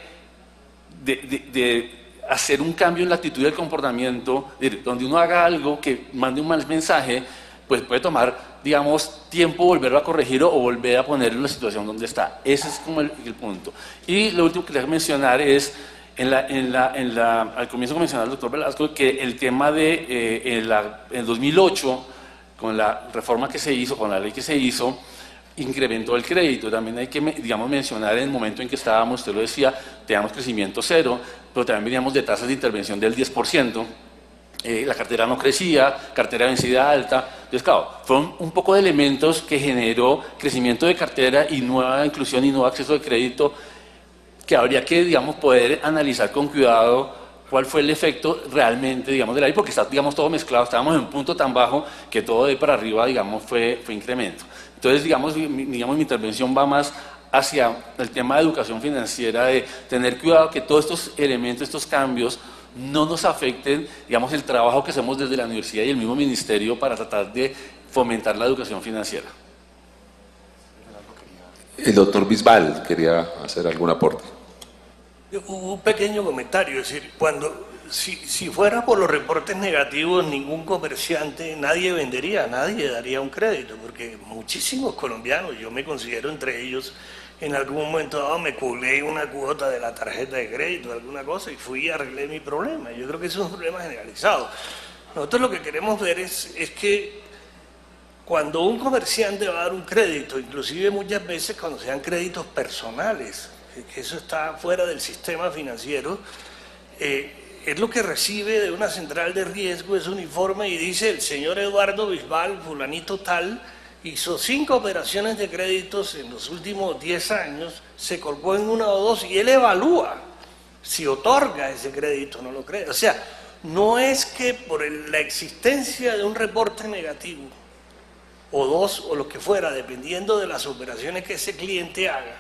hacer un cambio en la actitud y el comportamiento, donde uno haga algo que mande un mal mensaje, pues puede tomar, digamos, tiempo volverlo a corregir o volver a ponerlo en la situación donde está. Ese es como el punto. Y lo último que quería mencionar es, al comienzo mencionaba el doctor Velasco, que el tema de en 2008, con la reforma que se hizo, con la ley que se hizo, incrementó el crédito. También hay que, digamos, mencionar en el momento en que estábamos, usted lo decía, teníamos crecimiento cero, pero también veníamos de tasas de intervención del 10%, la cartera no crecía, cartera vencida alta. Entonces, claro, fueron un poco de elementos que generó crecimiento de cartera y nueva inclusión y nuevo acceso de crédito, que habría que, digamos, poder analizar con cuidado cuál fue el efecto realmente, digamos, de la ley, porque está, digamos, todo mezclado. Estábamos en un punto tan bajo que todo de para arriba, digamos, fue incremento. Entonces, digamos, mi intervención va más hacia el tema de educación financiera, de tener cuidado que todos estos elementos, estos cambios, no nos afecten, digamos, el trabajo que hacemos desde la universidad y el mismo ministerio para tratar de fomentar la educación financiera. El doctor Bisbal quería hacer algún aporte. Un pequeño comentario, es decir, si fuera por los reportes negativos, ningún comerciante, nadie vendería, nadie daría un crédito, porque muchísimos colombianos, yo me considero entre ellos, en algún momento dado me colgué una cuota de la tarjeta de crédito, alguna cosa, y fui y arreglé mi problema. Yo creo que eso es un problema generalizado. Nosotros lo que queremos ver es que cuando un comerciante va a dar un crédito, inclusive muchas veces cuando sean créditos personales, que eso está fuera del sistema financiero, es lo que recibe de una central de riesgo, es un informe y dice: el señor Eduardo Bisbal, fulanito tal, hizo 5 operaciones de créditos en los últimos 10 años, se colgó en 1 o 2 y él evalúa si otorga ese crédito o no lo cree. O sea, no es que por la existencia de un reporte negativo o 2 o lo que fuera, dependiendo de las operaciones que ese cliente haga,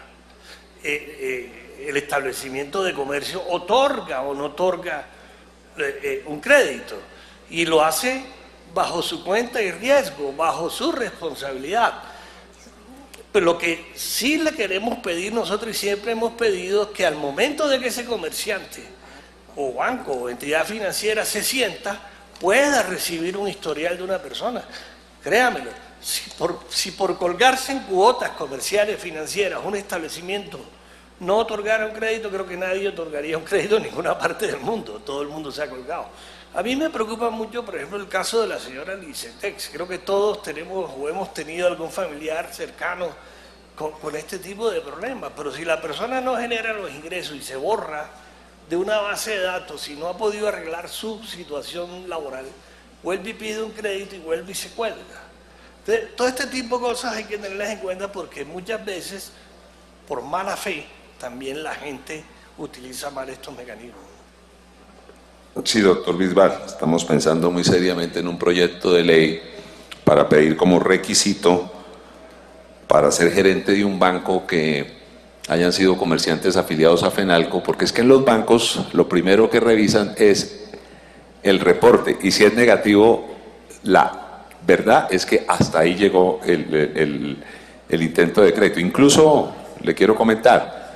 el establecimiento de comercio otorga o no otorga un crédito, y lo hace bajo su cuenta y riesgo, bajo su responsabilidad. Pero lo que sí le queremos pedir nosotros, y siempre hemos pedido, es que al momento de que ese comerciante o banco o entidad financiera se sienta, pueda recibir un historial de una persona. Créamelo, si por colgarse en cuotas comerciales financieras un establecimiento no otorgara un crédito, creo que nadie otorgaría un crédito en ninguna parte del mundo. Todo el mundo se ha colgado. A mí me preocupa mucho, por ejemplo, el caso de la señora Licetex. Creo que todos tenemos o hemos tenido algún familiar cercano con este tipo de problemas. Pero si la persona no genera los ingresos y se borra de una base de datos y no ha podido arreglar su situación laboral, vuelve y pide un crédito y vuelve y se cuelga. Entonces, todo este tipo de cosas hay que tenerlas en cuenta, porque muchas veces, por mala fe, también la gente utiliza mal estos mecanismos. Sí, doctor Bisbal, estamos pensando muy seriamente en un proyecto de ley para pedir como requisito para ser gerente de un banco que hayan sido comerciantes afiliados a FENALCO, porque es que en los bancos lo primero que revisan es el reporte, y si es negativo, la verdad es que hasta ahí llegó el intento de crédito. Incluso le quiero comentar,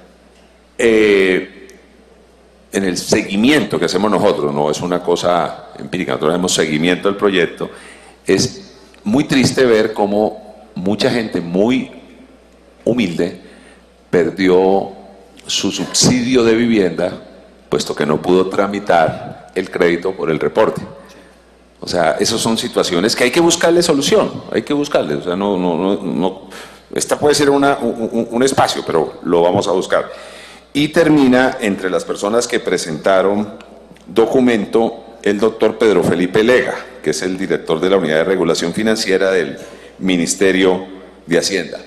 en el seguimiento que hacemos nosotros, no es una cosa empírica, nosotros hacemos seguimiento del proyecto, es muy triste ver cómo mucha gente muy humilde perdió su subsidio de vivienda, puesto que no pudo tramitar el crédito por el reporte. O sea, esas son situaciones que hay que buscarle solución, hay que buscarle, o sea, esta puede ser un espacio, pero lo vamos a buscar. Y termina entre las personas que presentaron documento el doctor Pedro Felipe Lega, que es el director de la Unidad de Regulación Financiera del Ministerio de Hacienda.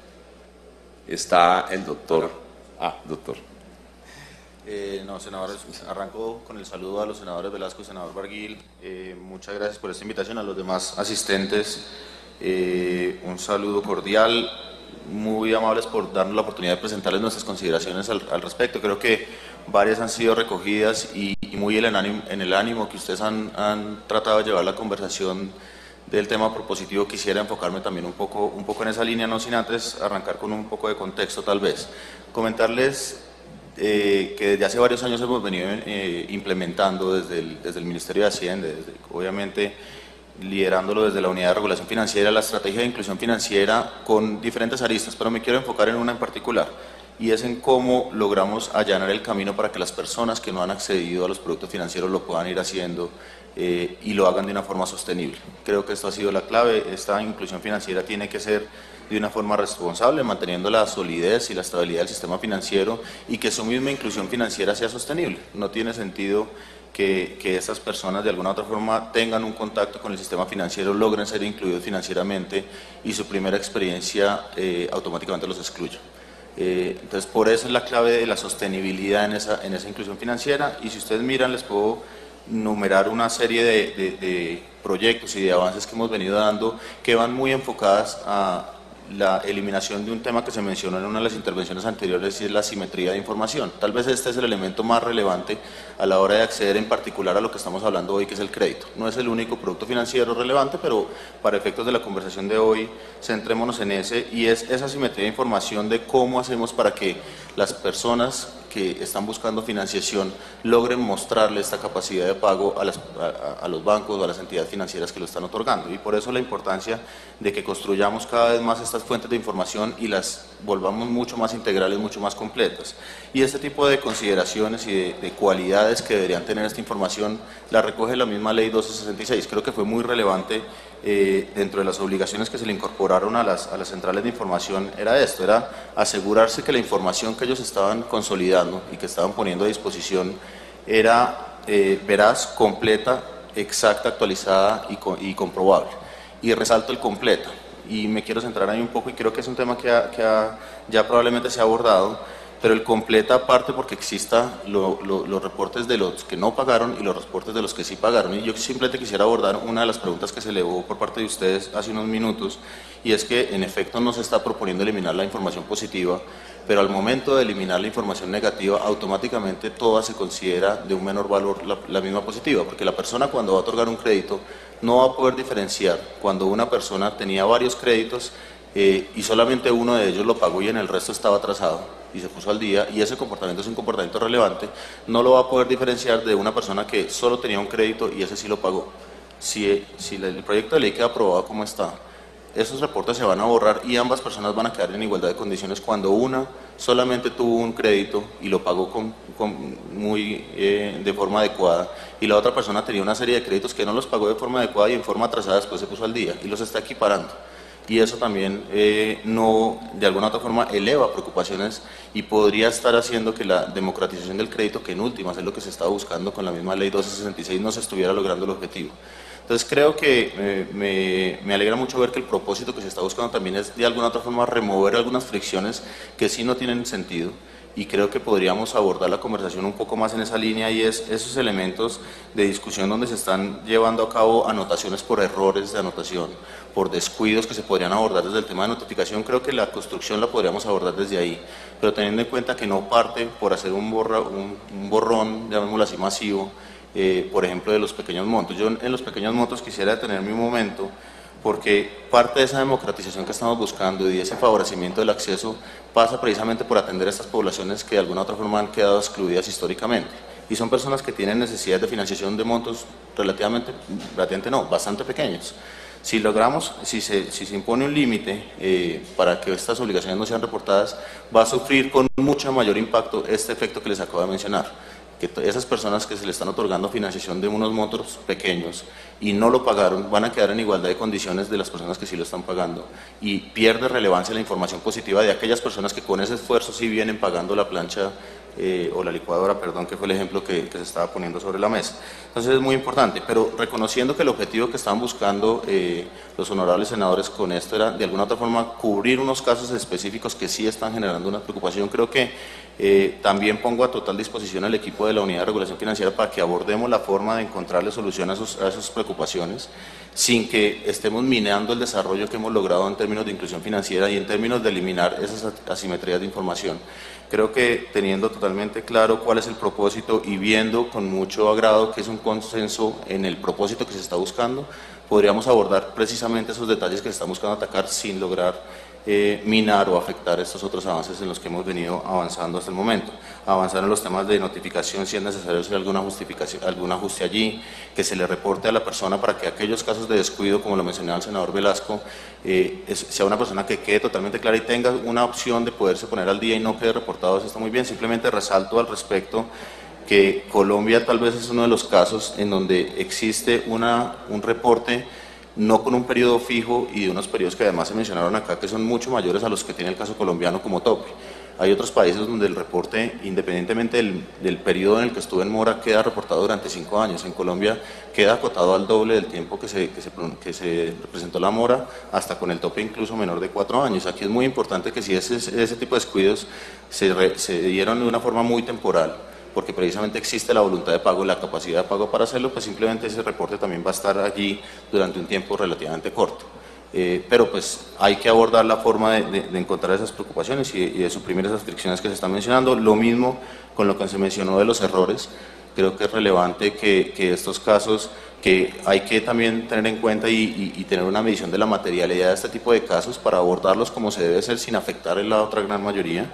Está el doctor. Doctor. No, senadores, arranco con el saludo a los senadores Velasco y senador Barguil. Muchas gracias por esta invitación. A los demás asistentes, un saludo cordial. Muy amables por darnos la oportunidad de presentarles nuestras consideraciones al respecto. Creo que varias han sido recogidas y muy en el ánimo que ustedes han tratado de llevar la conversación del tema propositivo. Quisiera enfocarme también un poco en esa línea, no sin antes arrancar con un poco de contexto tal vez. Comentarles que desde hace varios años hemos venido implementando desde el Ministerio de Hacienda, obviamente liderándolo desde la Unidad de Regulación Financiera, la estrategia de inclusión financiera con diferentes aristas, pero me quiero enfocar en una en particular, y es en cómo logramos allanar el camino para que las personas que no han accedido a los productos financieros lo puedan ir haciendo y lo hagan de una forma sostenible. Creo que esto ha sido la clave. Esta inclusión financiera tiene que ser de una forma responsable, manteniendo la solidez y la estabilidad del sistema financiero y que su misma inclusión financiera sea sostenible. No tiene sentido que estas personas de alguna u otra forma tengan un contacto con el sistema financiero, logren ser incluidos financieramente y su primera experiencia automáticamente los excluya. Entonces, por eso es la clave de la sostenibilidad en esa inclusión financiera. Y si ustedes miran, les puedo numerar una serie de proyectos y de avances que hemos venido dando que van muy enfocadas a la eliminación de un tema que se mencionó en una de las intervenciones anteriores, y es la asimetría de información. Tal vez este es el elemento más relevante a la hora de acceder en particular a lo que estamos hablando hoy, que es el crédito. No es el único producto financiero relevante, pero para efectos de la conversación de hoy, centrémonos en ese, y es esa asimetría de información de cómo hacemos para que las personas que están buscando financiación logren mostrarle esta capacidad de pago a los bancos o a las entidades financieras que lo están otorgando. Y por eso la importancia de que construyamos cada vez más estas fuentes de información y las volvamos mucho más integrales, mucho más completas. Y este tipo de consideraciones y de cualidades que deberían tener esta información la recoge la misma Ley 1266. Creo que fue muy relevante dentro de las obligaciones que se le incorporaron a las centrales de información era esto, era asegurarse que la información que ellos estaban consolidando y que estaban poniendo a disposición era veraz, completa, exacta, actualizada y comprobable. Y resalto el completa, y me quiero centrar ahí un poco, y creo que es un tema que ya probablemente se ha abordado, pero el completa aparte porque exista los reportes de los que no pagaron y los reportes de los que sí pagaron. Y yo simplemente quisiera abordar una de las preguntas que se elevó por parte de ustedes hace unos minutos, y es que en efecto no se está proponiendo eliminar la información positiva, pero al momento de eliminar la información negativa, automáticamente toda se considera de un menor valor la misma positiva, porque la persona cuando va a otorgar un crédito no va a poder diferenciar cuando una persona tenía varios créditos y solamente uno de ellos lo pagó y en el resto estaba atrasado y se puso al día, y ese comportamiento es un comportamiento relevante, no lo va a poder diferenciar de una persona que solo tenía un crédito y ese sí lo pagó. Si el proyecto de ley queda aprobado como está, esos reportes se van a borrar y ambas personas van a quedar en igualdad de condiciones cuando una solamente tuvo un crédito y lo pagó de forma adecuada, y la otra persona tenía una serie de créditos que no los pagó de forma adecuada y en forma atrasada después se puso al día, y los está equiparando. Y eso también no, de alguna otra forma, eleva preocupaciones y podría estar haciendo que la democratización del crédito, que en últimas es lo que se está buscando con la misma Ley 1266, no se estuviera logrando el objetivo. Entonces creo que me alegra mucho ver que el propósito que se está buscando también es de alguna otra forma remover algunas fricciones que sí no tienen sentido, y creo que podríamos abordar la conversación un poco más en esa línea, y es esos elementos de discusión donde se están llevando a cabo anotaciones por errores de anotación, por descuidos que se podrían abordar desde el tema de notificación. Creo que la construcción la podríamos abordar desde ahí, pero teniendo en cuenta que no parte por hacer un borrón, llamémoslo así, masivo, por ejemplo, de los pequeños montos. Yo en los pequeños montos quisiera detenerme un momento, porque parte de esa democratización que estamos buscando y ese favorecimiento del acceso pasa precisamente por atender a estas poblaciones que de alguna u otra forma han quedado excluidas históricamente. Y son personas que tienen necesidades de financiación de montos bastante pequeños. Si logramos, si se impone un límite para que estas obligaciones no sean reportadas, va a sufrir con mucho mayor impacto este efecto que les acabo de mencionar, que esas personas que se le están otorgando financiación de unos montos pequeños y no lo pagaron, van a quedar en igualdad de condiciones de las personas que sí lo están pagando, y pierde relevancia la información positiva de aquellas personas que con ese esfuerzo sí vienen pagando la plancha o la licuadora, perdón, que fue el ejemplo que se estaba poniendo sobre la mesa. Entonces es muy importante, pero reconociendo que el objetivo que estaban buscando los honorables senadores con esto era de alguna otra forma cubrir unos casos específicos que sí están generando una preocupación. Creo que también pongo a total disposición al equipo de la Unidad de Regulación Financiera para que abordemos la forma de encontrarle solución a esas preocupaciones, sin que estemos minando el desarrollo que hemos logrado en términos de inclusión financiera y en términos de eliminar esas asimetrías de información. Creo que teniendo totalmente claro cuál es el propósito y viendo con mucho agrado que es un consenso en el propósito que se está buscando, podríamos abordar precisamente esos detalles que se están buscando atacar sin lograr minar o afectar estos otros avances en los que hemos venido avanzando hasta el momento. Avanzar en los temas de notificación, si es necesario hacer alguna justificación, algún ajuste allí, que se le reporte a la persona para que aquellos casos de descuido, como lo mencionaba el senador Velasco, sea una persona que quede totalmente clara y tenga una opción de poderse poner al día y no quede reportado. Eso está muy bien. Simplemente resalto al respecto que Colombia tal vez es uno de los casos en donde existe un reporte no con un periodo fijo y de unos periodos que además se mencionaron acá que son mucho mayores a los que tiene el caso colombiano como tope. Hay otros países donde el reporte, independientemente del periodo en el que estuvo en mora, queda reportado durante 5 años. En Colombia queda acotado al doble del tiempo que se presentó la mora, hasta con el tope incluso menor de 4 años. Aquí es muy importante que si ese tipo de descuidos se dieron de una forma muy temporal, porque precisamente existe la voluntad de pago y la capacidad de pago para hacerlo, pues simplemente ese reporte también va a estar allí durante un tiempo relativamente corto. Pero pues hay que abordar la forma de encontrar esas preocupaciones y de suprimir esas fricciones que se están mencionando. Lo mismo con lo que se mencionó de los errores. Creo que es relevante que estos casos, que hay que también tener en cuenta y tener una medición de la materialidad de este tipo de casos para abordarlos como se debe hacer sin afectar en la otra gran mayoría.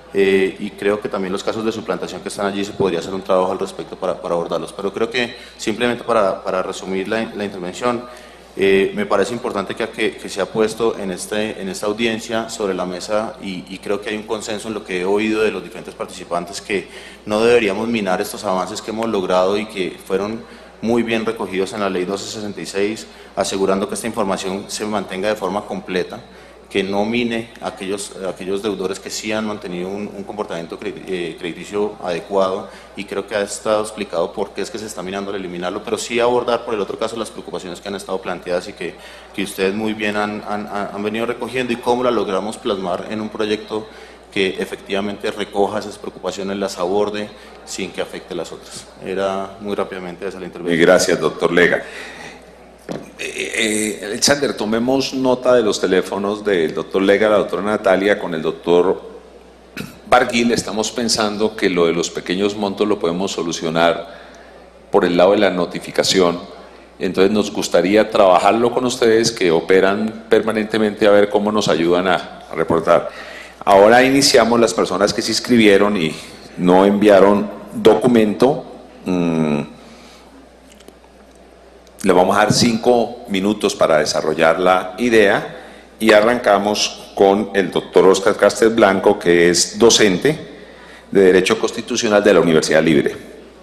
Y creo que también los casos de suplantación que están allí se podría hacer un trabajo al respecto para abordarlos. Pero creo que simplemente para resumir la intervención, me parece importante que se ha puesto en esta audiencia sobre la mesa y creo que hay un consenso en lo que he oído de los diferentes participantes que no deberíamos minar estos avances que hemos logrado y que fueron muy bien recogidos en la Ley 1266, asegurando que esta información se mantenga de forma completa, que no mine a aquellos deudores que sí han mantenido un comportamiento crediticio adecuado, y creo que ha estado explicado por qué es que se está minando al eliminarlo, pero sí abordar por el otro caso las preocupaciones que han estado planteadas y que ustedes muy bien han venido recogiendo, y cómo la logramos plasmar en un proyecto que efectivamente recoja esas preocupaciones, las aborde sin que afecte las otras. Era muy rápidamente esa la intervención. Gracias, doctor Lega. Alexander, tomemos nota de los teléfonos del doctor Lega, la doctora Natalia, con el doctor Barguil. Estamos pensando que lo de los pequeños montos lo podemos solucionar por el lado de la notificación. Entonces nos gustaría trabajarlo con ustedes, que operan permanentemente, a ver cómo nos ayudan a reportar. Ahora iniciamos las personas que se inscribieron y no enviaron documento. Le vamos a dar 5 minutos para desarrollar la idea y arrancamos con el doctor Oscar Castelblanco, que es docente de Derecho Constitucional de la Universidad Libre.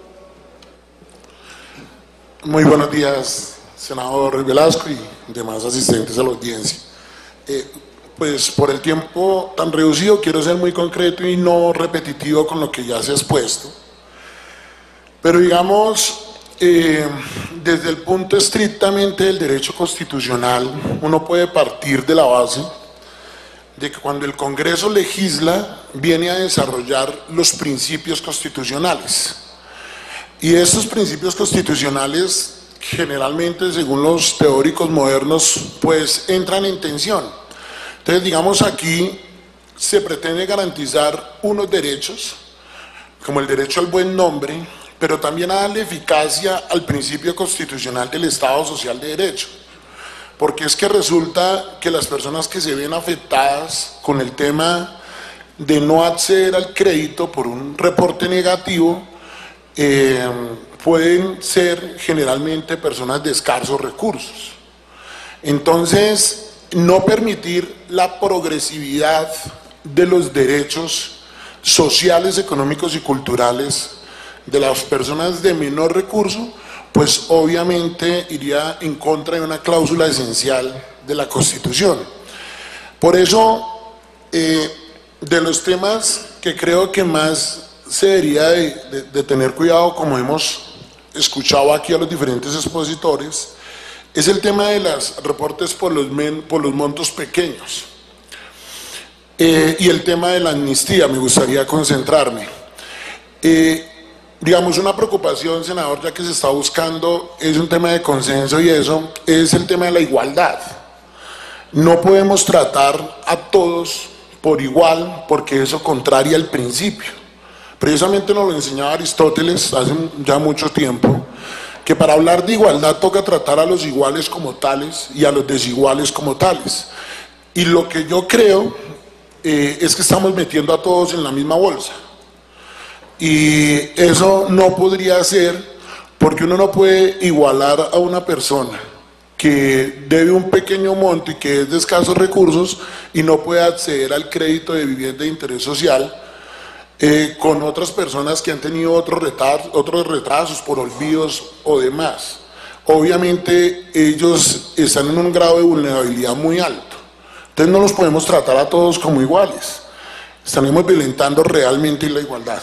Muy buenos días, senador Velasco y demás asistentes a la audiencia. Pues por el tiempo tan reducido quiero ser muy concreto y no repetitivo con lo que ya se ha expuesto, pero digamos, desde el punto estrictamente del derecho constitucional, uno puede partir de la base de que cuando el Congreso legisla, viene a desarrollar los principios constitucionales. Y estos principios constitucionales, generalmente, según los teóricos modernos, pues entran en tensión. Entonces, digamos, aquí se pretende garantizar unos derechos, como el derecho al buen nombre, pero también a darle eficacia al principio constitucional del Estado Social de Derecho. Porque es que resulta que las personas que se ven afectadas con el tema de no acceder al crédito por un reporte negativo, pueden ser generalmente personas de escasos recursos. Entonces, no permitir la progresividad de los derechos sociales, económicos y culturales de las personas de menor recurso, pues obviamente iría en contra de una cláusula esencial de la Constitución. Por eso, de los temas que creo que más se debería de tener cuidado, como hemos escuchado aquí a los diferentes expositores, es el tema de los reportes por los montos pequeños. Y el tema de la amnistía, me gustaría concentrarme. Digamos, una preocupación, senador, ya que se está buscando, es un tema de consenso y eso, es el tema de la igualdad. No podemos tratar a todos por igual, porque eso contraria al principio. Precisamente nos lo enseñaba Aristóteles hace ya mucho tiempo, que para hablar de igualdad toca tratar a los iguales como tales y a los desiguales como tales. Y lo que yo creo es que estamos metiendo a todos en la misma bolsa. Y eso no podría ser, porque uno no puede igualar a una persona que debe un pequeño monto y que es de escasos recursos y no puede acceder al crédito de vivienda de interés social con otras personas que han tenido otros retrasos por olvidos o demás. Obviamente ellos están en un grado de vulnerabilidad muy alto. Entonces no los podemos tratar a todos como iguales. Estaremos violentando realmente la igualdad.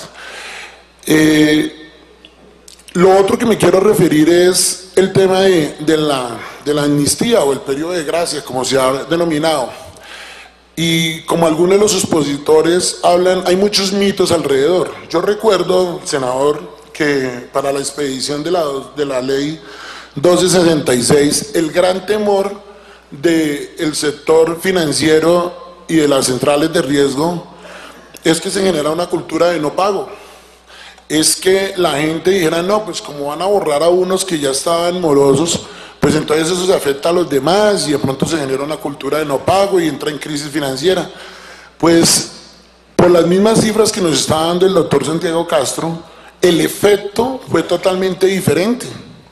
Lo otro que me quiero referir es el tema de la amnistía o el periodo de gracia, como se ha denominado. Y como algunos de los expositores hablan, hay muchos mitos alrededor. Yo recuerdo, senador, que para la expedición de la ley 1266, el gran temor del sector financiero y de las centrales de riesgo es que se genera una cultura de no pago. Es que la gente dijera, no, pues como van a borrar a unos que ya estaban morosos, pues entonces eso se afecta a los demás y de pronto se genera una cultura de no pago y entra en crisis financiera. Pues por las mismas cifras que nos está dando el doctor Santiago Castro, el efecto fue totalmente diferente.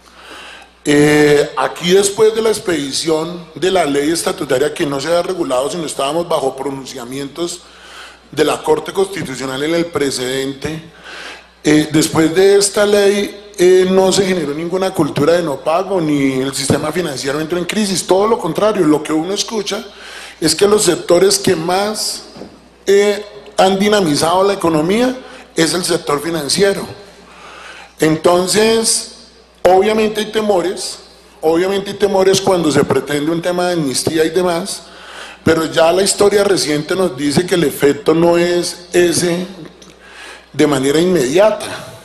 Aquí, después de la expedición de la ley estatutaria que no se había regulado, sino estábamos bajo pronunciamientos de la Corte Constitucional en el precedente, después de esta ley no se generó ninguna cultura de no pago, ni el sistema financiero entró en crisis. Todo lo contrario, lo que uno escucha es que los sectores que más han dinamizado la economía es el sector financiero. Entonces, obviamente hay temores cuando se pretende un tema de amnistía y demás, pero ya la historia reciente nos dice que el efecto no es ese de manera inmediata.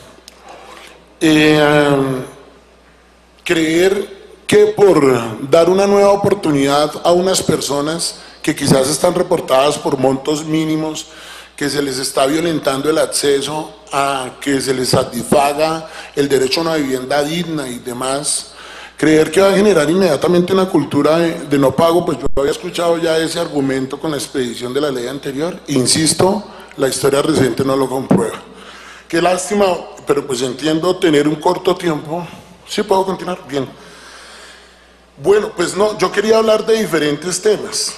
Creer que por dar una nueva oportunidad a unas personas que quizás están reportadas por montos mínimos, que se les está violentando el acceso a que se les satisfaga el derecho a una vivienda digna y demás, creer que va a generar inmediatamente una cultura de no pago, pues yo había escuchado ya ese argumento con la expedición de la ley anterior. Insisto, la historia reciente no lo comprueba. Qué lástima, pero pues entiendo tener un corto tiempo. ¿Sí puedo continuar? Bien. Bueno, pues no, yo quería hablar de diferentes temas.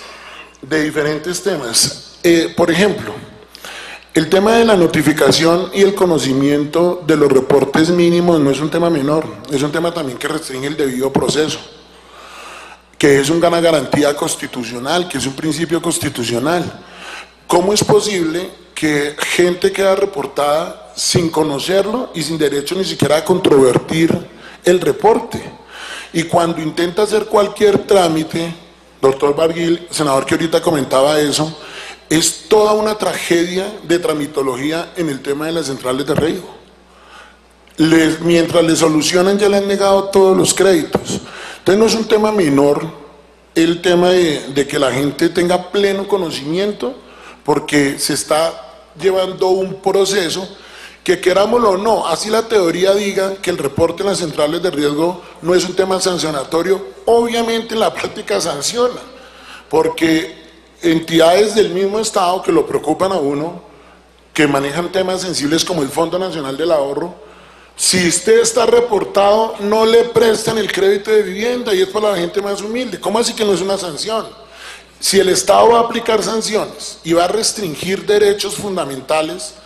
Por ejemplo, el tema de la notificación y el conocimiento de los reportes mínimos no es un tema menor, es un tema también que restringe el debido proceso, que es una garantía constitucional, que es un principio constitucional. ¿Cómo es posible que gente queda reportada sin conocerlo y sin derecho ni siquiera a controvertir el reporte. Y cuando intenta hacer cualquier trámite, doctor Barguil, senador que ahorita comentaba eso, es toda una tragedia de tramitología en el tema de las centrales de riego. Mientras le solucionan ya le han negado todos los créditos. Entonces no es un tema menor el tema de que la gente tenga pleno conocimiento, porque se está llevando un proceso que, querámoslo o no, así la teoría diga que el reporte en las centrales de riesgo no es un tema sancionatorio, obviamente en la práctica sanciona, porque entidades del mismo Estado que lo preocupan a uno, que manejan temas sensibles como el Fondo Nacional del Ahorro, si usted está reportado, no le prestan el crédito de vivienda, y es para la gente más humilde. ¿Cómo así que no es una sanción? Si el Estado va a aplicar sanciones y va a restringir derechos fundamentales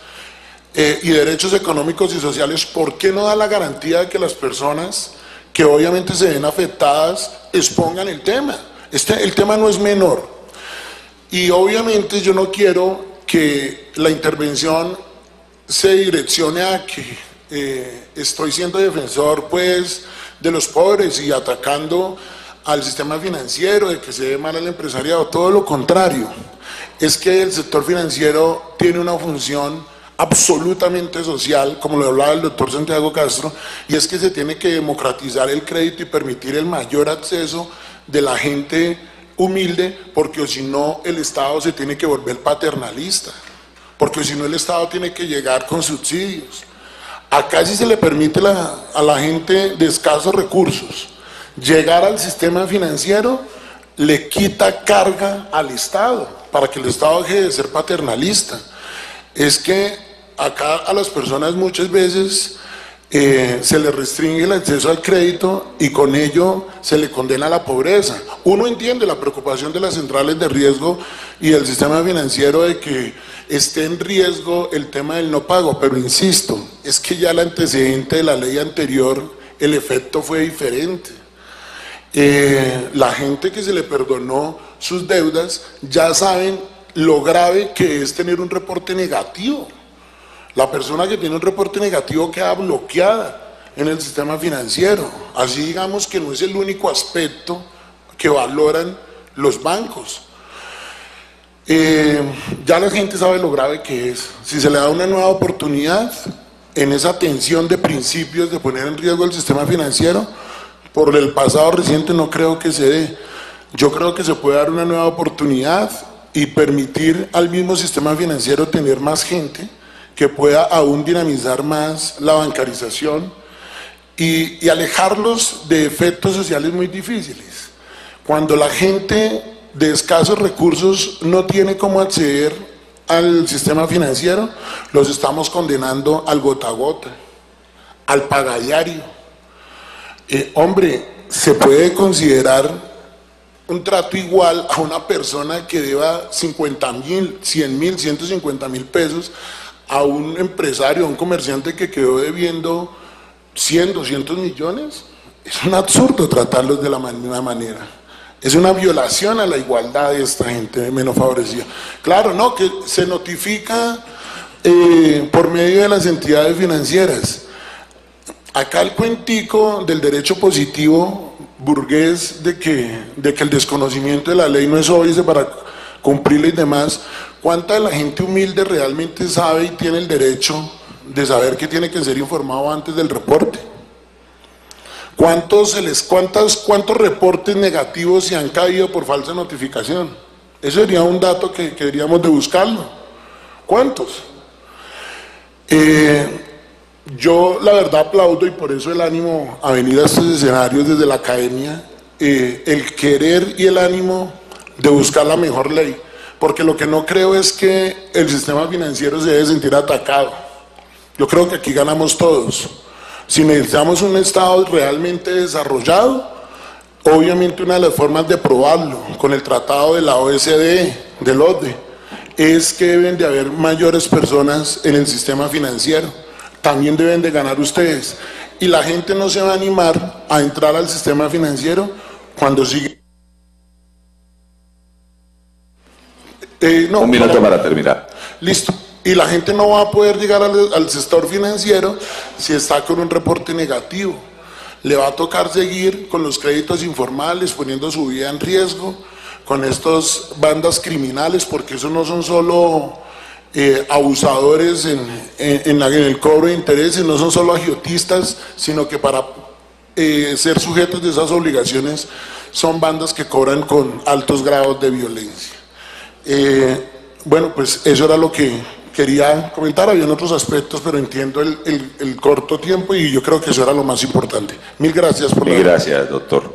y derechos económicos y sociales, ¿por qué no da la garantía de que las personas que obviamente se ven afectadas expongan el tema? El tema no es menor. Y obviamente yo no quiero que la intervención se direccione a que estoy siendo defensor pues de los pobres y atacando al sistema financiero, de que se ve mal al empresariado. Todo lo contrario, es que el sector financiero tiene una función absolutamente social, como lo hablaba el doctor Santiago Castro, y es que se tiene que democratizar el crédito y permitir el mayor acceso de la gente humilde, porque si no el Estado se tiene que volver paternalista, porque si no el Estado tiene que llegar con subsidios. Acá sí se le permite a la gente de escasos recursos llegar al sistema financiero, le quita carga al Estado, para que el Estado deje de ser paternalista. Es que acá a las personas muchas veces se les restringe el acceso al crédito y con ello se le condena a la pobreza. Uno entiende la preocupación de las centrales de riesgo y del sistema financiero de que esté en riesgo el tema del no pago, pero insisto, es que ya el antecedente de la ley anterior, el efecto fue diferente. La gente que se le perdonó sus deudas ya saben lo grave que es tener un reporte negativo. La persona que tiene un reporte negativo queda bloqueada en el sistema financiero. Así digamos que no es el único aspecto que valoran los bancos. Ya la gente sabe lo grave que es. Si se le da una nueva oportunidad en esa tensión de principios de poner en riesgo el sistema financiero, por el pasado reciente no creo que se dé. Yo creo que se puede dar una nueva oportunidad y permitir al mismo sistema financiero tener más gente que pueda aún dinamizar más la bancarización y alejarlos de efectos sociales muy difíciles. Cuando la gente de escasos recursos no tiene cómo acceder al sistema financiero, los estamos condenando al gota a gota, al pagadiario. Hombre, se puede considerar un trato igual a una persona que deba 50.000, 100.000, 150.000 pesos a un empresario, a un comerciante que quedó debiendo 100, 200 millones. Es un absurdo tratarlos de la misma manera. Es una violación a la igualdad de esta gente menos favorecida. Claro, no, que se notifica por medio de las entidades financieras. Acá el cuentico del derecho positivo burgués de que el desconocimiento de la ley no es obvio para cumplirla y demás. ¿Cuánta de la gente humilde realmente sabe y tiene el derecho de saber que tiene que ser informado antes del reporte? ¿Cuántos reportes negativos se han caído por falsa notificación? Eso sería un dato que deberíamos de buscarlo. ¿Cuántos? Yo la verdad aplaudo, y por eso el ánimo a venir a estos escenarios desde la academia, el querer y el ánimo de buscar la mejor ley, porque lo que no creo es que el sistema financiero se debe sentir atacado. Yo creo que aquí ganamos todos. Si necesitamos un Estado realmente desarrollado, obviamente una de las formas de probarlo con el tratado de la OECD, del OCDE, es que deben de haber mayores personas en el sistema financiero. También deben de ganar ustedes. Y la gente no se va a animar a entrar al sistema financiero cuando sigue. Un minuto para terminar. Listo. Y la gente no va a poder llegar al sector financiero si está con un reporte negativo. le va a tocar seguir con los créditos informales, poniendo su vida en riesgo, con estas bandas criminales, porque esos no son solo abusadores en el cobro de intereses, no son solo agiotistas, sino que para ser sujetos de esas obligaciones son bandas que cobran con altos grados de violencia. Bueno, pues eso era lo que quería comentar. Habían otros aspectos, pero entiendo el corto tiempo y yo creo que eso era lo más importante. Mil gracias por Mil gracias, doctor.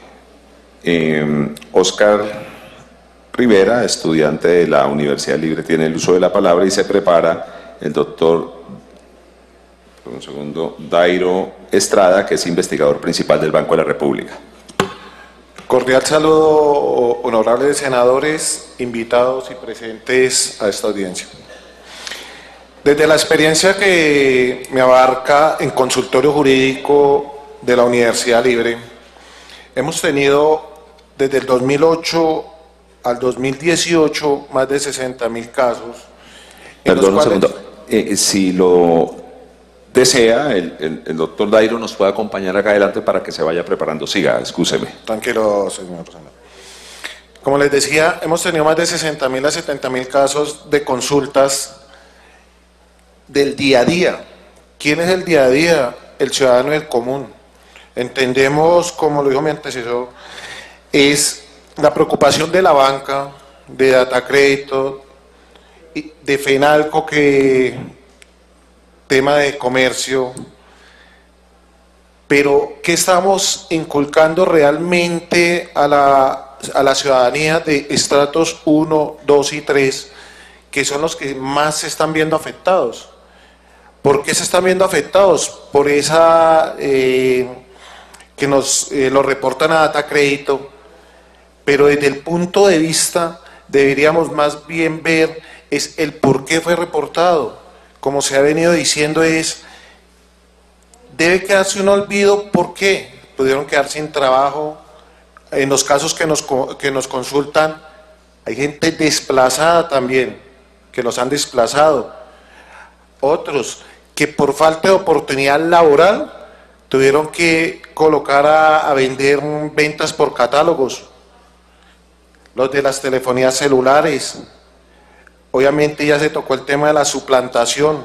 Oscar Rivera, estudiante de la Universidad Libre, tiene el uso de la palabra y se prepara el doctor, un segundo, Dairo Estrada, que es investigador principal del Banco de la República. Cordial saludo, honorables senadores, invitados y presentes a esta audiencia. Desde la experiencia que me abarca en consultorio jurídico de la Universidad Libre, hemos tenido desde el 2008 al 2018 más de 60.000 casos. Perdón un segundo, si lo desea, el doctor Dairo nos puede acompañar acá adelante para que se vaya preparando. Siga, excúseme. Tranquilo, señor senador. Como les decía, hemos tenido más de 60.000 a 70.000 casos de consultas del día a día. ¿Quién es el día a día? El ciudadano del común. Entendemos, como lo dijo mi antecesor, es la preocupación de la banca, de Datacrédito, de FENALCO, que tema de comercio, pero ¿qué estamos inculcando realmente a la ciudadanía de estratos 1, 2 y 3, que son los que más se están viendo afectados? ¿Por qué se están viendo afectados? Por esa que nos lo reportan a Datacrédito, pero desde el punto de vista deberíamos más bien ver es el por qué fue reportado. Como se ha venido diciendo, debe quedarse un olvido. ¿Por qué? Pudieron quedar sin trabajo. En los casos que nos consultan, hay gente desplazada también, que los han desplazado. Otros que por falta de oportunidad laboral tuvieron que colocar a vender ventas por catálogos. Los de las telefonías celulares. Obviamente ya se tocó el tema de la suplantación,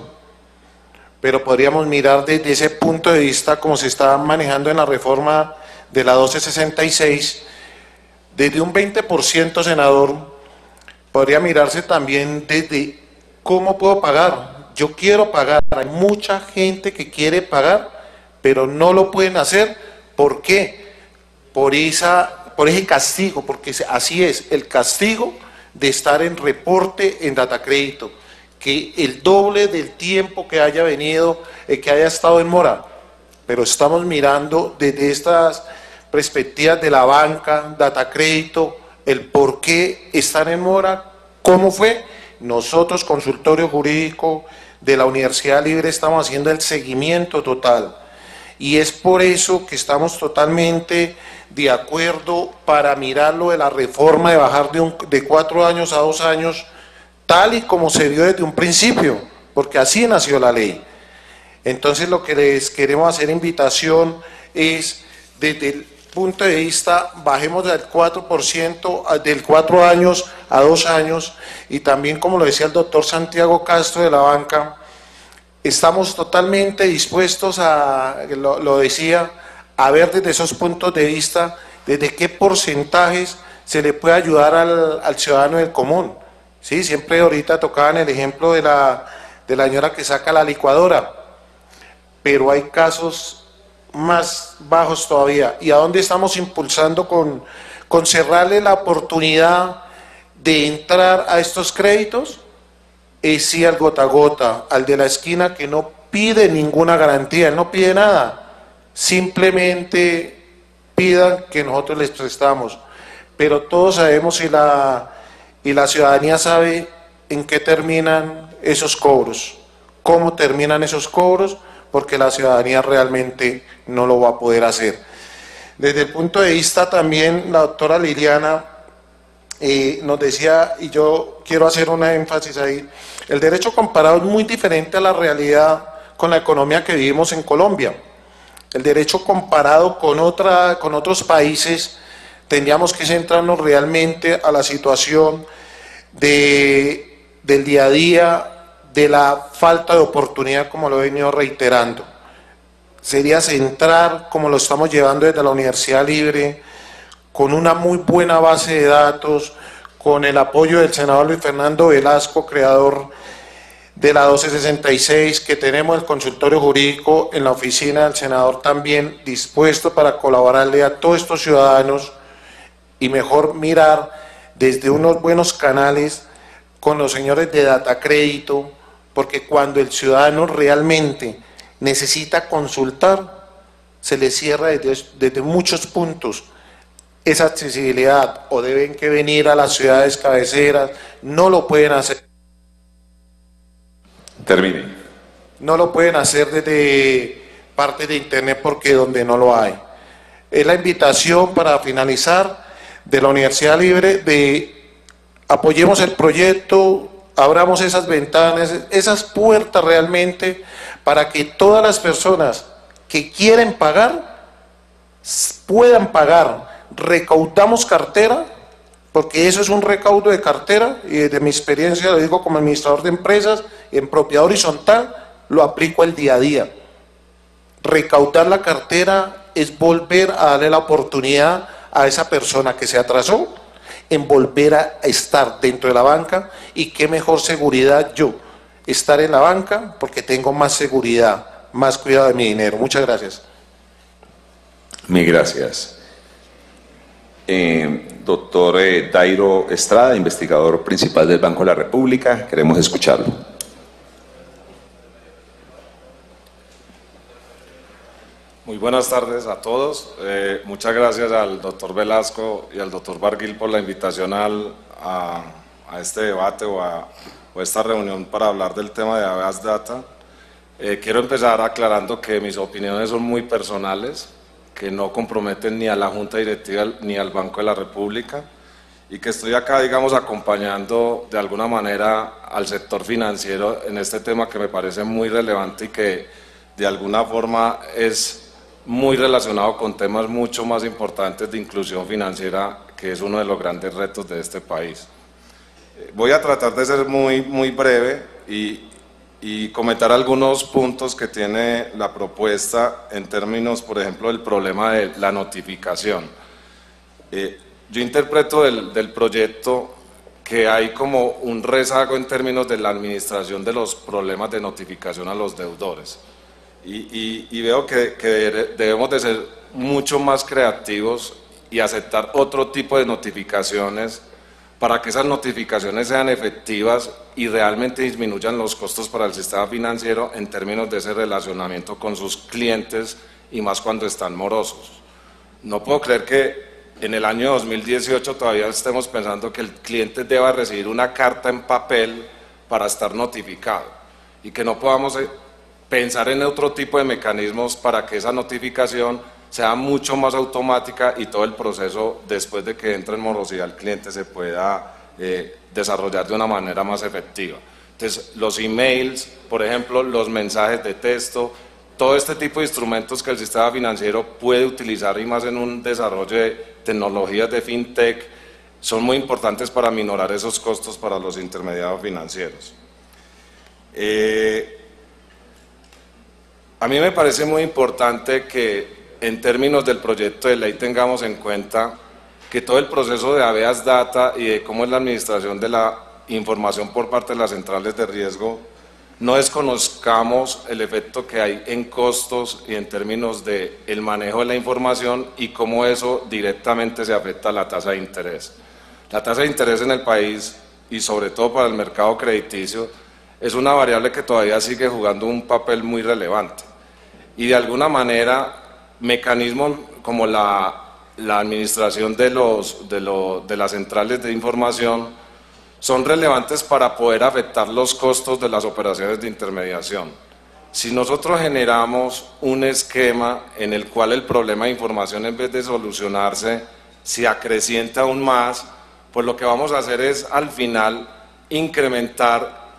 pero podríamos mirar desde ese punto de vista como se está manejando en la reforma de la 1266, desde un 20%, senador, podría mirarse también desde cómo puedo pagar. Yo quiero pagar, hay mucha gente que quiere pagar, pero no lo pueden hacer. ¿Por qué? Por ese castigo, porque así es, el castigo de estar en reporte en Datacrédito, que el doble del tiempo que haya venido, que haya estado en mora. Pero estamos mirando desde estas perspectivas de la banca, Datacrédito, el por qué están en mora, cómo fue. Nosotros, consultorio jurídico de la Universidad Libre, estamos haciendo el seguimiento total. Y es por eso que estamos totalmente de acuerdo para mirarlo de la reforma de bajar de 4 años a 2 años, tal y como se dio desde un principio, porque así nació la ley. Entonces lo que les queremos hacer invitación es, desde el punto de vista, bajemos del 4%, del 4 años a 2 años, y también, como lo decía el doctor Santiago Castro de la banca, estamos totalmente dispuestos a, lo decía, a ver desde esos puntos de vista, desde qué porcentajes se le puede ayudar al ciudadano del común. Sí, siempre ahorita tocaban el ejemplo de la señora que saca la licuadora, pero hay casos más bajos todavía. ¿Y a dónde estamos impulsando con cerrarle la oportunidad de entrar a estos créditos? Es sí al gota a gota, al de la esquina, que no pide ninguna garantía, él no pide nada, simplemente pidan que nosotros les prestamos. Pero todos sabemos y la ciudadanía sabe en qué terminan esos cobros, cómo terminan esos cobros, porque la ciudadanía realmente no lo va a poder hacer. Desde el punto de vista también, la doctora Liliana nos decía, y yo quiero hacer una énfasis ahí, el derecho comparado es muy diferente a la realidad con la economía que vivimos en Colombia. El derecho comparado con otros países, tendríamos que centrarnos realmente a la situación del día a día, de la falta de oportunidad, como lo he venido reiterando. Sería centrar, como lo estamos llevando desde la Universidad Libre, con una muy buena base de datos, con el apoyo del senador Luis Fernando Velasco, creador de la 1266, que tenemos el consultorio jurídico en la oficina del senador también dispuesto para colaborarle a todos estos ciudadanos, y mejor mirar desde unos buenos canales con los señores de Data Crédito, porque cuando el ciudadano realmente necesita consultar, se le cierra desde muchos puntos esa accesibilidad, o deben que venir a las ciudades cabeceras, no lo pueden hacer. Termine. No lo pueden hacer desde parte de internet porque donde no lo hay. Es la invitación para finalizar de la Universidad Libre de apoyemos el proyecto, abramos esas ventanas, esas puertas realmente para que todas las personas que quieren pagar puedan pagar. Recaudamos cartera, porque eso es un recaudo de cartera, y desde mi experiencia lo digo como administrador de empresas, en propiedad horizontal lo aplico el día a día. Recaudar la cartera es volver a darle la oportunidad a esa persona que se atrasó en volver a estar dentro de la banca, y qué mejor seguridad yo estar en la banca porque tengo más seguridad, más cuidado de mi dinero. Muchas gracias. Mil gracias. Doctor Dairo Estrada, investigador principal del Banco de la República, queremos escucharlo. Muy buenas tardes a todos. Muchas gracias al doctor Velasco y al doctor Barguil por la invitación a este debate o a esta reunión para hablar del tema de Habeas Data. Quiero empezar aclarando que mis opiniones son muy personales, que no comprometen ni a la Junta Directiva ni al Banco de la República, y que estoy acá, digamos, acompañando de alguna manera al sector financiero en este tema que me parece muy relevante y que de alguna forma es muy relacionado con temas mucho más importantes de inclusión financiera, que es uno de los grandes retos de este país. Voy a tratar de ser muy breve y comentar algunos puntos que tiene la propuesta en términos, por ejemplo, del problema de la notificación. Yo interpreto del proyecto que hay como un rezago en términos de la administración de los problemas de notificación a los deudores. Y veo que debemos de ser mucho más creativos y aceptar otro tipo de notificaciones para que esas notificaciones sean efectivas y realmente disminuyan los costos para el sistema financiero en términos de ese relacionamiento con sus clientes, y más cuando están morosos. No puedo creer que en el año 2018 todavía estemos pensando que el cliente deba recibir una carta en papel para estar notificado, y que no podamos pensar en otro tipo de mecanismos para que esa notificación sea mucho más automática y todo el proceso, después de que entre en morosidad el cliente, se pueda desarrollar de una manera más efectiva. Entonces, los emails, por ejemplo, los mensajes de texto, todo este tipo de instrumentos que el sistema financiero puede utilizar, y más en un desarrollo de tecnologías de fintech, son muy importantes para minorar esos costos para los intermediarios financieros. A mí me parece muy importante que en términos del proyecto de ley tengamos en cuenta que todo el proceso de Habeas Data y de cómo es la administración de la información por parte de las centrales de riesgo, no desconozcamos el efecto que hay en costos y en términos del manejo de la información, y cómo eso directamente se afecta a la tasa de interés. La tasa de interés en el país, y sobre todo para el mercado crediticio, es una variable que todavía sigue jugando un papel muy relevante, y de alguna manera mecanismos como la administración de las centrales de información son relevantes para poder afectar los costos de las operaciones de intermediación. Si nosotros generamos un esquema en el cual el problema de información, en vez de solucionarse, se acrecienta aún más, pues lo que vamos a hacer es al final incrementar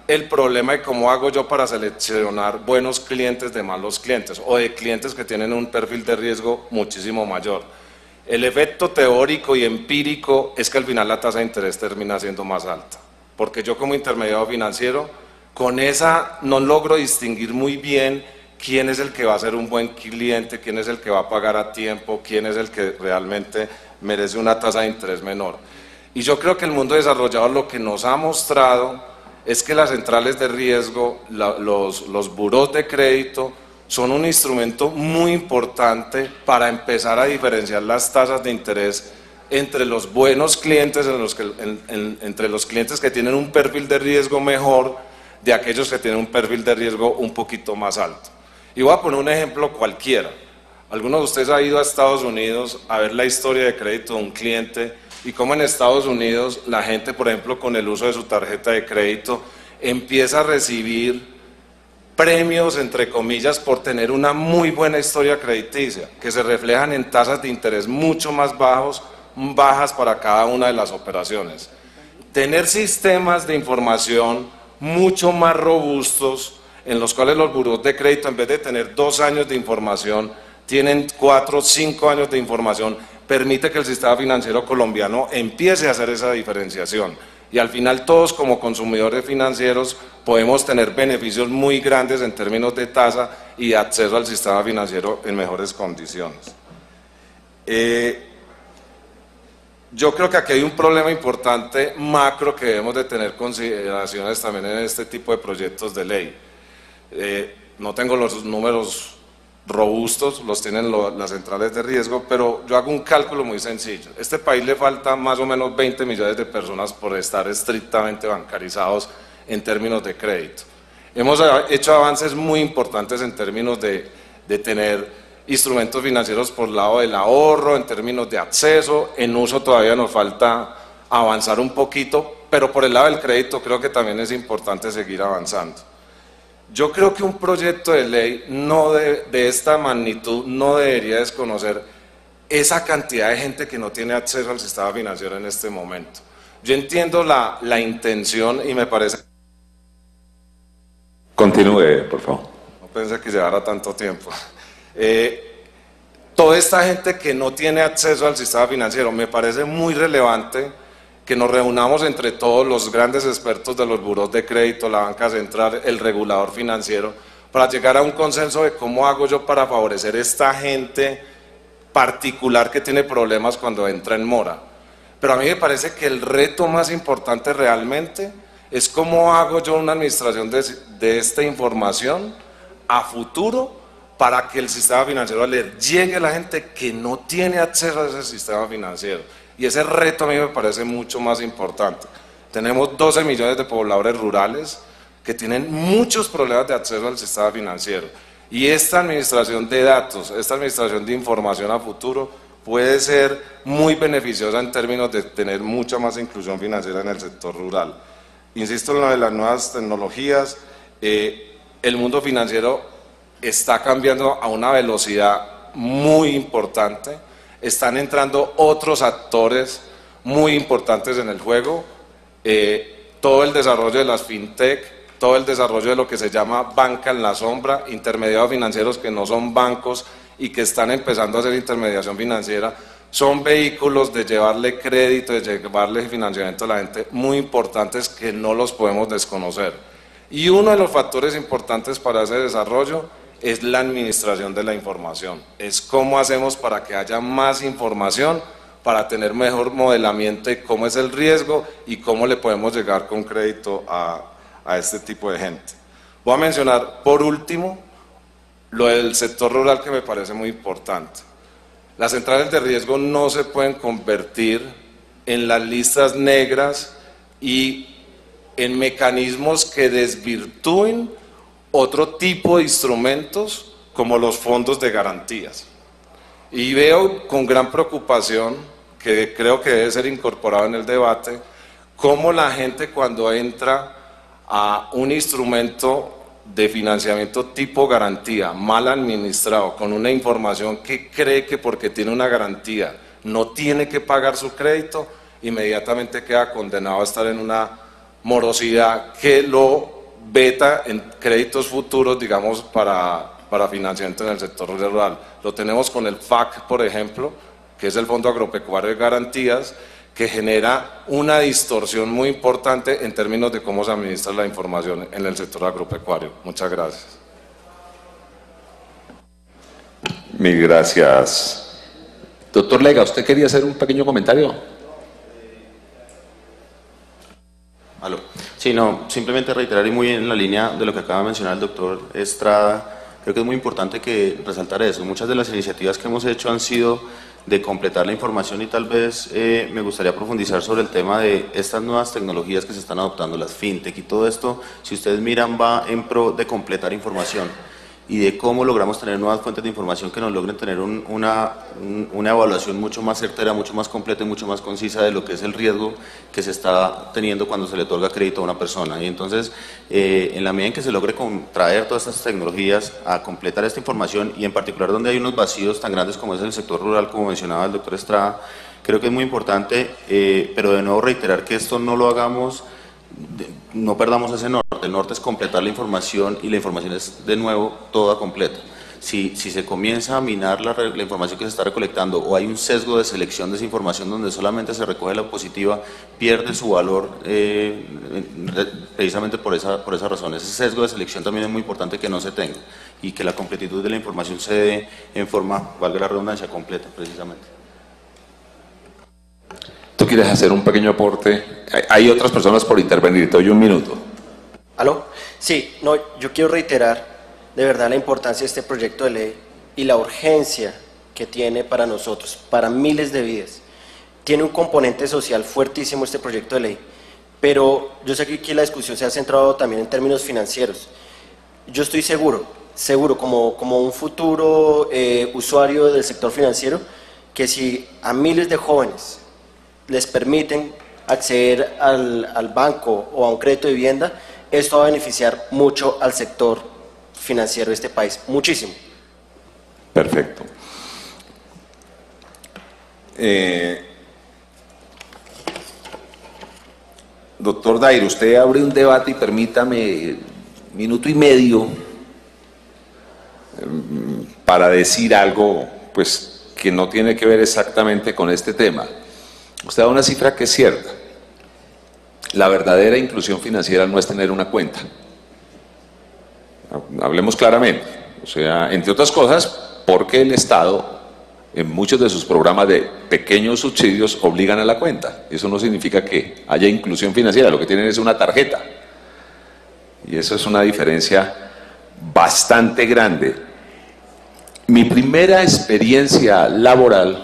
el problema de cómo hago yo para seleccionar buenos clientes de malos clientes o de clientes que tienen un perfil de riesgo muchísimo mayor. El efecto teórico y empírico es que al final la tasa de interés termina siendo más alta, porque yo como intermediario financiero con esa no logro distinguir muy bien quién es el que va a ser un buen cliente, quién es el que va a pagar a tiempo, quién es el que realmente merece una tasa de interés menor. Y yo creo que el mundo desarrollado lo que nos ha mostrado es que las centrales de riesgo, los burós de crédito, son un instrumento muy importante para empezar a diferenciar las tasas de interés entre los buenos clientes, entre los clientes que tienen un perfil de riesgo mejor, de aquellos que tienen un perfil de riesgo un poquito más alto. Y voy a poner un ejemplo cualquiera. ¿Alguno de ustedes ha ido a Estados Unidos a ver la historia de crédito de un cliente y cómo en Estados Unidos la gente, por ejemplo, con el uso de su tarjeta de crédito, empieza a recibir premios, entre comillas, por tener una muy buena historia crediticia, que se reflejan en tasas de interés mucho más bajas para cada una de las operaciones? Tener sistemas de información mucho más robustos, en los cuales los burós de crédito, en vez de tener 2 años de información, tienen 4 o 5 años de información, permite que el sistema financiero colombiano empiece a hacer esa diferenciación. Y al final todos como consumidores financieros podemos tener beneficios muy grandes en términos de tasa y de acceso al sistema financiero en mejores condiciones. Yo creo que aquí hay un problema importante macro que debemos de tener consideraciones también en este tipo de proyectos de ley. No tengo los números robustos, los tienen las centrales de riesgo, pero yo hago un cálculo muy sencillo. A este país le falta más o menos 20 millones de personas por estar estrictamente bancarizados en términos de crédito. Hemos hecho avances muy importantes en términos de tener instrumentos financieros por el lado del ahorro, en términos de acceso, en uso todavía nos falta avanzar un poquito, pero por el lado del crédito creo que también es importante seguir avanzando. Yo creo que un proyecto de ley de esta magnitud no debería desconocer esa cantidad de gente que no tiene acceso al sistema financiero en este momento. Yo entiendo la intención y me parece... Continúe, por favor. No pensé que llevara tanto tiempo. Toda esta gente que no tiene acceso al sistema financiero, me parece muy relevante que nos reunamos entre todos los grandes expertos de los burós de crédito, la banca central, el regulador financiero, para llegar a un consenso de cómo hago yo para favorecer a esta gente particular que tiene problemas cuando entra en mora. Pero a mí me parece que el reto más importante realmente es cómo hago yo una administración de esta información a futuro para que el sistema financiero le llegue a la gente que no tiene acceso a ese sistema financiero. Y ese reto a mí me parece mucho más importante. Tenemos 12 millones de pobladores rurales que tienen muchos problemas de acceso al sistema financiero. Y esta administración de datos, esta administración de información a futuro puede ser muy beneficiosa en términos de tener mucha más inclusión financiera en el sector rural. Insisto en lo de las nuevas tecnologías, el mundo financiero está cambiando a una velocidad muy importante. Están entrando otros actores muy importantes en el juego, todo el desarrollo de las fintech, todo el desarrollo de lo que se llama banca en la sombra, intermediarios financieros que no son bancos y que están empezando a hacer intermediación financiera, son vehículos de llevarle crédito, de llevarle financiamiento a la gente muy importantes que no los podemos desconocer. Y uno de los factores importantes para ese desarrollo es la administración de la información, es cómo hacemos para que haya más información, para tener mejor modelamiento de cómo es el riesgo y cómo le podemos llegar con crédito a este tipo de gente. Voy a mencionar por último lo del sector rural que me parece muy importante. Las centrales de riesgo no se pueden convertir en las listas negras y en mecanismos que desvirtúen otro tipo de instrumentos como los fondos de garantías. Y veo con gran preocupación, que creo que debe ser incorporado en el debate, cómo la gente cuando entra a un instrumento de financiamiento tipo garantía, mal administrado, con una información que cree que porque tiene una garantía no tiene que pagar su crédito, inmediatamente queda condenado a estar en una morosidad que lo beta en créditos futuros, digamos, para financiamiento en el sector rural. Lo tenemos con el FAC, por ejemplo, que es el Fondo Agropecuario de Garantías, que genera una distorsión muy importante en términos de cómo se administra la información en el sector agropecuario. Muchas gracias. Mil gracias. Doctor Lega, ¿usted quería hacer un pequeño comentario? Aló. Sí, no, simplemente reiterar y muy en la línea de lo que acaba de mencionar el doctor Estrada, creo que es muy importante que resaltar eso. Muchas de las iniciativas que hemos hecho han sido de completar la información y tal vez me gustaría profundizar sobre el tema de estas nuevas tecnologías que se están adoptando, las fintech y todo esto, si ustedes miran, va en pro de completar información y de cómo logramos tener nuevas fuentes de información que nos logren tener una evaluación mucho más certera, mucho más completa y mucho más concisa de lo que es el riesgo que se está teniendo cuando se le otorga crédito a una persona. Y entonces, en la medida en que se logre traer todas estas tecnologías a completar esta información y en particular donde hay unos vacíos tan grandes como es el sector rural, como mencionaba el doctor Estrada, creo que es muy importante, pero de nuevo reiterar que esto no lo hagamos, no perdamos ese norte. El norte es completar la información y la información es de nuevo toda completa. Si se comienza a minar la información que se está recolectando o hay un sesgo de selección de esa información donde solamente se recoge la positiva, pierde su valor precisamente por esa razón. Ese sesgo de selección también es muy importante que no se tenga y que la completitud de la información se dé en forma, valga la redundancia, completa precisamente. ¿Tú quieres hacer un pequeño aporte? Hay otras personas por intervenir, te doy un minuto. ¿Aló? Sí, no, yo quiero reiterar de verdad la importancia de este proyecto de ley y la urgencia que tiene para nosotros, para miles de vidas. Tiene un componente social fuertísimo este proyecto de ley, pero yo sé que aquí la discusión se ha centrado también en términos financieros. Yo estoy seguro como un futuro usuario del sector financiero, que si a miles de jóvenes les permiten acceder al banco o a un crédito de vivienda, esto va a beneficiar mucho al sector financiero de este país, muchísimo. Perfecto. Doctor Dairo, usted abre un debate y permítame minuto y medio para decir algo pues, que no tiene que ver exactamente con este tema. Usted da una cifra que es cierta. La verdadera inclusión financiera no es tener una cuenta. Hablemos claramente. O sea, entre otras cosas, porque el Estado, en muchos de sus programas de pequeños subsidios, obligan a la cuenta. Eso no significa que haya inclusión financiera, lo que tienen es una tarjeta. Y eso es una diferencia bastante grande. Mi primera experiencia laboral,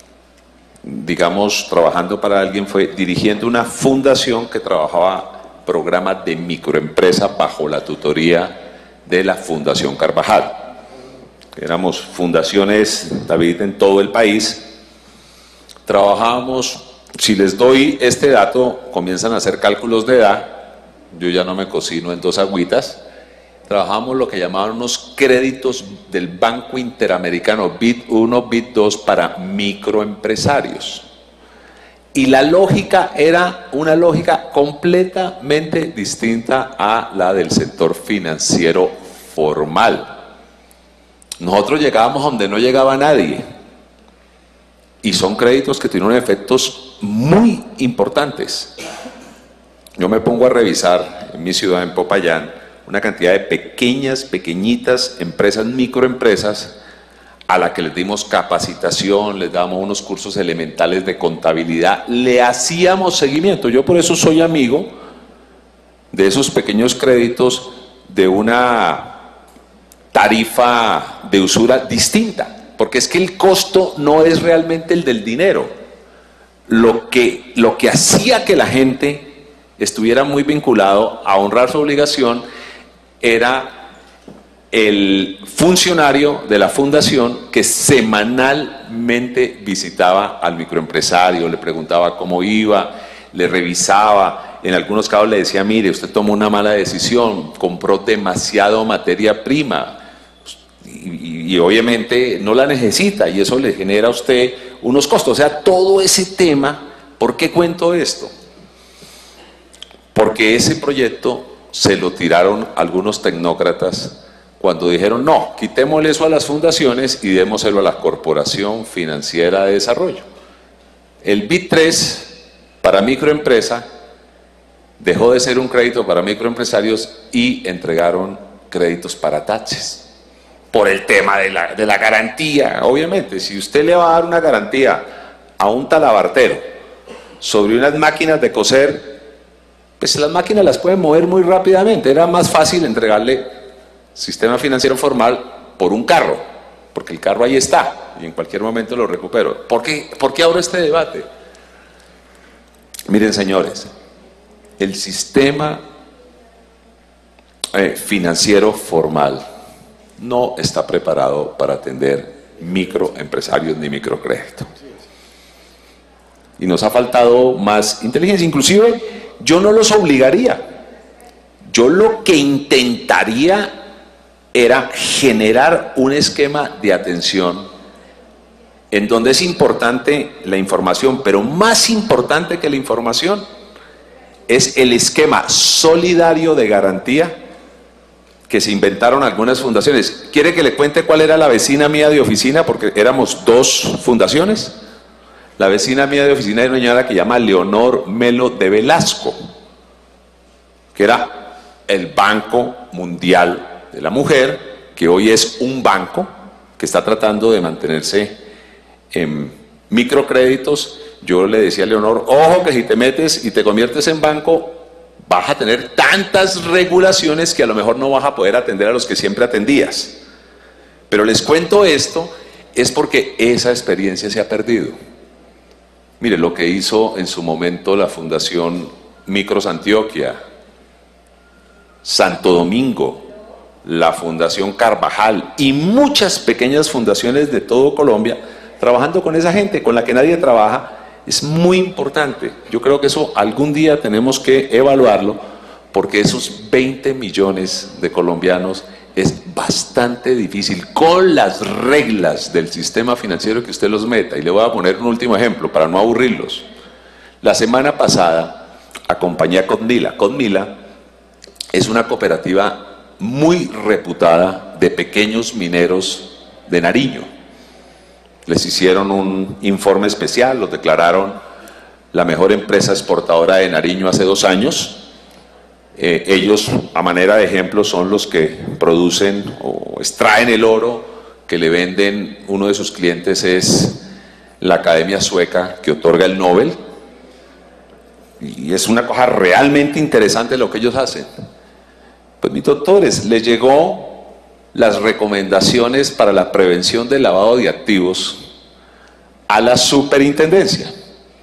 digamos, trabajando para alguien, fue dirigiendo una fundación que trabajaba programas de microempresa bajo la tutoría de la Fundación Carvajal. Éramos fundaciones, David, en todo el país. Trabajábamos, si les doy este dato, comienzan a hacer cálculos de edad, yo ya no me cocino en dos agüitas. Trabajamos lo que llamaban unos créditos del Banco Interamericano, BID 1, BID 2, para microempresarios. Y la lógica era una lógica completamente distinta a la del sector financiero formal. Nosotros llegábamos donde no llegaba nadie. Y son créditos que tienen efectos muy importantes. Yo me pongo a revisar en mi ciudad, en Popayán, una cantidad de pequeñitas empresas, microempresas, a la que les dimos capacitación, les damos unos cursos elementales de contabilidad, le hacíamos seguimiento. Yo por eso soy amigo de esos pequeños créditos de una tarifa de usura distinta, porque es que el costo no es realmente el del dinero. Lo que hacía que la gente estuviera muy vinculado a honrar su obligación era el funcionario de la fundación que semanalmente visitaba al microempresario, le preguntaba cómo iba, le revisaba, en algunos casos le decía, mire, usted tomó una mala decisión, compró demasiado materia prima y obviamente no la necesita y eso le genera a usted unos costos. O sea, todo ese tema, ¿por qué cuento esto? Porque ese proyecto se lo tiraron algunos tecnócratas cuando dijeron, no, quitémosle eso a las fundaciones y démoselo a la Corporación Financiera de Desarrollo. El BID 3 para microempresa dejó de ser un crédito para microempresarios y entregaron créditos para taxis. Por el tema de la garantía, obviamente, si usted le va a dar una garantía a un talabartero sobre unas máquinas de coser, pues las máquinas las pueden mover muy rápidamente. Era más fácil entregarle sistema financiero formal por un carro, porque el carro ahí está y en cualquier momento lo recupero. ¿Por qué abro este debate? Miren, señores, el sistema financiero formal no está preparado para atender microempresarios ni microcrédito. Y nos ha faltado más inteligencia. Inclusive, yo no los obligaría. Yo lo que intentaría era generar un esquema de atención en donde es importante la información, pero más importante que la información es el esquema solidario de garantía que se inventaron algunas fundaciones. ¿Quiere que le cuente cuál era la vecina mía de oficina? Porque éramos dos fundaciones. La vecina mía de oficina era una señora que se llama Leonor Melo de Velasco, que era el Banco Mundial de la Mujer, que hoy es un banco que está tratando de mantenerse en microcréditos. Yo le decía a Leonor, ojo que si te metes y te conviertes en banco, vas a tener tantas regulaciones que a lo mejor no vas a poder atender a los que siempre atendías. Pero les cuento esto, es porque esa experiencia se ha perdido. Mire, lo que hizo en su momento la Fundación Micros Antioquia, Santo Domingo, la Fundación Carvajal y muchas pequeñas fundaciones de todo Colombia, trabajando con esa gente con la que nadie trabaja, es muy importante. Yo creo que eso algún día tenemos que evaluarlo, porque esos 20 millones de colombianos es bastante difícil con las reglas del sistema financiero que usted los meta. Y le voy a poner un último ejemplo para no aburrirlos. La semana pasada acompañé a Codmila. Codmila es una cooperativa muy reputada de pequeños mineros de Nariño. Les hicieron un informe especial, los declararon la mejor empresa exportadora de Nariño hace 2 años. Ellos, a manera de ejemplo, son los que producen o extraen el oro que le venden. Uno de sus clientes es la Academia Sueca, que otorga el Nobel. Y es una cosa realmente interesante lo que ellos hacen. Pues mis doctores, les llegó las recomendaciones para la prevención del lavado de activos a la superintendencia.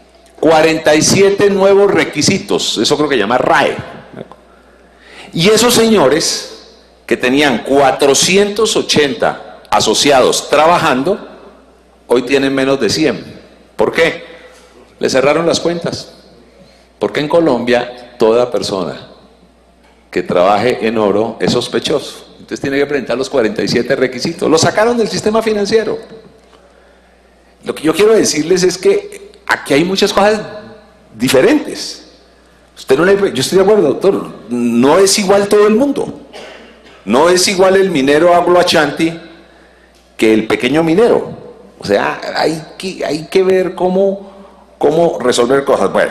47 nuevos requisitos, eso creo que llama RAE. Y esos señores que tenían 480 asociados trabajando, hoy tienen menos de 100. ¿Por qué? Les cerraron las cuentas. Porque en Colombia toda persona que trabaje en oro es sospechoso. Entonces tiene que presentar los 47 requisitos. Lo sacaron del sistema financiero. Lo que yo quiero decirles es que aquí hay muchas cosas diferentes. Yo estoy de acuerdo, doctor. No es igual todo el mundo. No es igual el minero Anglo Ashanti que el pequeño minero. O sea, hay que ver cómo resolver cosas. Bueno,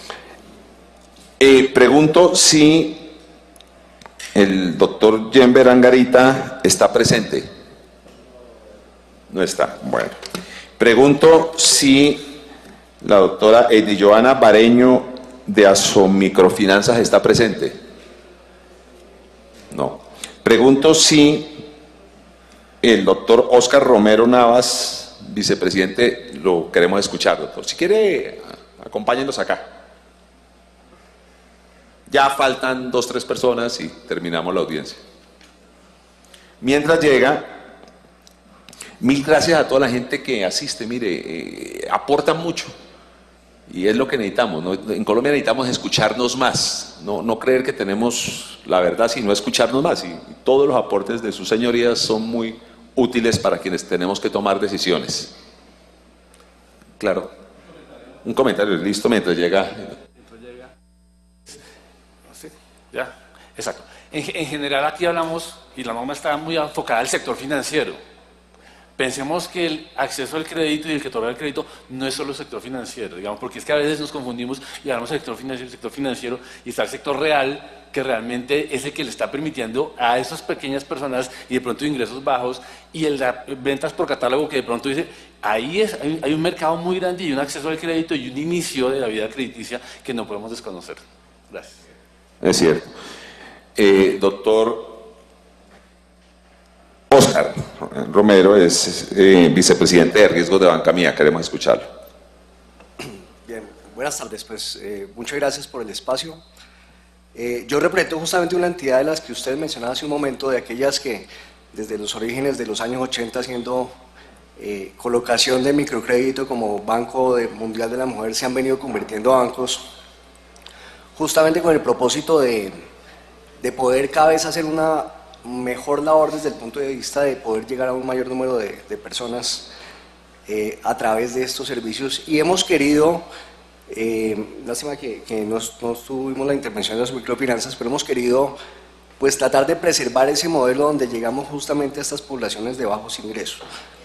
pregunto si el doctor Jenber Angarita está presente. No está. Bueno. Pregunto si la doctora Joana Bareño de Asomicrofinanzas está presente. No. Pregunto si el doctor Oscar Romero Navas, vicepresidente, lo queremos escuchar, doctor. Si quiere, acompáñenos acá. Ya faltan 2 o 3 personas y terminamos la audiencia. Mientras llega, mil gracias a toda la gente que asiste. Mire, aportan mucho y es lo que necesitamos, ¿no? En Colombia necesitamos escucharnos más, no creer que tenemos la verdad, sino escucharnos más. Y todos los aportes de sus señorías son muy útiles para quienes tenemos que tomar decisiones. Claro. Un comentario, listo, mientras llega. Ya. Exacto. En general aquí hablamos, y la norma está muy enfocada al sector financiero. Pensemos que el acceso al crédito y el que otorga el crédito no es solo el sector financiero, digamos, porque es que a veces nos confundimos y hablamos del sector financiero y está el sector real, que realmente es el que le está permitiendo a esas pequeñas personas y de pronto ingresos bajos y el de ventas por catálogo que de pronto dice, ahí hay un mercado muy grande y un acceso al crédito y un inicio de la vida crediticia que no podemos desconocer. Gracias. Es cierto. Doctor Óscar Romero es vicepresidente de riesgos de Banca Mía, queremos escucharlo. Bien, buenas tardes, pues muchas gracias por el espacio. Yo represento justamente una entidad de las que usted mencionaba hace un momento, de aquellas que desde los orígenes de los años 80 haciendo colocación de microcrédito como Banco Mundial de la Mujer se han venido convirtiendo a bancos justamente con el propósito de poder cada vez hacer una mejor labor desde el punto de vista de poder llegar a un mayor número de personas a través de estos servicios, y hemos querido, lástima que no tuvimos la intervención de las microfinanzas, pero hemos querido pues tratar de preservar ese modelo donde llegamos justamente a estas poblaciones de bajos ingresos.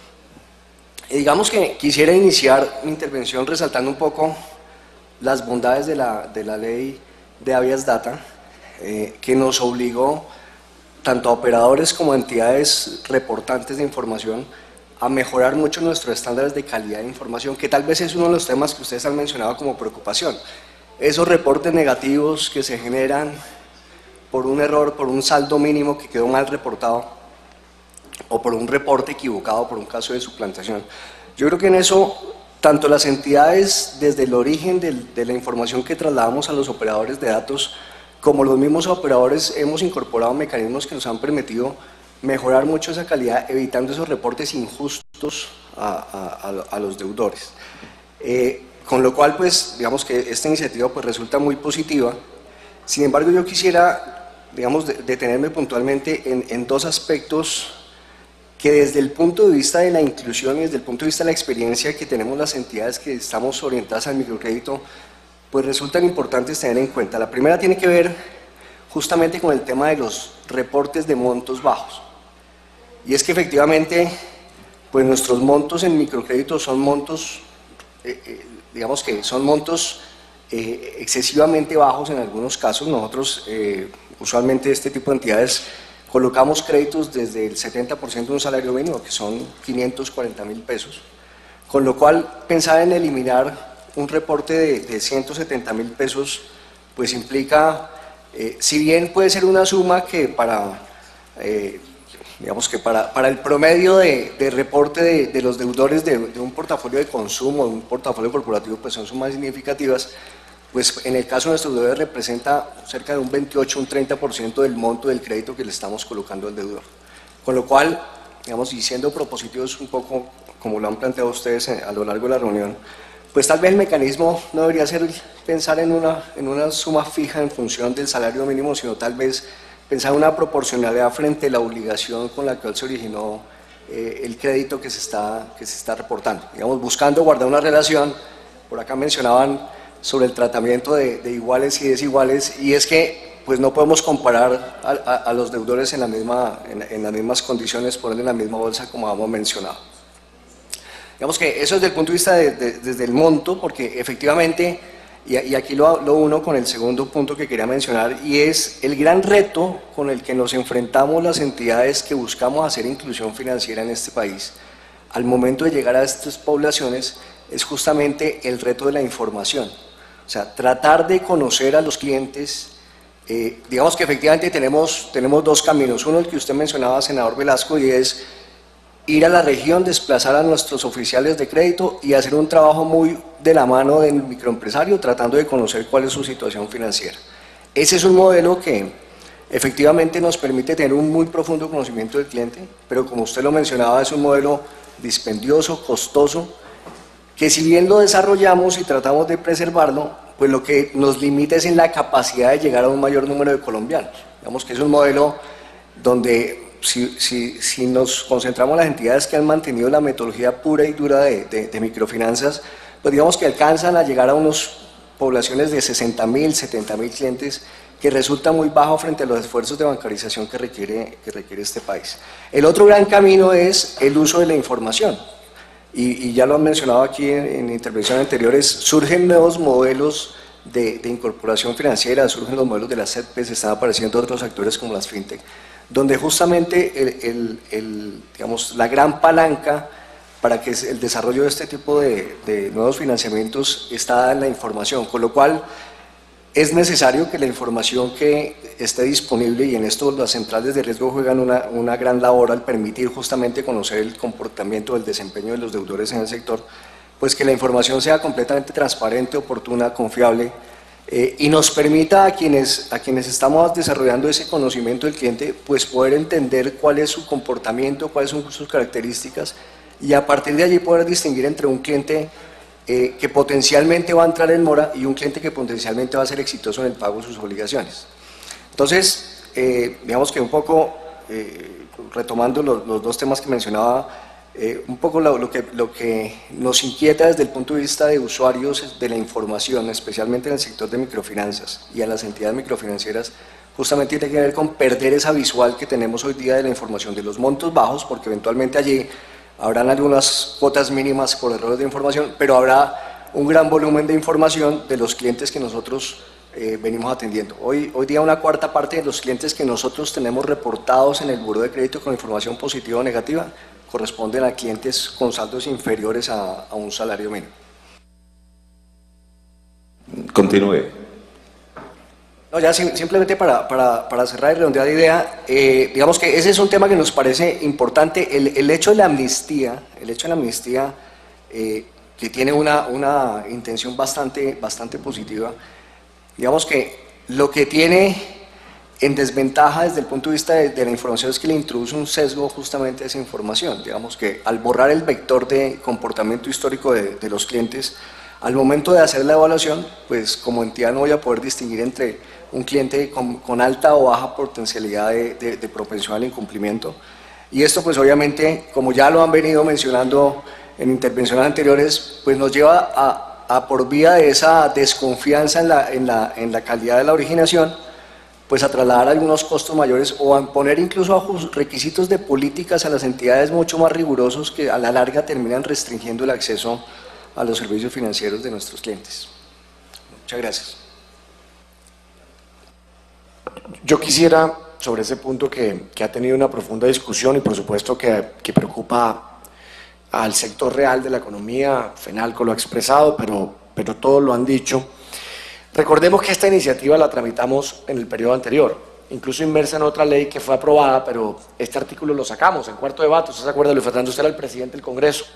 Y digamos que quisiera iniciar mi intervención resaltando un poco las bondades de la ley de Habeas Data, que nos obligó tanto a operadores como a entidades reportantes de información a mejorar mucho nuestros estándares de calidad de información, que tal vez es uno de los temas que ustedes han mencionado como preocupación. Esos reportes negativos que se generan por un error, por un saldo mínimo que quedó mal reportado, o por un reporte equivocado, por un caso de suplantación. Yo creo que en eso, tanto las entidades, desde el origen de la información que trasladamos a los operadores de datos, como los mismos operadores, hemos incorporado mecanismos que nos han permitido mejorar mucho esa calidad, evitando esos reportes injustos a los deudores. Con lo cual, pues, digamos que esta iniciativa pues, resulta muy positiva. Sin embargo, yo quisiera, digamos, detenerme puntualmente en dos aspectos que desde el punto de vista de la inclusión y desde el punto de vista de la experiencia que tenemos las entidades que estamos orientadas al microcrédito, pues resultan importantes tener en cuenta. La primera tiene que ver justamente con el tema de los reportes de montos bajos. Y es que efectivamente, pues nuestros montos en microcrédito son montos, digamos que son montos excesivamente bajos en algunos casos. Nosotros, usualmente este tipo de entidades, colocamos créditos desde el 70% de un salario mínimo, que son 540.000 pesos, con lo cual pensar en eliminar un reporte de 170.000 pesos, pues implica, si bien puede ser una suma que digamos que para el promedio de reporte de los deudores de un portafolio de consumo, de un portafolio corporativo, pues son sumas significativas, pues en el caso de nuestros deudores representa cerca de un 28, un 30% del monto del crédito que le estamos colocando al deudor. Con lo cual, digamos, y siendo propositivos un poco como lo han planteado ustedes a lo largo de la reunión, pues tal vez el mecanismo no debería ser pensar en una suma fija en función del salario mínimo, sino tal vez pensar en una proporcionalidad frente a la obligación con la cual se originó el crédito que se está reportando. Digamos, buscando guardar una relación, por acá mencionaban sobre el tratamiento de iguales y desiguales, y es que pues no podemos comparar a los deudores en las mismas condiciones, ponerle en la misma bolsa como hemos mencionado. Digamos que eso desde el punto de vista desde el monto, porque efectivamente, y aquí lo uno con el segundo punto que quería mencionar, y es el gran reto con el que nos enfrentamos las entidades que buscamos hacer inclusión financiera en este país. Al momento de llegar a estas poblaciones es justamente el reto de la información. O sea, tratar de conocer a los clientes. Digamos que efectivamente tenemos dos caminos. Uno, el que usted mencionaba, senador Velasco, y es ir a la región, desplazar a nuestros oficiales de crédito y hacer un trabajo muy de la mano del microempresario, tratando de conocer cuál es su situación financiera. Ese es un modelo que efectivamente nos permite tener un muy profundo conocimiento del cliente, pero como usted lo mencionaba, es un modelo dispendioso, costoso, que si bien lo desarrollamos y tratamos de preservarlo, pues lo que nos limita es en la capacidad de llegar a un mayor número de colombianos. Digamos que es un modelo donde si nos concentramos en las entidades que han mantenido la metodología pura y dura de microfinanzas, pues digamos que alcanzan a llegar a unas poblaciones de 60.000, 70.000 clientes que resulta muy bajo frente a los esfuerzos de bancarización que requiere este país. El otro gran camino es el uso de la información, y ya lo han mencionado aquí en intervenciones anteriores, surgen nuevos modelos de incorporación financiera, surgen los modelos de las CETPs, están apareciendo otros actores como las fintech, donde justamente digamos, la gran palanca para que el desarrollo de este tipo de nuevos financiamientos está en la información, con lo cual es necesario que la información que esté disponible, y en esto las centrales de riesgo juegan una gran labor al permitir justamente conocer el comportamiento, el desempeño de los deudores en el sector, pues que la información sea completamente transparente, oportuna, confiable, y nos permita a quienes estamos desarrollando ese conocimiento del cliente, pues poder entender cuál es su comportamiento, cuáles son sus características, y a partir de allí poder distinguir entre un cliente que potencialmente va a entrar en mora y un cliente que potencialmente va a ser exitoso en el pago de sus obligaciones. Entonces, digamos que un poco, retomando los dos temas que mencionaba, un poco lo que nos inquieta desde el punto de vista de usuarios de la información, especialmente en el sector de microfinanzas y a las entidades microfinancieras, justamente tiene que ver con perder esa visual que tenemos hoy día de la información de los montos bajos, porque eventualmente allí habrán algunas cuotas mínimas por errores de información, pero habrá un gran volumen de información de los clientes que nosotros venimos atendiendo. Hoy día una cuarta parte de los clientes que nosotros tenemos reportados en el buró de crédito con información positiva o negativa corresponden a clientes con saldos inferiores a un salario mínimo. Continúe. No, ya simplemente para cerrar y redondear la idea, digamos que ese es un tema que nos parece importante. El hecho de la amnistía, que tiene una intención bastante positiva, digamos que lo que tiene en desventaja desde el punto de vista de la información es que le introduce un sesgo justamente a esa información. Digamos que al borrar el vector de comportamiento histórico de los clientes, al momento de hacer la evaluación, pues como entidad no voy a poder distinguir entre un cliente con alta o baja potencialidad de propensión al incumplimiento. Y esto pues obviamente, como ya lo han venido mencionando en intervenciones anteriores, pues nos lleva a por vía de esa desconfianza en la calidad de la originación, pues a trasladar algunos costos mayores o a poner incluso requisitos de políticas a las entidades mucho más rigurosos que a la larga terminan restringiendo el acceso a los servicios financieros de nuestros clientes. Muchas gracias. Yo quisiera, sobre ese punto que ha tenido una profunda discusión y por supuesto que preocupa al sector real de la economía, FENALCO lo ha expresado, pero todos lo han dicho. Recordemos que esta iniciativa la tramitamos en el periodo anterior, incluso inmersa en otra ley que fue aprobada, pero este artículo lo sacamos en cuarto debate. ¿Usted se acuerda, Luis Fernando? Usted era el presidente del Congreso.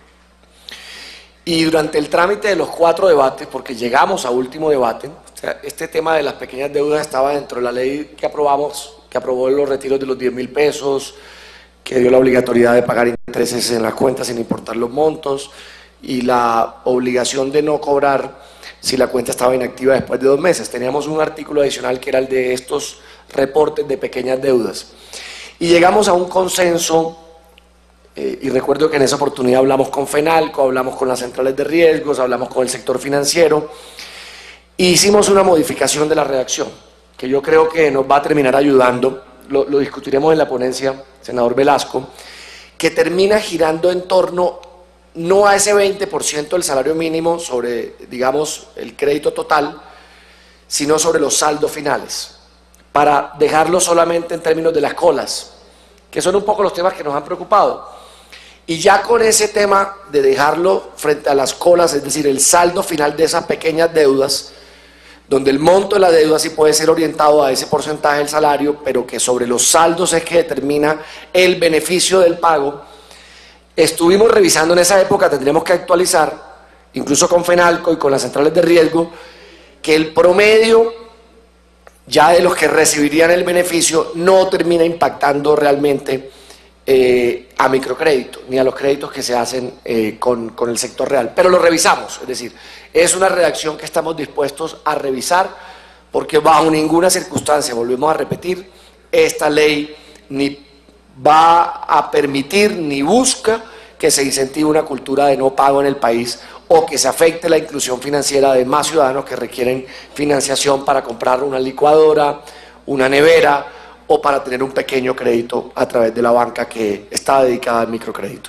Y durante el trámite de los 4 debates, porque llegamos a último debate, o sea, este tema de las pequeñas deudas estaba dentro de la ley que aprobamos, que aprobó los retiros de los 10.000 pesos, que dio la obligatoriedad de pagar intereses en las cuentas sin importar los montos, y la obligación de no cobrar si la cuenta estaba inactiva después de 2 meses. Teníamos un artículo adicional que era el de estos reportes de pequeñas deudas. Y llegamos a un consenso, y recuerdo que en esa oportunidad hablamos con FENALCO, hablamos con las centrales de riesgos, hablamos con el sector financiero, e hicimos una modificación de la redacción, que yo creo que nos va a terminar ayudando, lo discutiremos en la ponencia, senador Velasco, que termina girando en torno no a ese 20% del salario mínimo sobre, digamos, el crédito total, sino sobre los saldos finales, para dejarlo solamente en términos de las colas, que son un poco los temas que nos han preocupado. Y ya con ese tema de dejarlo frente a las colas, es decir, el saldo final de esas pequeñas deudas, donde el monto de la deuda sí puede ser orientado a ese porcentaje del salario, pero que sobre los saldos es que determina el beneficio del pago. Estuvimos revisando en esa época, tendríamos que actualizar, incluso con FENALCO y con las centrales de riesgo, que el promedio ya de los que recibirían el beneficio no termina impactando realmente a microcrédito, ni a los créditos que se hacen con el sector real. Pero lo revisamos, es decir, es una redacción que estamos dispuestos a revisar, porque bajo ninguna circunstancia, volvemos a repetir, esta ley ni va a permitir ni busca que se incentive una cultura de no pago en el país o que se afecte la inclusión financiera de más ciudadanos que requieren financiación para comprar una licuadora, una nevera o para tener un pequeño crédito a través de la banca que está dedicada al microcrédito.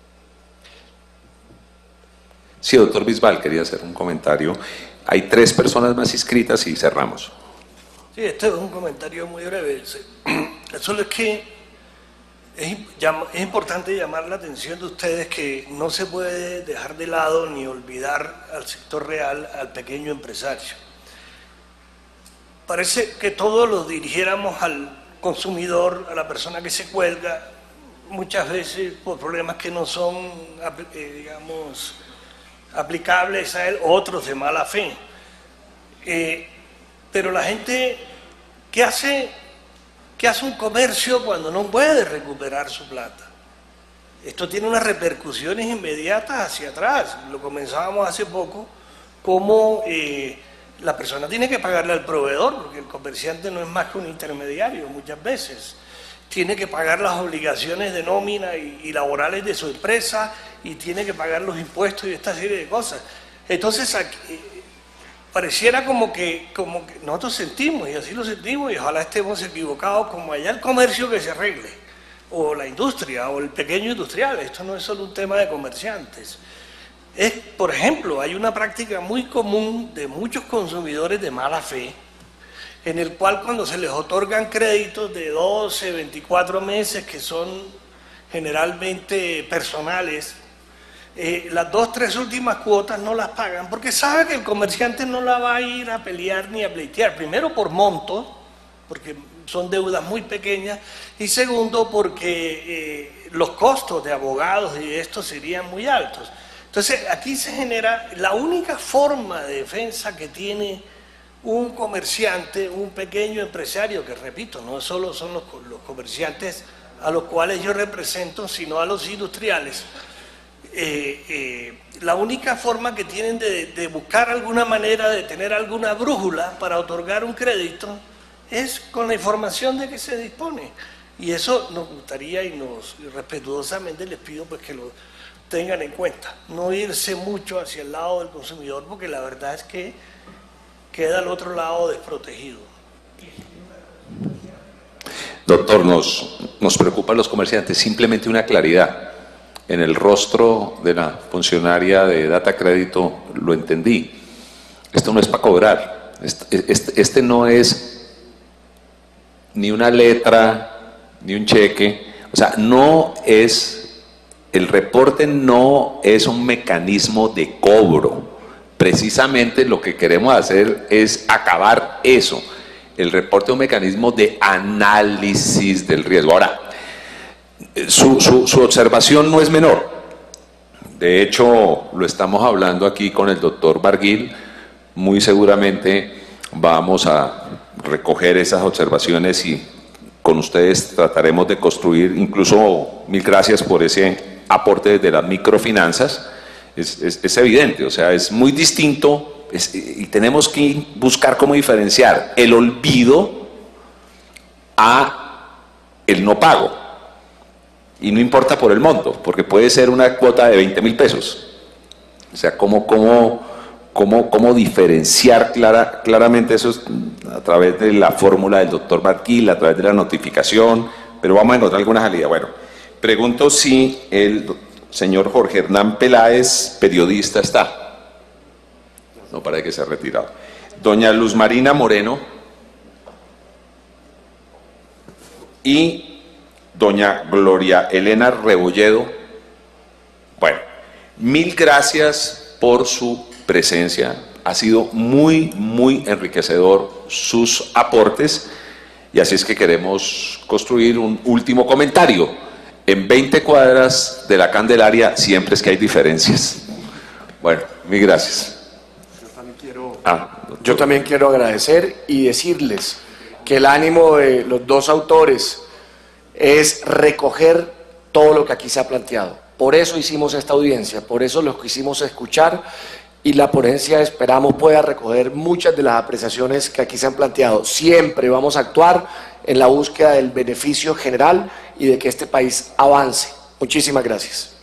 Sí, doctor Bisbal, quería hacer un comentario. Hay 3 personas más inscritas y cerramos. Sí, este es un comentario muy breve. Solo es que es importante llamar la atención de ustedes que no se puede dejar de lado ni olvidar al sector real, al pequeño empresario. Parece que todos lo dirigiéramos al consumidor, a la persona que se cuelga, muchas veces por problemas que no son, digamos, aplicables a él, otros de mala fe. Pero la gente, ¿qué hace un comercio cuando no puede recuperar su plata? Esto tiene unas repercusiones inmediatas hacia atrás. Lo comenzábamos hace poco, como la persona tiene que pagarle al proveedor, porque el comerciante no es más que un intermediario muchas veces. Tiene que pagar las obligaciones de nómina y laborales de su empresa, y tiene que pagar los impuestos y esta serie de cosas. Entonces, aquí, pareciera como que nosotros sentimos, y así lo sentimos, y ojalá estemos equivocados, como allá el comercio que se arregle, o la industria, o el pequeño industrial. Esto no es solo un tema de comerciantes. Por ejemplo, hay una práctica muy común de muchos consumidores de mala fe, en el cual cuando se les otorgan créditos de 12, 24 meses, que son generalmente personales, las 2, 3 últimas cuotas no las pagan, porque sabe que el comerciante no la va a ir a pelear ni a pleitear, primero por monto, porque son deudas muy pequeñas, y segundo porque los costos de abogados y esto serían muy altos. Entonces aquí se genera la única forma de defensa que tiene un comerciante, un pequeño empresario, que repito, no solo son los comerciantes a los cuales yo represento, sino a los industriales. La única forma que tienen de buscar alguna manera de tener alguna brújula para otorgar un crédito es con la información de que se dispone. Y eso nos gustaría y respetuosamente les pido pues que lo tengan en cuenta. No irse mucho hacia el lado del consumidor, porque la verdad es que queda al otro lado desprotegido. Doctor, nos preocupan los comerciantes. Simplemente una claridad. En el rostro de la funcionaria de Data Crédito lo entendí. Esto no es para cobrar. Este no es ni una letra, ni un cheque. O sea, no es... El reporte no es un mecanismo de cobro. Precisamente lo que queremos hacer es acabar eso. El reporte es un mecanismo de análisis del riesgo. Ahora, su observación no es menor. De hecho, lo estamos hablando aquí con el doctor Barguil. Muy seguramente vamos a recoger esas observaciones y con ustedes trataremos de construir, incluso mil gracias por ese aporte desde las microfinanzas. Es evidente, o sea, es muy distinto y tenemos que buscar cómo diferenciar el olvido a el no pago. Y no importa por el monto, porque puede ser una cuota de 20.000 pesos. O sea, cómo diferenciar claramente eso a través de la fórmula del doctor Barquil, a través de la notificación, pero vamos a encontrar alguna salida. Bueno, pregunto si el señor Jorge Hernán Peláez, periodista, está. No, parece que se ha retirado. Doña Luz Marina Moreno y doña Gloria Elena Rebolledo. Bueno, mil gracias por su presencia. Ha sido muy, muy enriquecedor sus aportes y así es que queremos construir un último comentario. En 20 cuadras de la Candelaria siempre es que hay diferencias. Bueno, mil gracias. Yo también quiero agradecer y decirles que el ánimo de los dos autores es recoger todo lo que aquí se ha planteado. Por eso hicimos esta audiencia, por eso lo quisimos escuchar y la ponencia esperamos pueda recoger muchas de las apreciaciones que aquí se han planteado. Siempre vamos a actuar en la búsqueda del beneficio general y de que este país avance. Muchísimas gracias.